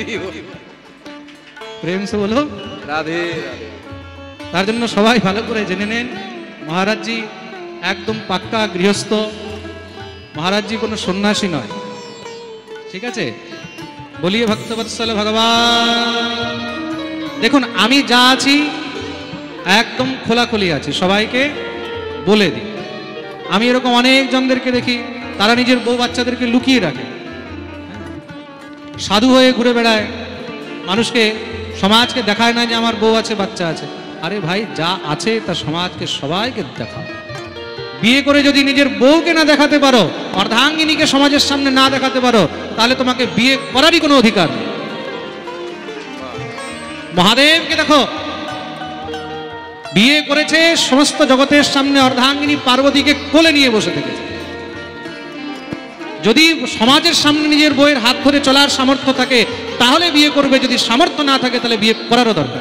প্রেম সে বলো রাধে। তার জন্য সবাই ভালো করে জেনে নেন, মহারাজজি একদম পাক্কা গৃহস্থ, মহারাজজি কোনো সন্ন্যাসী নয়। ঠিক আছে? বলিয়ে ভক্তবৎসল ভগবান। দেখুন, আমি যা আছি একদম খোলাখুলি আছি, সবাইকে বলে দিই। আমি এরকম অনেক জনদেরকে দেখি, তারা নিজের বউ বাচ্চাদেরকে লুকিয়ে রাখে, সাধু হয়ে ঘুরে বেড়ায়, মানুষকে সমাজকে দেখায় না যে আমার বউ আছে বাচ্চা আছে। আরে ভাই, যা আছে তা সমাজকে সবাইকে দেখাও। বিয়ে করে যদি নিজের বউকে না দেখাতে পারো, অর্ধাঙ্গিনীকে সমাজের সামনে না দেখাতে পারো, তাহলে তোমাকে বিয়ে করারই কোনো অধিকার নেই। মহাদেবকে দেখো, বিয়ে করেছে, সমস্ত জগতের সামনে অর্ধাঙ্গিনী পার্বতীকে কোলে নিয়ে বসে থেকেছে। যদি সমাজের সামনে নিজের বউয়ের হাত ধরে চলার সামর্থ্য থাকে তাহলে বিয়ে করবে, যদি সামর্থ্য না থাকে তাহলে বিয়ে করারও দরকার।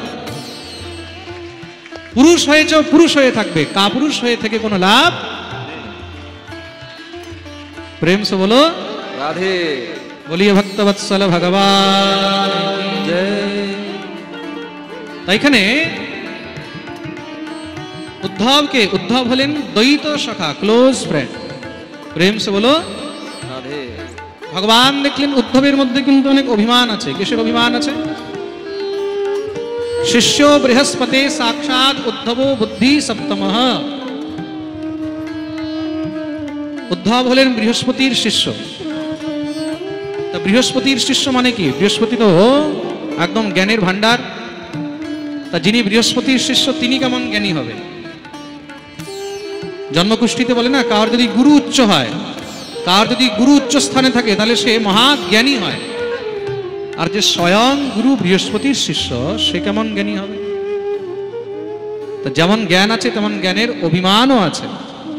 পুরুষ হয়েছে, পুরুষ হয়ে থাকবে, কাপুরুষ হয়ে থেকে কোনো লাভ। प्रेम से बोलो राधे। बोलिए भक्तवत्सल भगवान की जय। তাই এখানে উদ্ধবকে উদ্ধব হলেন দ্বৈত সখা, ক্লোজ ফ্রেন্ড। প্রেম সে বলো राधे। ভগবান দেখলেন উদ্ধবের মধ্যে কিন্তু অনেক অভিমান আছে। কিসের অভিমান আছে? শিষ্য বৃহস্পতি সাক্ষাৎ উদ্ধব বুদ্ধি সপ্তমঃ। উদ্ধব হলেন বৃহস্পতির শিষ্য। তা বৃহস্পতির শিষ্য মানে কি? বৃহস্পতি তো একদম জ্ঞানের ভান্ডার। তা যিনি বৃহস্পতির শিষ্য তিনি কেমন জ্ঞানী হবে? জন্মকুষ্ঠিতে বলে না, কার যদি গুরু উচ্চ হয়, কার যদি গুরু উচ্চ স্থানে থাকে তাহলে সে মহাজ্ঞানী হয়। আর যে স্বয়ং গুরু বৃহস্পতির শিষ্য সে কেমন জ্ঞানী হবে? তা যেমন জ্ঞান আছে তেমন জ্ঞানের অভিমানও আছে।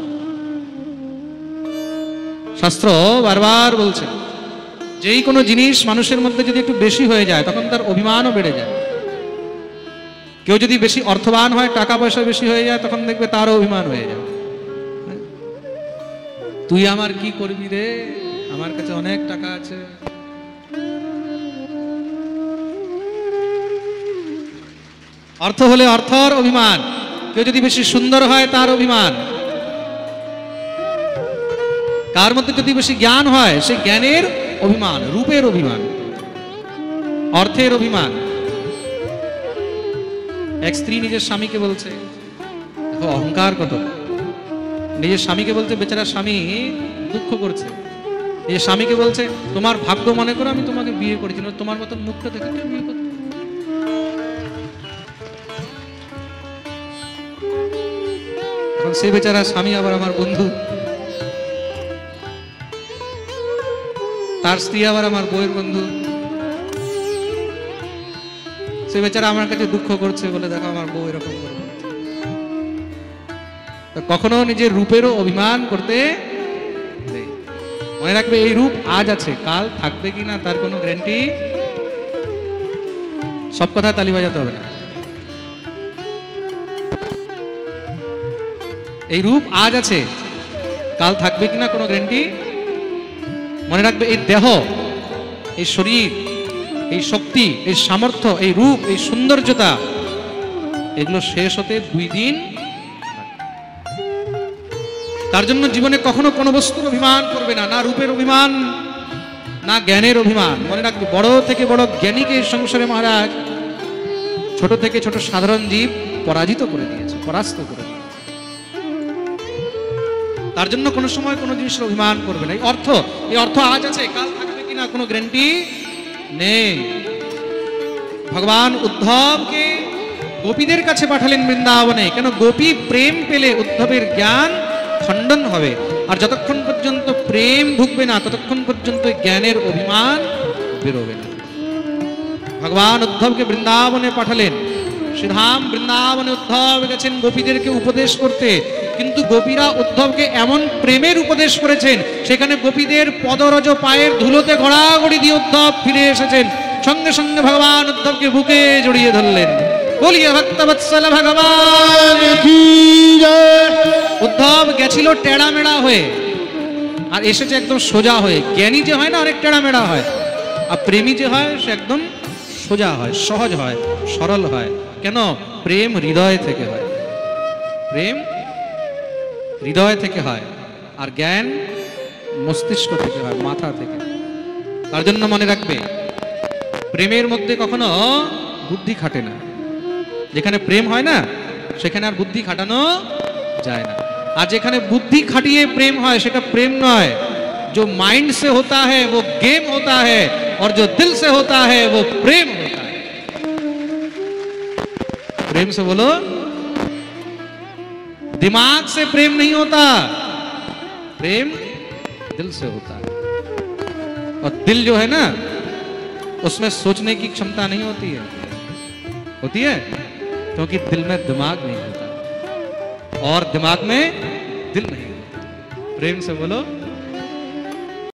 শাস্ত্র বারবার বলছে যেই কোনো জিনিস মানুষের মধ্যে যদি একটু বেশি হয়ে যায় তখন তার অভিমানও বেড়ে যায়। কেউ যদি বেশি অর্থবান হয়, টাকা পয়সা বেশি হয়ে যায়, তখন দেখবে তারও অভিমান হয়ে যায়। তুই আমার কি করবি রে, আমার কাছে অনেক টাকা আছে। অর্থ হলে অর্থর অভিমান। কেউ যদি বেশি সুন্দর হয় তার অভিমান। কার মধ্যে যদি বেশি জ্ঞান হয় সে জ্ঞানের অভিমান, রূপের অভিমান, অর্থের অভিমান। এক স্ত্রী নিজের স্বামীকে বলছে, দেখো অহংকার কত। নিজের স্বামীকে বলছে, বেচারা স্বামী দুঃখ করছে। নিজের স্বামীকে বলছে, তোমার ভাগ্য মনে করো আমি তোমাকে বিয়ে করেছি, তোমার মতন মুখটা দেখে কে বিয়ে করতে। এখন সে বেচারা স্বামী আবার আমার বন্ধু, তার স্ত্রী আবার আমার বউয়ের বন্ধু। সে বেচারা আমার কাছে দুঃখ করছে বলে, দেখো আমার বউ এরকম করে। কখনো নিজের রূপেরও অভিমান করতে নেই। মনে রাখবে এই রূপ আজ আছে, কাল থাকবে কিনা তার কোনো গ্যারান্টি। সব কথা তালি বাজাতে হবে না। এই রূপ আজ আছে, কাল থাকবে কিনা কোনো গ্যারান্টি। মনে রাখবে এই দেহ, এই শরীর, এই শক্তি, এই সামর্থ্য, এই রূপ, এই সৌন্দর্যতা, এগুলো শেষ হতে দুই দিন। তার জন্য জীবনে কখনো কোনো বস্তুর অভিমান করবে না, না রূপের অভিমান, না জ্ঞানের অভিমান। মনে রাখবে বড় থেকে বড় জ্ঞানীকে সংসারে মহারাজ ছোট থেকে ছোট সাধারণ জীব পরাজিত করে দিয়েছে, পরাস্ত করে দিয়েছে। তার জন্য কোনো সময় কোনো জিনিসের অভিমান করবে না। এই অর্থ, এই অর্থ আজ আছে, কাল থাকবে কিনা কোনো গ্যারান্টি নেই। ভগবান উদ্ধবকে গোপীদের কাছে পাঠালেন বৃন্দাবনে, কেন গোপী প্রেম পেলে উদ্ধবের জ্ঞান খণ্ডন হবে। আর যতক্ষণ পর্যন্ত প্রেম ঢুকবে না ততক্ষণ পর্যন্ত জ্ঞানের অভিমান বেরোবে না। ভগবান উদ্ধবকে বৃন্দাবনে পাঠালেন। শ্রীধাম বৃন্দাবনে উদ্ধব গেছেন গোপীদেরকে উপদেশ করতে, কিন্তু গোপীরা উদ্ধবকে এমন প্রেমের উপদেশ করেছেন সেখানে গোপীদের পদরজ পায়ের ধুলোতে গড়াগড়ি দিয়ে উদ্ধব ফিরে এসেছেন। সঙ্গে সঙ্গে ভগবান উদ্ধবকে বুকে জড়িয়ে ধরলেন। বলিয়ে ভক্তবৎসল ভগবান কি জয়। উদ্ধব গেছিল টেড়া মেড়া হয়ে আর এসেছে একদম সোজা হয়ে। জ্ঞানী যে হয় না অনেক টেড়া মেড়া হয়, আর প্রেমী যে হয় সে একদম সোজা হয়, সহজ হয়, সরল হয়। কেন? প্রেম হৃদয় থেকে হয়, প্রেম হৃদয় থেকে হয়, আর জ্ঞান মস্তিষ্ক থেকে হয়, মাথা থেকে। তার জন্য মনে রাখবে প্রেমের মধ্যে কখনো বুদ্ধি খাটে না। যেখানে প্রেম হয় না সেখানে আর বুদ্ধি খাটানো যায় না। আর যেখানে বুদ্ধি খাটিয়ে প্রেম হয় সেটা প্রেম নয়। जो माइंड से होता है वो गेम होता है, और जो दिल से होता है वो प्रेम होता है। प्रेम से बोलो। दिमाग से प्रेम नहीं होता, प्रेम दिल से होता है। और दिल जो है ना उसमें सोचने की क्षमता नहीं होती है, होती है क्योंकि दिल में दिमाग नहीं होता और दिमाग में दिल नहीं होता। प्रेम से बोलो।